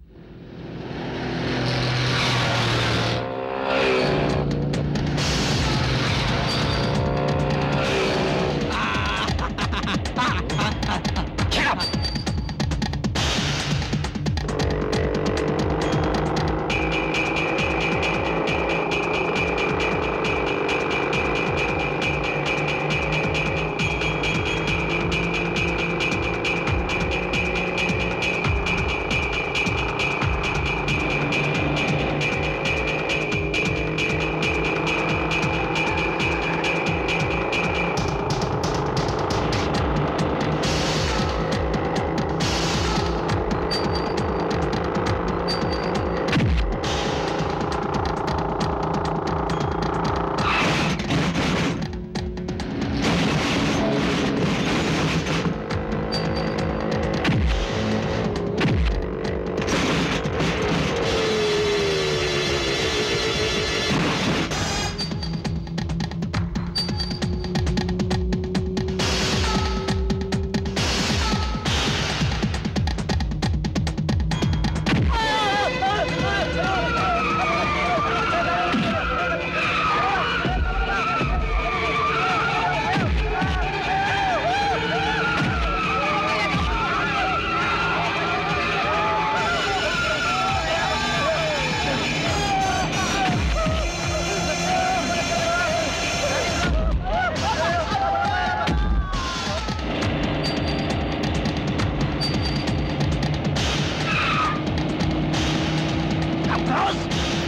boss!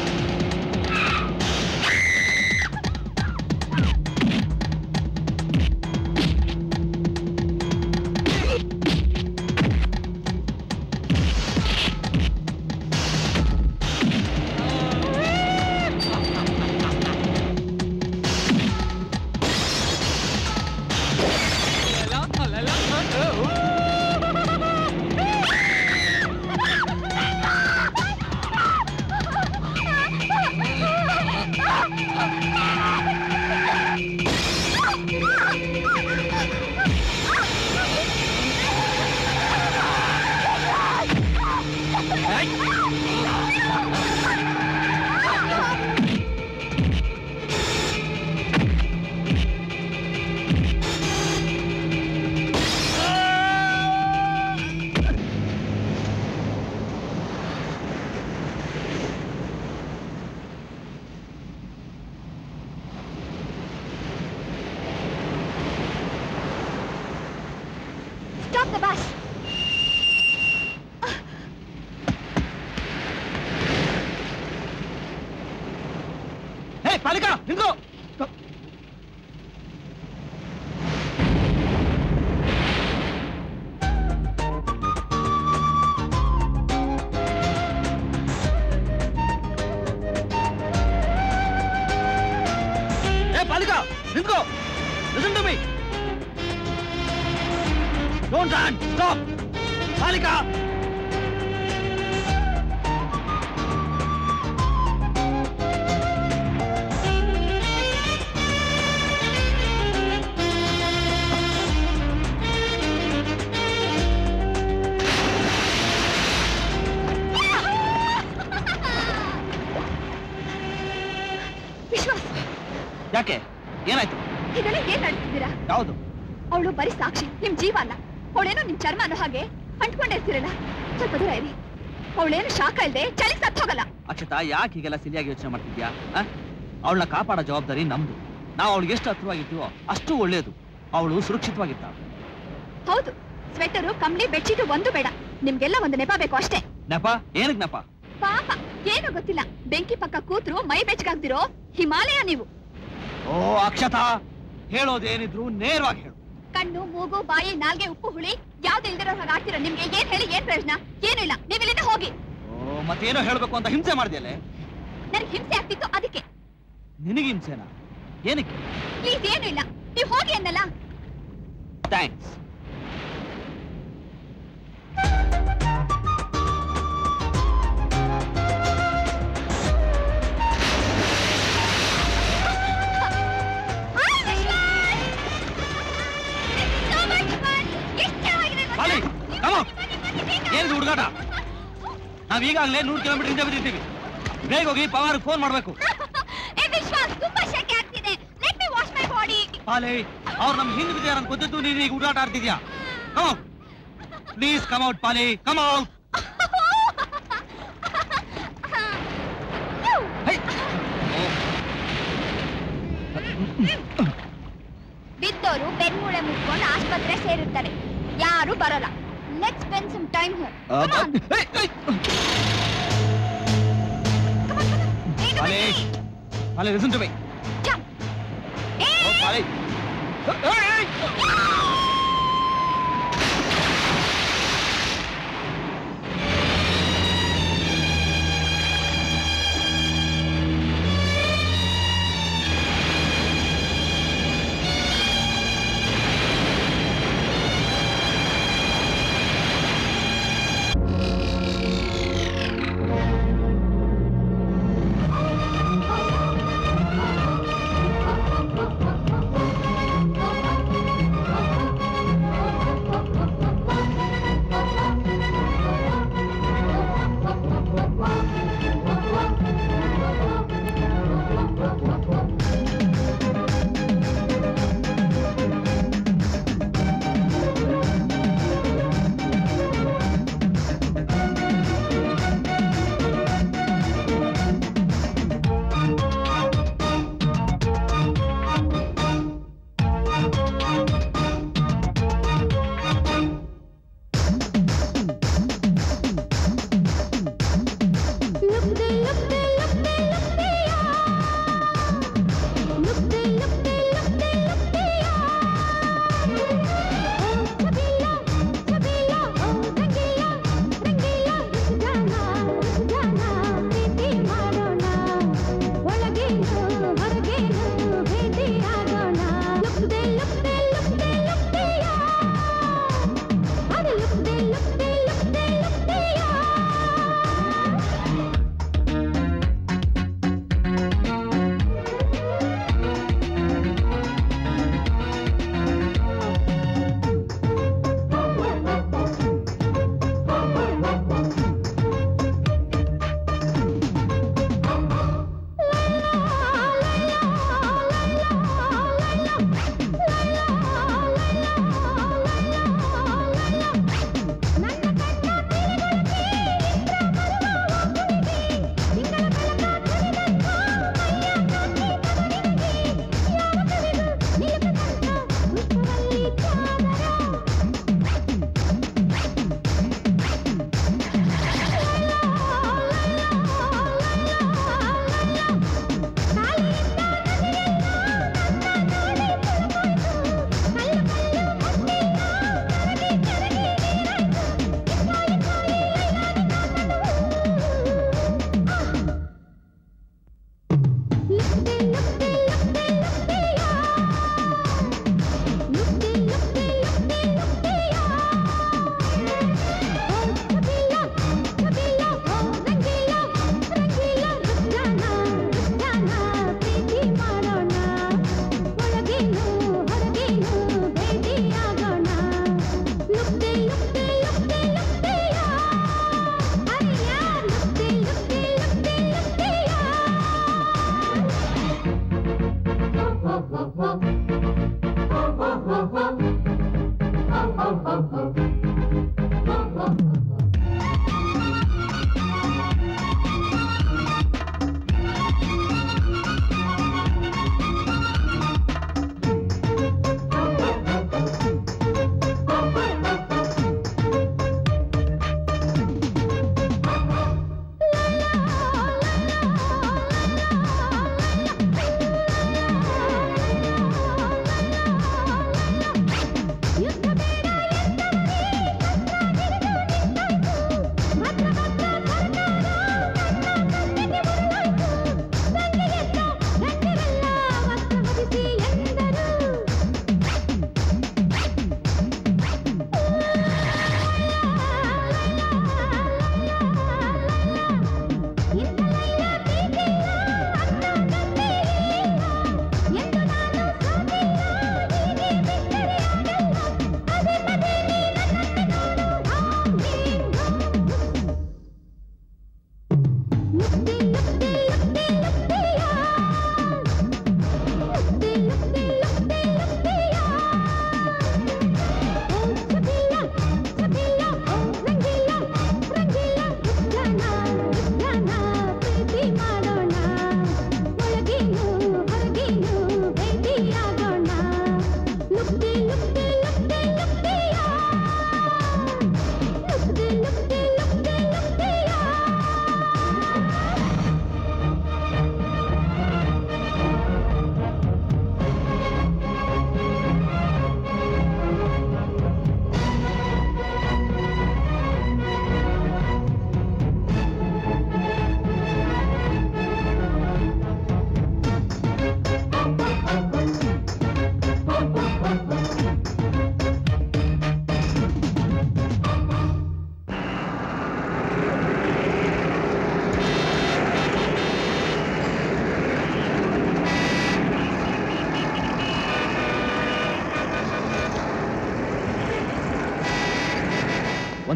Stop the bus! ಹೇ ಪಾಲಿಕಾ ನಿಂತ್ಕೋ. ಹೇ ಪಾಲಿಕಾ ನಿಂತ್ಕೋ. Listen to me. Don't run! Stop! Palika! ವಿಶ್ವಾಸ್, ಯಾಕೆ ಏನಾಯ್ತು? ಇದೆಲ್ಲ ಏನ್ ನಡ್ತಿದ್ದೀರಾ? ಯಾವುದು? ಅವಳು ಬರೀ ಸಾಕ್ಷಿ, ನಿಮ್ ಜೀವ ಅಲ್ಲ. ಅವಳೇನೋ ನಿಮ್ ಚರ್ಮ ಅನ್ನೋ ಹಾಗೆ ಅಂಟ್ಕೊಂಡಿರ್ತೀರಲ್ಲ, ಸ್ವಲ್ಪ ದೂರ ಇರಿ. ಅವಳೇನು ಶಾಖ ಇಲ್ದೆ ಚಳಿ ಸತ್ತು ಹೋಗಲ್ಲ. ಅಕ್ಷತಾ, ಯಾಕೆ ಹೀಗೆಲ್ಲ ಸಿಲಿಯಾಗಿ ಯೋಚನೆ ಮಾಡ್ತಿದ್ಯಾ? ಅವಳನ್ನ ಕಾಪಾಡೋ ಜವಾಬ್ದಾರಿ ನಮ್ದು. ನಾವು ಅವಳಿಗೆ ಎಷ್ಟು ಹತ್ರವಾಗಿರ್ತೀವೋ ಅಷ್ಟು ಒಳ್ಳೇದು. ಅವಳು ಸುರಕ್ಷಿತವಾಗಿರ್ತಾಳೆ. ಹೌದು, ಸ್ವೆಟರು, ಕಂಬಳಿ, ಬೆಡ್ಶೀಟ್ ಒಂದು ಬೇಡ. ನಿಮ್ಗೆಲ್ಲ ಒಂದು ನೆಪ ಬೇಕು ಅಷ್ಟೇ. ನೆಪ? ಏನಕ್ ನೆಪ? ಪಾಪ, ಏನು ಗೊತ್ತಿಲ್ಲ. ಬೆಂಕಿ ಪಕ್ಕ ಕೂತ್ರು ಮೈ ಬೆಚ್ಚಗಾಗ್ದಿರೋ ಹಿಮಾಲಯ ನೀವು. ಓ ಅಕ್ಷತಾ, ಹೇಳೋದೇನಿದ್ರು ನೇರವಾಗಿ ಹೇಳು. ಕಣ್ಣು, ಮೂಗು, ಬಾಯಿ, ನಾಲ್ಗೆ, ಉಪ್ಪು, ಹುಳಿ ಯಾವ್ದು ಇಲ್ದಿರೋ ಹಾಗೆ ಆಡ್ತೀರ. ನಿಮ್ಗೆ ಏನ್ ಹೇಳಿ ಏನ್ ಪ್ರಯೋಜನ? ಏನೂ ಇಲ್ಲ. ನೀವು ಇಲ್ಲಿಂದ ಹೋಗಿ. ಓ ಮತ್ತೇನೋ ಹೇಳ್ಬೇಕು ಅಂತ ಹಿಂಸೆ ಮಾಡಿದ್ಯಲ್ಲ? ನನಗೆ ಹಿಂಸೆ ಆಗ್ತಿತ್ತು ಅದಕ್ಕೆ. ನಿನಗೆ ಹಿಂಸೆನಾ? ಏನಕ್ಕೆ? ಪ್ಲೀಸ್, ಏನು ಇಲ್ಲ, ನೀವು ಹೋಗಿ ಅನ್ನಲ್ಲ. ಥ್ಯಾಂಕ್ಸ್. ಏನು ಹುಡುಗಾಟ? ನಾವ್ ಈಗಾಗಲೇ ನೂರು ಕಿಲೋಮೀಟರ್ ಹಿಂದೆ ಬಿದ್ದಿದ್ದೀವಿ. ಬೇಗ ಹೋಗಿ ಪವಾರ್ ಫೋನ್ ಮಾಡ್ಬೇಕು. ಪಾಲೆ, ಅವ್ರು ನಮ್ ಹಿಂದೆ ಬಿದ್ದಾರ ಅಂತ ಗೊತ್ತಿದ್ದು ನೀನು ಈಗ ಹುಡುಗಾಟ ಆಡ್ತಿದ್ಯಾ? ಕಮ್ ಪ್ಲೀಸ್, ಕಮ್ ಔಟ್ ಪಾಲೆ, ಕಮ್ ಔಟ್. ಬಿದ್ದೋರು ಬೆನ್ಮೂಳೆ ಮುಟ್ಕೊಂಡು ಆಸ್ಪತ್ರೆ ಸೇರುತ್ತಾರೆ. ಯಾರು ಬರಲ್ಲ. Let's spend some time here. Come on. Pale, Pale, listen to me. Jump. Oh, Pale. Hey!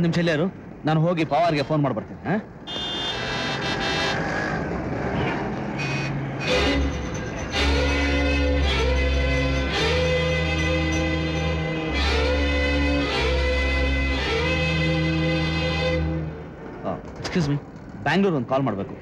ಒಂದ್ ನಿಮಿಷ ಇಲ್ಲೇ ಇರು, ನಾನು ಹೋಗಿ ಪವಾರ್ಗೆ ಫೋನ್ ಮಾಡ್ಬರ್ತೀನಿ. ಹಾ ಎಕ್ಸ್ಕ್ಯೂಸ್ ಮೀ, ಬ್ಯಾಂಗ್ಳೂರ್ ಒಂದು ಕಾಲ್ ಮಾಡಬೇಕು.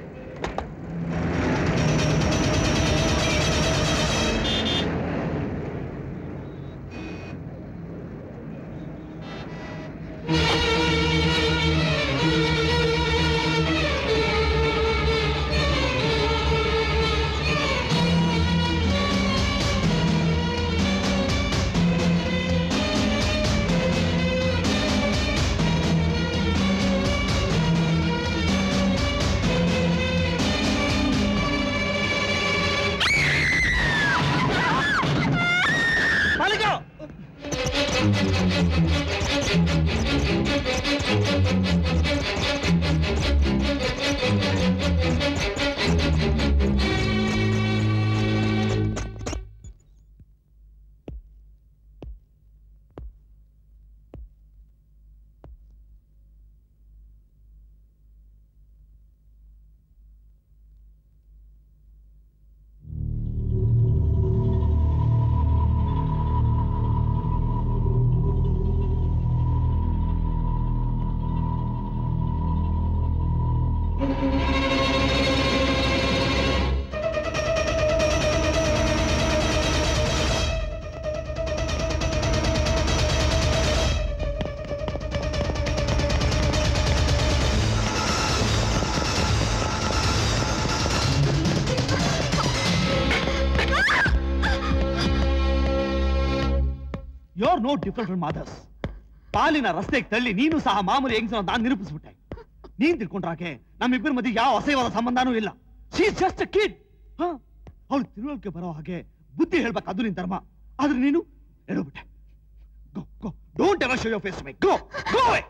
You're no different from others. ಪಾಲಿನ ರಸ್ತೆಗೆ ತಳ್ಳಿ ನೀನು ಸಹ ಮಾಮೂಲಿ ಹೆಂಗಸ ನಾನು ನಿರೂಪಿಸ್ಬಿಟ್ಟೆ. ನೀನ್ ತಿಳ್ಕೊಂಡ್ರಾಕೆ ನಮ್ಮಿಬ್ಬರ ಮಧ್ಯೆ ಯಾವ ಅಸಹ್ಯವಾದ ಸಂಬಂಧನೂ ಇಲ್ಲ. She is just a kid. ಅವಳು ತಿಳುವಳಿಕೆ ಬರೋ ಹಾಗೆ ಬುದ್ಧಿ ಹೇಳ್ಬೇಕು, ಅದು ನಿನ್ ಧರ್ಮ. ಆದ್ರೆ ನೀನು ಹೇಳೋಬಿಟ್ಟೆ. Go go don't ever show your face to me. Go go away.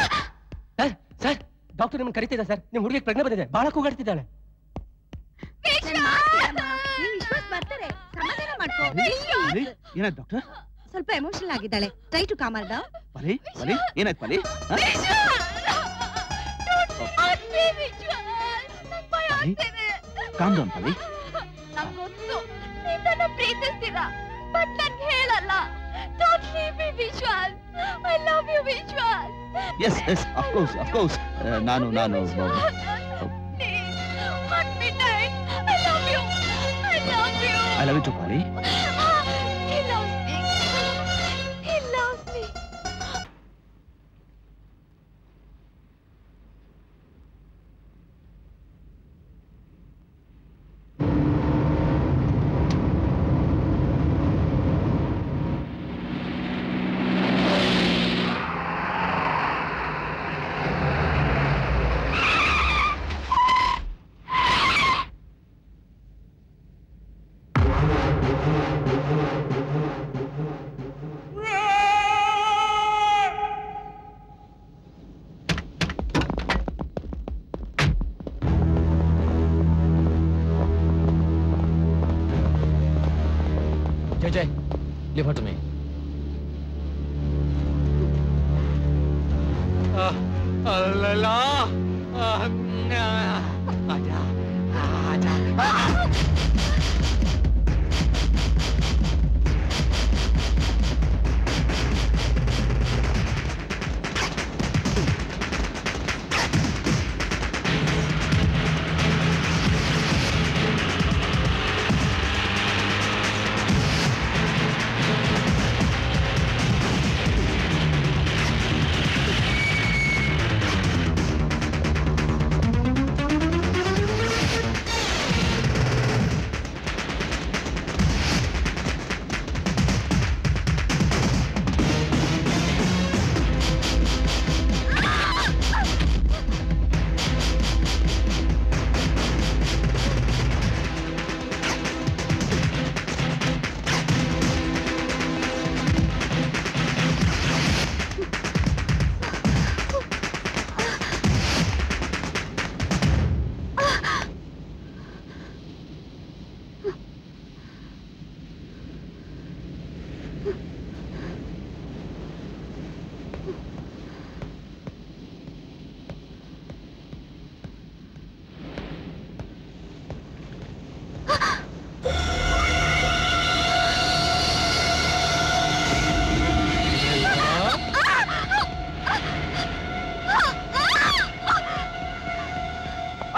Sir sir doctor ನಿಮ್ಮನ್ನು ಕರೀತಿದ್ದಾರೆ ಸರ್. ನಿಮ್ಮ ಹುಡುಗಿಗೆ ಪ್ರಜ್ಞೆ ಬಂದಿದೆ, ಬಹಳ ಕೂಗಾಡ್ತಿದ್ದಾಳೆ. ಏನಾಯ್ತು ಡಾಕ್ಟರ್? ಸ್ವಲ್ಪ ಎಮೋಷನಲ್ ಆಗಿದ್ದಾಳೆ. Try to calm her down. Pali Pali ಏನಾಯ್ತು ಪಲಿ? ಕಾಮ್ ಡೌನ್ ಪಲಿ. ನಂಗೆ ಗೊತ್ತು ನೀನು ನನ್ನ ಪ್ರೀತಿಸ್ತೀರಾ, ಬಟ್ ನಂಗೆ ಹೇಳಲ್ಲ. Don't leave me Vishwas. I love you Vishwas. Yes yes of course of course ನಾನು ನಾನು At midnight, I love you. I love you. I love you too Pali. He loves me. He loves me. Jay, leave her to me. Ah, Allah, ah, aja, aja.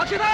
Akshata!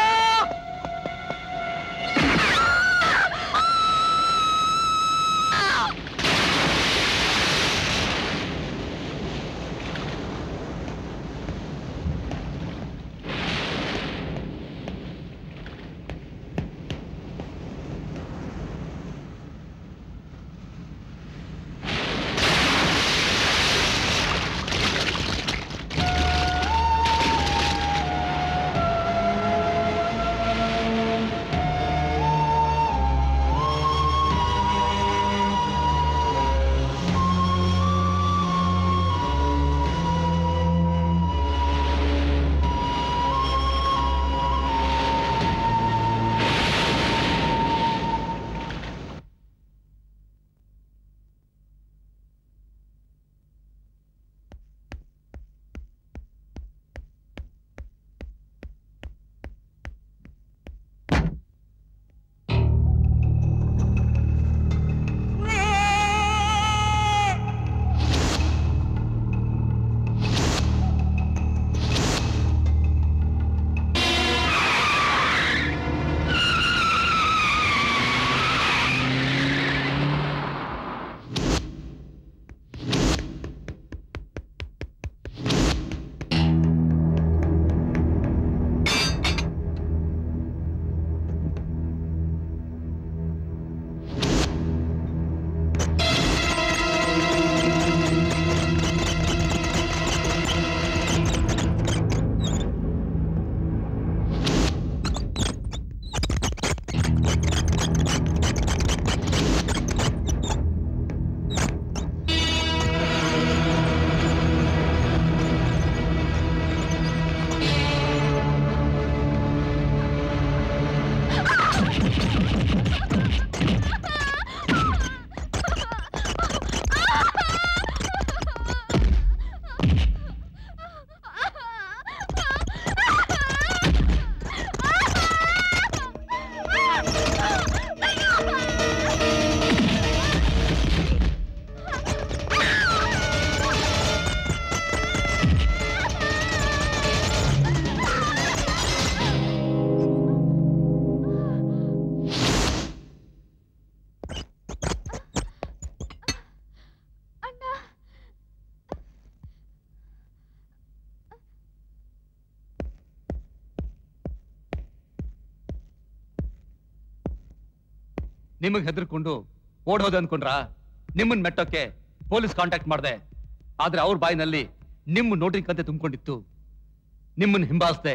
ನಿಮಗೆ ಹೆದರ್ಕೊಂಡು ಓಡೋದು ಅನ್ಕೊಂಡ್ರ ನಿಮ್ಮನ್ನ ಮೆಟ್ಟೋಕೆ police contact ಮಾಡಿದೆ. ಆದ್ರೆ ಅವ್ರ ಬಾಯಿನಲ್ಲಿ ನಿಮ್ಮ ನೋಟಿಂಗ್ ಕಂತೆ ತುಂಬಿಕೊಂಡಿತ್ತು. ನಿಮ್ಮನ್ನ ಹಿಂಬಾಲಿಸದೆ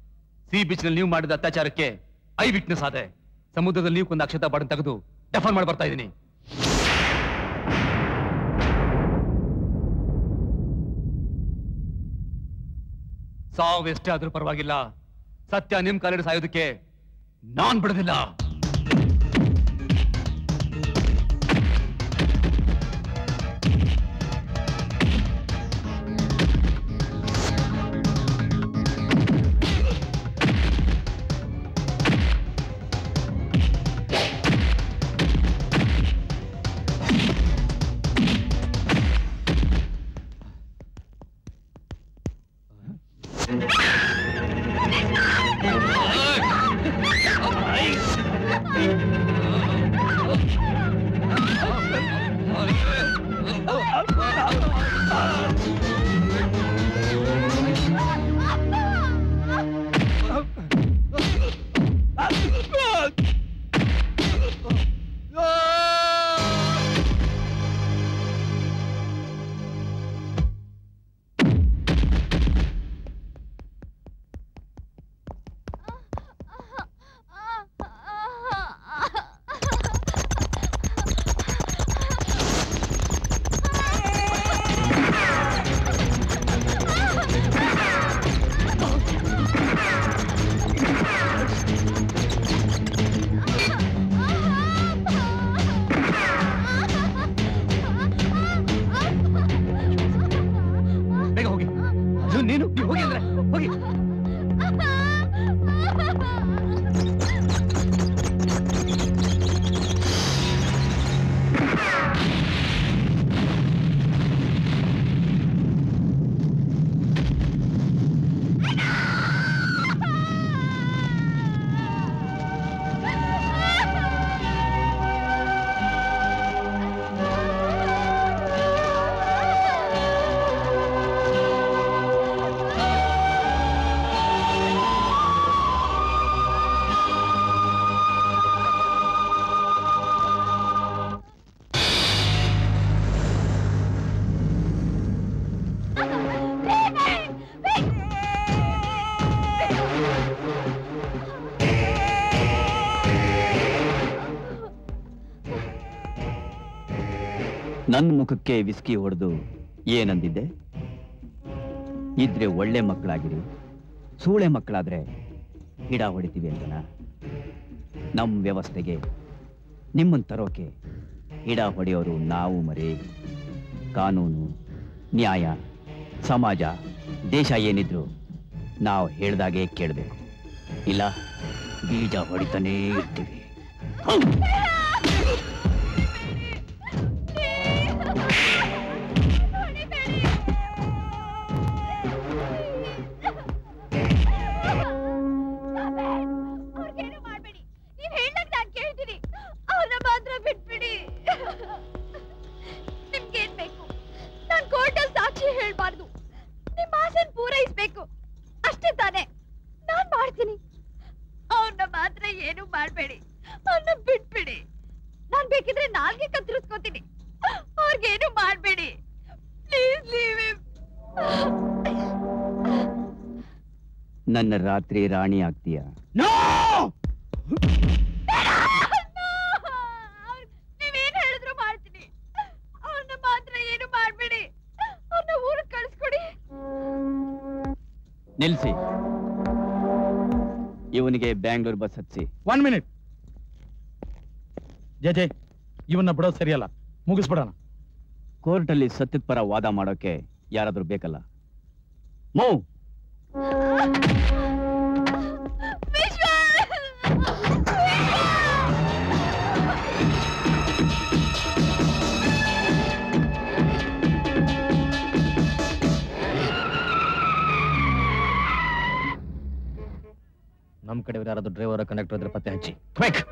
ಸಿ ಬೀಚ್ ನಲ್ಲಿ ನೀವು ಮಾಡಿದ ಅತ್ಯಾಚಾರಕ್ಕೆ ಐ ವಿಟ್ನೆಸ್ ಆದೆ. ಸಮುದ್ರದಲ್ಲಿ ನೀವು ಕೊಂದ ಅಕ್ಷತಾ ಬಾಡನ್ ತೆಗೆದು ಡೆಫರ್ ಮಾಡಿ ಬರ್ತಾ ಇದ್ದೀನಿ. ಸಾವು ಎಷ್ಟೇ ಆದ್ರೂ ಪರವಾಗಿಲ್ಲ, ಸತ್ಯ ನಿಮ್ ಕಾಲಿಡ ಸಾಯೋದಕ್ಕೆ ನಾನ್ ಬಿಡೋದಿಲ್ಲ. ನನ್ನ ಮುಖಕ್ಕೆ ವಿಸ್ಕಿ ಹೊಡೆದು ಏನಂದಿದ್ದೆ? ಇದ್ರೆ ಒಳ್ಳೆ ಮಕ್ಕಳಾಗಿರಿ, ಸೂಳೆ ಮಕ್ಕಳಾದ್ರೆ ಗಿಡ ಹೊಡಿತೀವಿ ಅಂತನ. ನಮ್ಮ ವ್ಯವಸ್ಥೆಗೆ ನಿಮ್ಮನ್ನು ತರೋಕೆ ಗಿಡ ಹೊಡೆಯೋರು ನಾವು ಮರೆ. ಕಾನೂನು, ನ್ಯಾಯ, ಸಮಾಜ, ದೇಶ ಏನಿದ್ರು ನಾವು ಹೇಳ್ದಾಗೆ ಕೇಳಬೇಕು. ಇಲ್ಲ ಬೀಜ ಹೊಡಿತಾನೇ ಇರ್ತೀವಿ. ಹೇಳ್ಬಾರ್ದು, ನಿಮ್ಮ ಆಸೆನ್ ಪೂರೈಸ್ಬೇಕು ಅಷ್ಟೇ ತಾನೆ. ನಾನ್ ಮಾಡ್ತೀನಿ. ಅವ್ರನ್ನ ಮಾತ್ರ ಏನು ಮಾಡ್ಬೇಡಿ, ಅವ್ರನ್ನ ಬಿಟ್ಬಿಡಿ. ನಾನ್ ಬೇಕಿದ್ರೆ ನಾಲ್ಗೆ ಕತ್ತರಿಸ್ಕೋತೀನಿ. ಅವ್ರಿಗೇನು ಮಾಡ್ಬೇಡಿ. Please leave him. ನನ್ನ ರಾತ್ರಿ ರಾಣಿ ಆಗ್ತೀಯಾ? ನೀವೇನ್ ಹೇಳಿದ್ರು ಮಾಡ್ತೀನಿ. ಅವ್ರನ್ನ ಮಾತ್ರ ಏನು ಮಾಡ್ಬೇಡಿ. ಅವ್ರನ್ನ ಊರಿಗೆ ಕಳಿಸ್ಕೊಡಿ. ನಿಲ್ಸಿ. ಇವನಿಗೆ ಬ್ಯಾಂಗ್ಳೂರ್ ಬಸ್ ಹಚ್ಚಿ. One minute. ಜಯ ಜಯ್, ಇವನ್ನ ಬಿಡೋದು ಸರಿಯಲ್ಲ, ಮುಗಿಸ್ಬಿಡೋಣ. ಕೋರ್ಟಲ್ಲಿ ಸತ್ಯದ ಪರ ವಾದ ಮಾಡೋಕೆ ಯಾರಾದ್ರೂ ಬೇಕಲ್ಲ. ಮೂವ್. ನಮ್ ಕಡೆ ಯಾರಾದ್ರೂ ಡ್ರೈವರ್ ಕಂಡಕ್ಟರ್ ಇದ್ರೆ ಪತ್ತೆ ಹಚ್ಚಿ. Quick.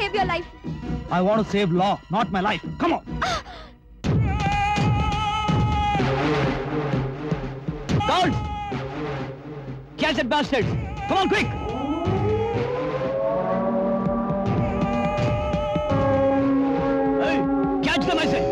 Save your life. I want to save law, not my life. Come on. Guards! Catch that bastard! Come on, quick! Hey, catch them, I say!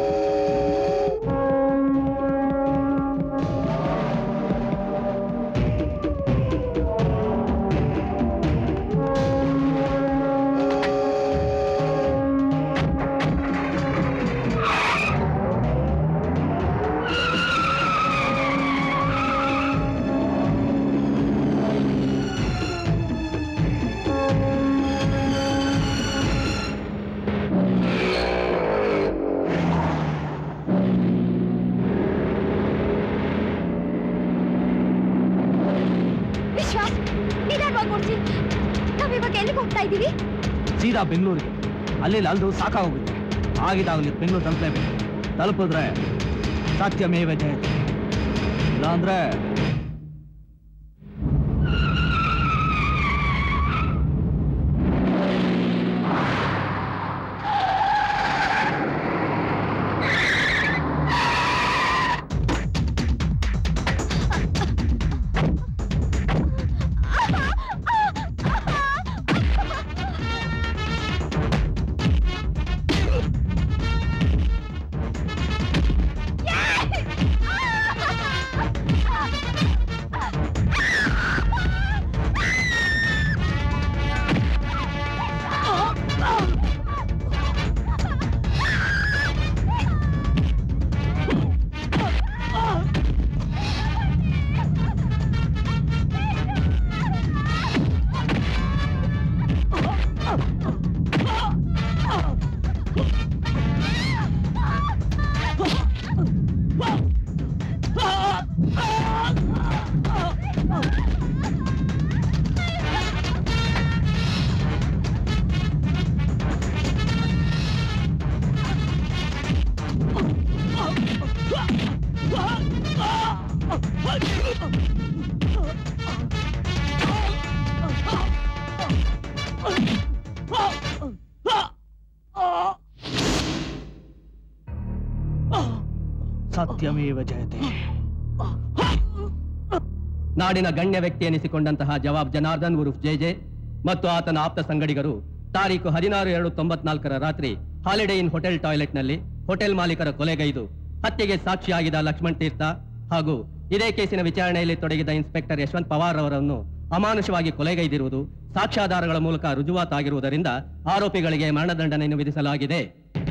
Vishwas, ನಿಧಾನವಾಗಿ ಓಡಿಸಿ. ನಾವಿವಾಗ ಎಲ್ಲಿಗೆ ಹೋಗ್ತಾ ಇದ್ದೀವಿ? ಸೀದಾ ಬೆಂಗಳೂರಿಗೆ. ಅಲ್ಲಿ ಅಲ್ದು ಸಾಕಾಗೋಗುತ್ತೆ. ಆಗಿದಾಗಲಿ ಬೆಂಗಳೂರು ತಲುಪಲೇಬೇಕು. ತಲುಪಿದ್ರೆ ಸತ್ಯಮೇವ ಜಯತೆ, ಇಲ್ಲಾಂದ್ರೆ ಸತ್ಯಮೇವ ಜಯತೆ. ನಾಡಿನ ಗಣ್ಯ ವ್ಯಕ್ತಿ ಎನಿಸಿಕೊಂಡಂತಹ ಜವಾಬ್ ಜನಾರ್ದನ್ ಉರುಫ್ ಜೆ ಜೆ ಮತ್ತು ಆತನ ಆಪ್ತ ಸಂಗಡಿಗರು ತಾರೀಕು ಹದಿನಾರು ಎರಡು ತೊಂಬತ್ನಾಲ್ಕರ ರಾತ್ರಿ ಹಾಲಿಡೇ ಇನ್ ಹೋಟೆಲ್ ಟಾಯ್ಲೆಟ್ನಲ್ಲಿ ಹೋಟೆಲ್ ಮಾಲೀಕರ ಕೊಲೆಗೈದು ಹತ್ಯೆಗೆ ಸಾಕ್ಷಿಯಾಗಿದ್ದ ಲಕ್ಷ್ಮಣ್ ತೀರ್ಥ ಹಾಗೂ ಇದೇ ಕೇಸಿನ ವಿಚಾರಣೆಯಲ್ಲಿ ತೊಡಗಿದ ಇನ್ಸ್ಪೆಕ್ಟರ್ ಯಶವಂತ್ ಪವಾರ್ ಅವರನ್ನು ಅಮಾನುಷವಾಗಿ ಕೊಲೆಗೈದಿರುವುದು ಸಾಕ್ಷ್ಯಾಧಾರಗಳ ಮೂಲಕ ರುಜುವಾತಾಗಿರುವುದರಿಂದ ಆರೋಪಿಗಳಿಗೆ ಮರಣದಂಡನೆಯನ್ನು ವಿಧಿಸಲಾಗಿದೆ.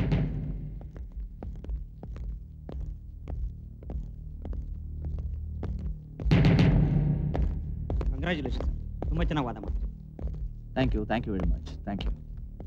ಕಂಗ್ರ್ಯಾಚುಲೇಷನ್, ತುಂಬಾ ಚೆನ್ನಾಗಿ ವಾದ ಮಾಡಿ. Thank you, thank you very much, thank you.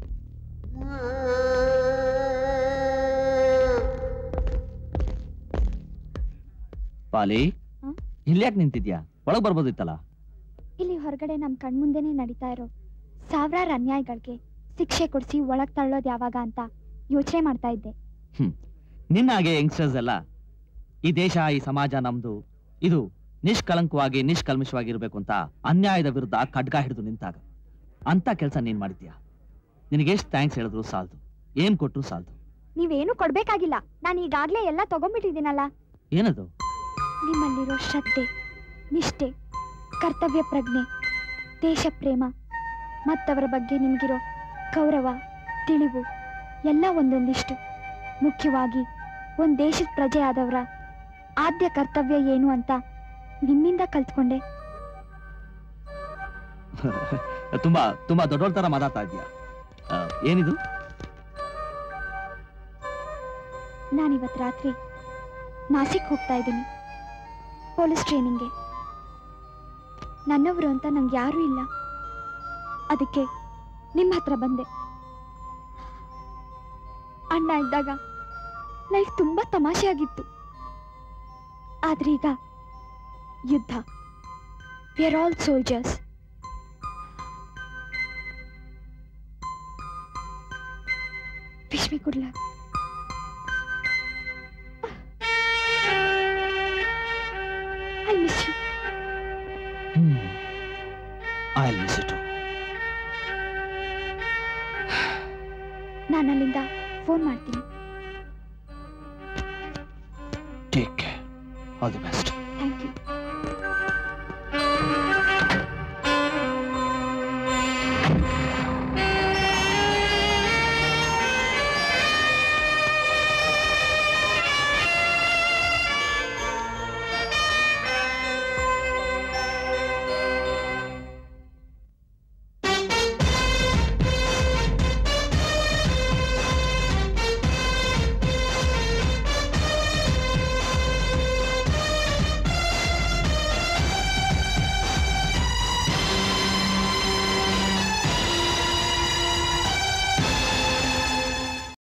Pali, ಇಲ್ಯಾಕೆ ನಿಂತಿದ್ಯಾ? ಒಳಗ್ ಬರ್ಬೋದಿತ್ತಲ್ಲ. ಇಲ್ಲಿ ಹೊರಗಡೆ ನಮ್ ಕಣ್ಮುಂದೆನೆ ನಡೀತಾ ಇರೋ ಸಾವಿರಾರು ಅನ್ಯಾಯಗಳಿಗೆ ಶಿಕ್ಷೆ ಕೊಡಿಸಿ ಒಳಗ್ ತಳ್ಳೋದ್ ಯಾವಾಗ ಅಂತ ಯೋಚನೆ ಮಾಡ್ತಾ ಇದ್ದೆ. ಹ್ಮ್ ನಿನ್ನಾಗೆ ಯಂಗ್ಸ್ಟರ್ಸ್ ಎಲ್ಲ ಈ ದೇಶ, ಈ ಸಮಾಜ ನಮ್ದು, ಇದು ನಿಷ್ಕಳಂಕವಾಗಿ ನಿಷ್ಕಲ್ಮಿಷವಾಗಿರ್ಬೇಕು ಅಂತ ಅನ್ಯಾಯದ ವಿರುದ್ಧ ಖಡ್ಗ ಹಿಡಿದು ನಿಂತಾಗ ಅಂತ ಕೆಲಸ ನೀನ್ ಮಾಡಿದ್ಯಾ. ನಿನಗೆಷ್ಟು ಥ್ಯಾಂಕ್ಸ್ ಹೇಳಿದ್ರು ಸಾಲದು, ಏನ್ ಕೊಟ್ರು ಸಾಲದು. ನೀವೇನು ಕೊಡ್ಬೇಕಾಗಿಲ್ಲ, ನಾನು ಈಗಾಗ್ಲೇ ಎಲ್ಲ ತಗೊಂಡ್ಬಿಟ್ಟಿದ್ದೀನಲ್ಲ. ಏನದು? ನಿಮ್ಮಲ್ಲಿರೋ ಶ್ರದ್ಧೆ, ನಿಷ್ಠೆ, ಕರ್ತವ್ಯ ಪ್ರಜ್ಞೆ, ದೇಶ ಪ್ರೇಮ ಮತ್ತವರ ಬಗ್ಗೆ ನಿಮ್ಗಿರೋ ಗೌರವ, ತಿಳಿವು ಎಲ್ಲ ಒಂದೊಂದಿಷ್ಟು. ಮುಖ್ಯವಾಗಿ ಒಂದ್ ದೇಶದ ಪ್ರಜೆ ಆದವರ ಆದ್ಯ ಕರ್ತವ್ಯ ಏನು ಅಂತ ನಿಮ್ಮಿಂದ ಕಲ್ತ್ಕೊಂಡೆ. ತುಂಬಾ ತುಂಬಾ ದೊಡ್ಡೋಳ ತರ ಮಾತಾಡ್ತಾ ಇದೀಯ. ಏನಿದು? ನಾನಿವತ್ ರಾತ್ರಿ ನಾಸಿಕ್ ಹೋಗ್ತಾ ಇದ್ದೀನಿ ಪೊಲೀಸ್ ಟ್ರೈನಿಂಗ್ಗೆ. ನನ್ನವರು ಅಂತ ನಂಗೆ ಯಾರೂ ಇಲ್ಲ, ಅದಕ್ಕೆ ನಿಮ್ಮ ಹತ್ರ ಬಂದೆ. ಅಣ್ಣ ಇದ್ದಾಗ ಲೈಫ್ ತುಂಬಾ ತಮಾಷೆಯಾಗಿತ್ತು, ಆದ್ರೆ ಈಗ ಯುದ್ಧ. We are all soldiers. Wish me good luck. I miss you. I'll miss you too. ನಾನು ಅಲ್ಲಿಂದ ಫೋನ್ ಮಾಡ್ತೀನಿ. Take care. All the best. Thank you.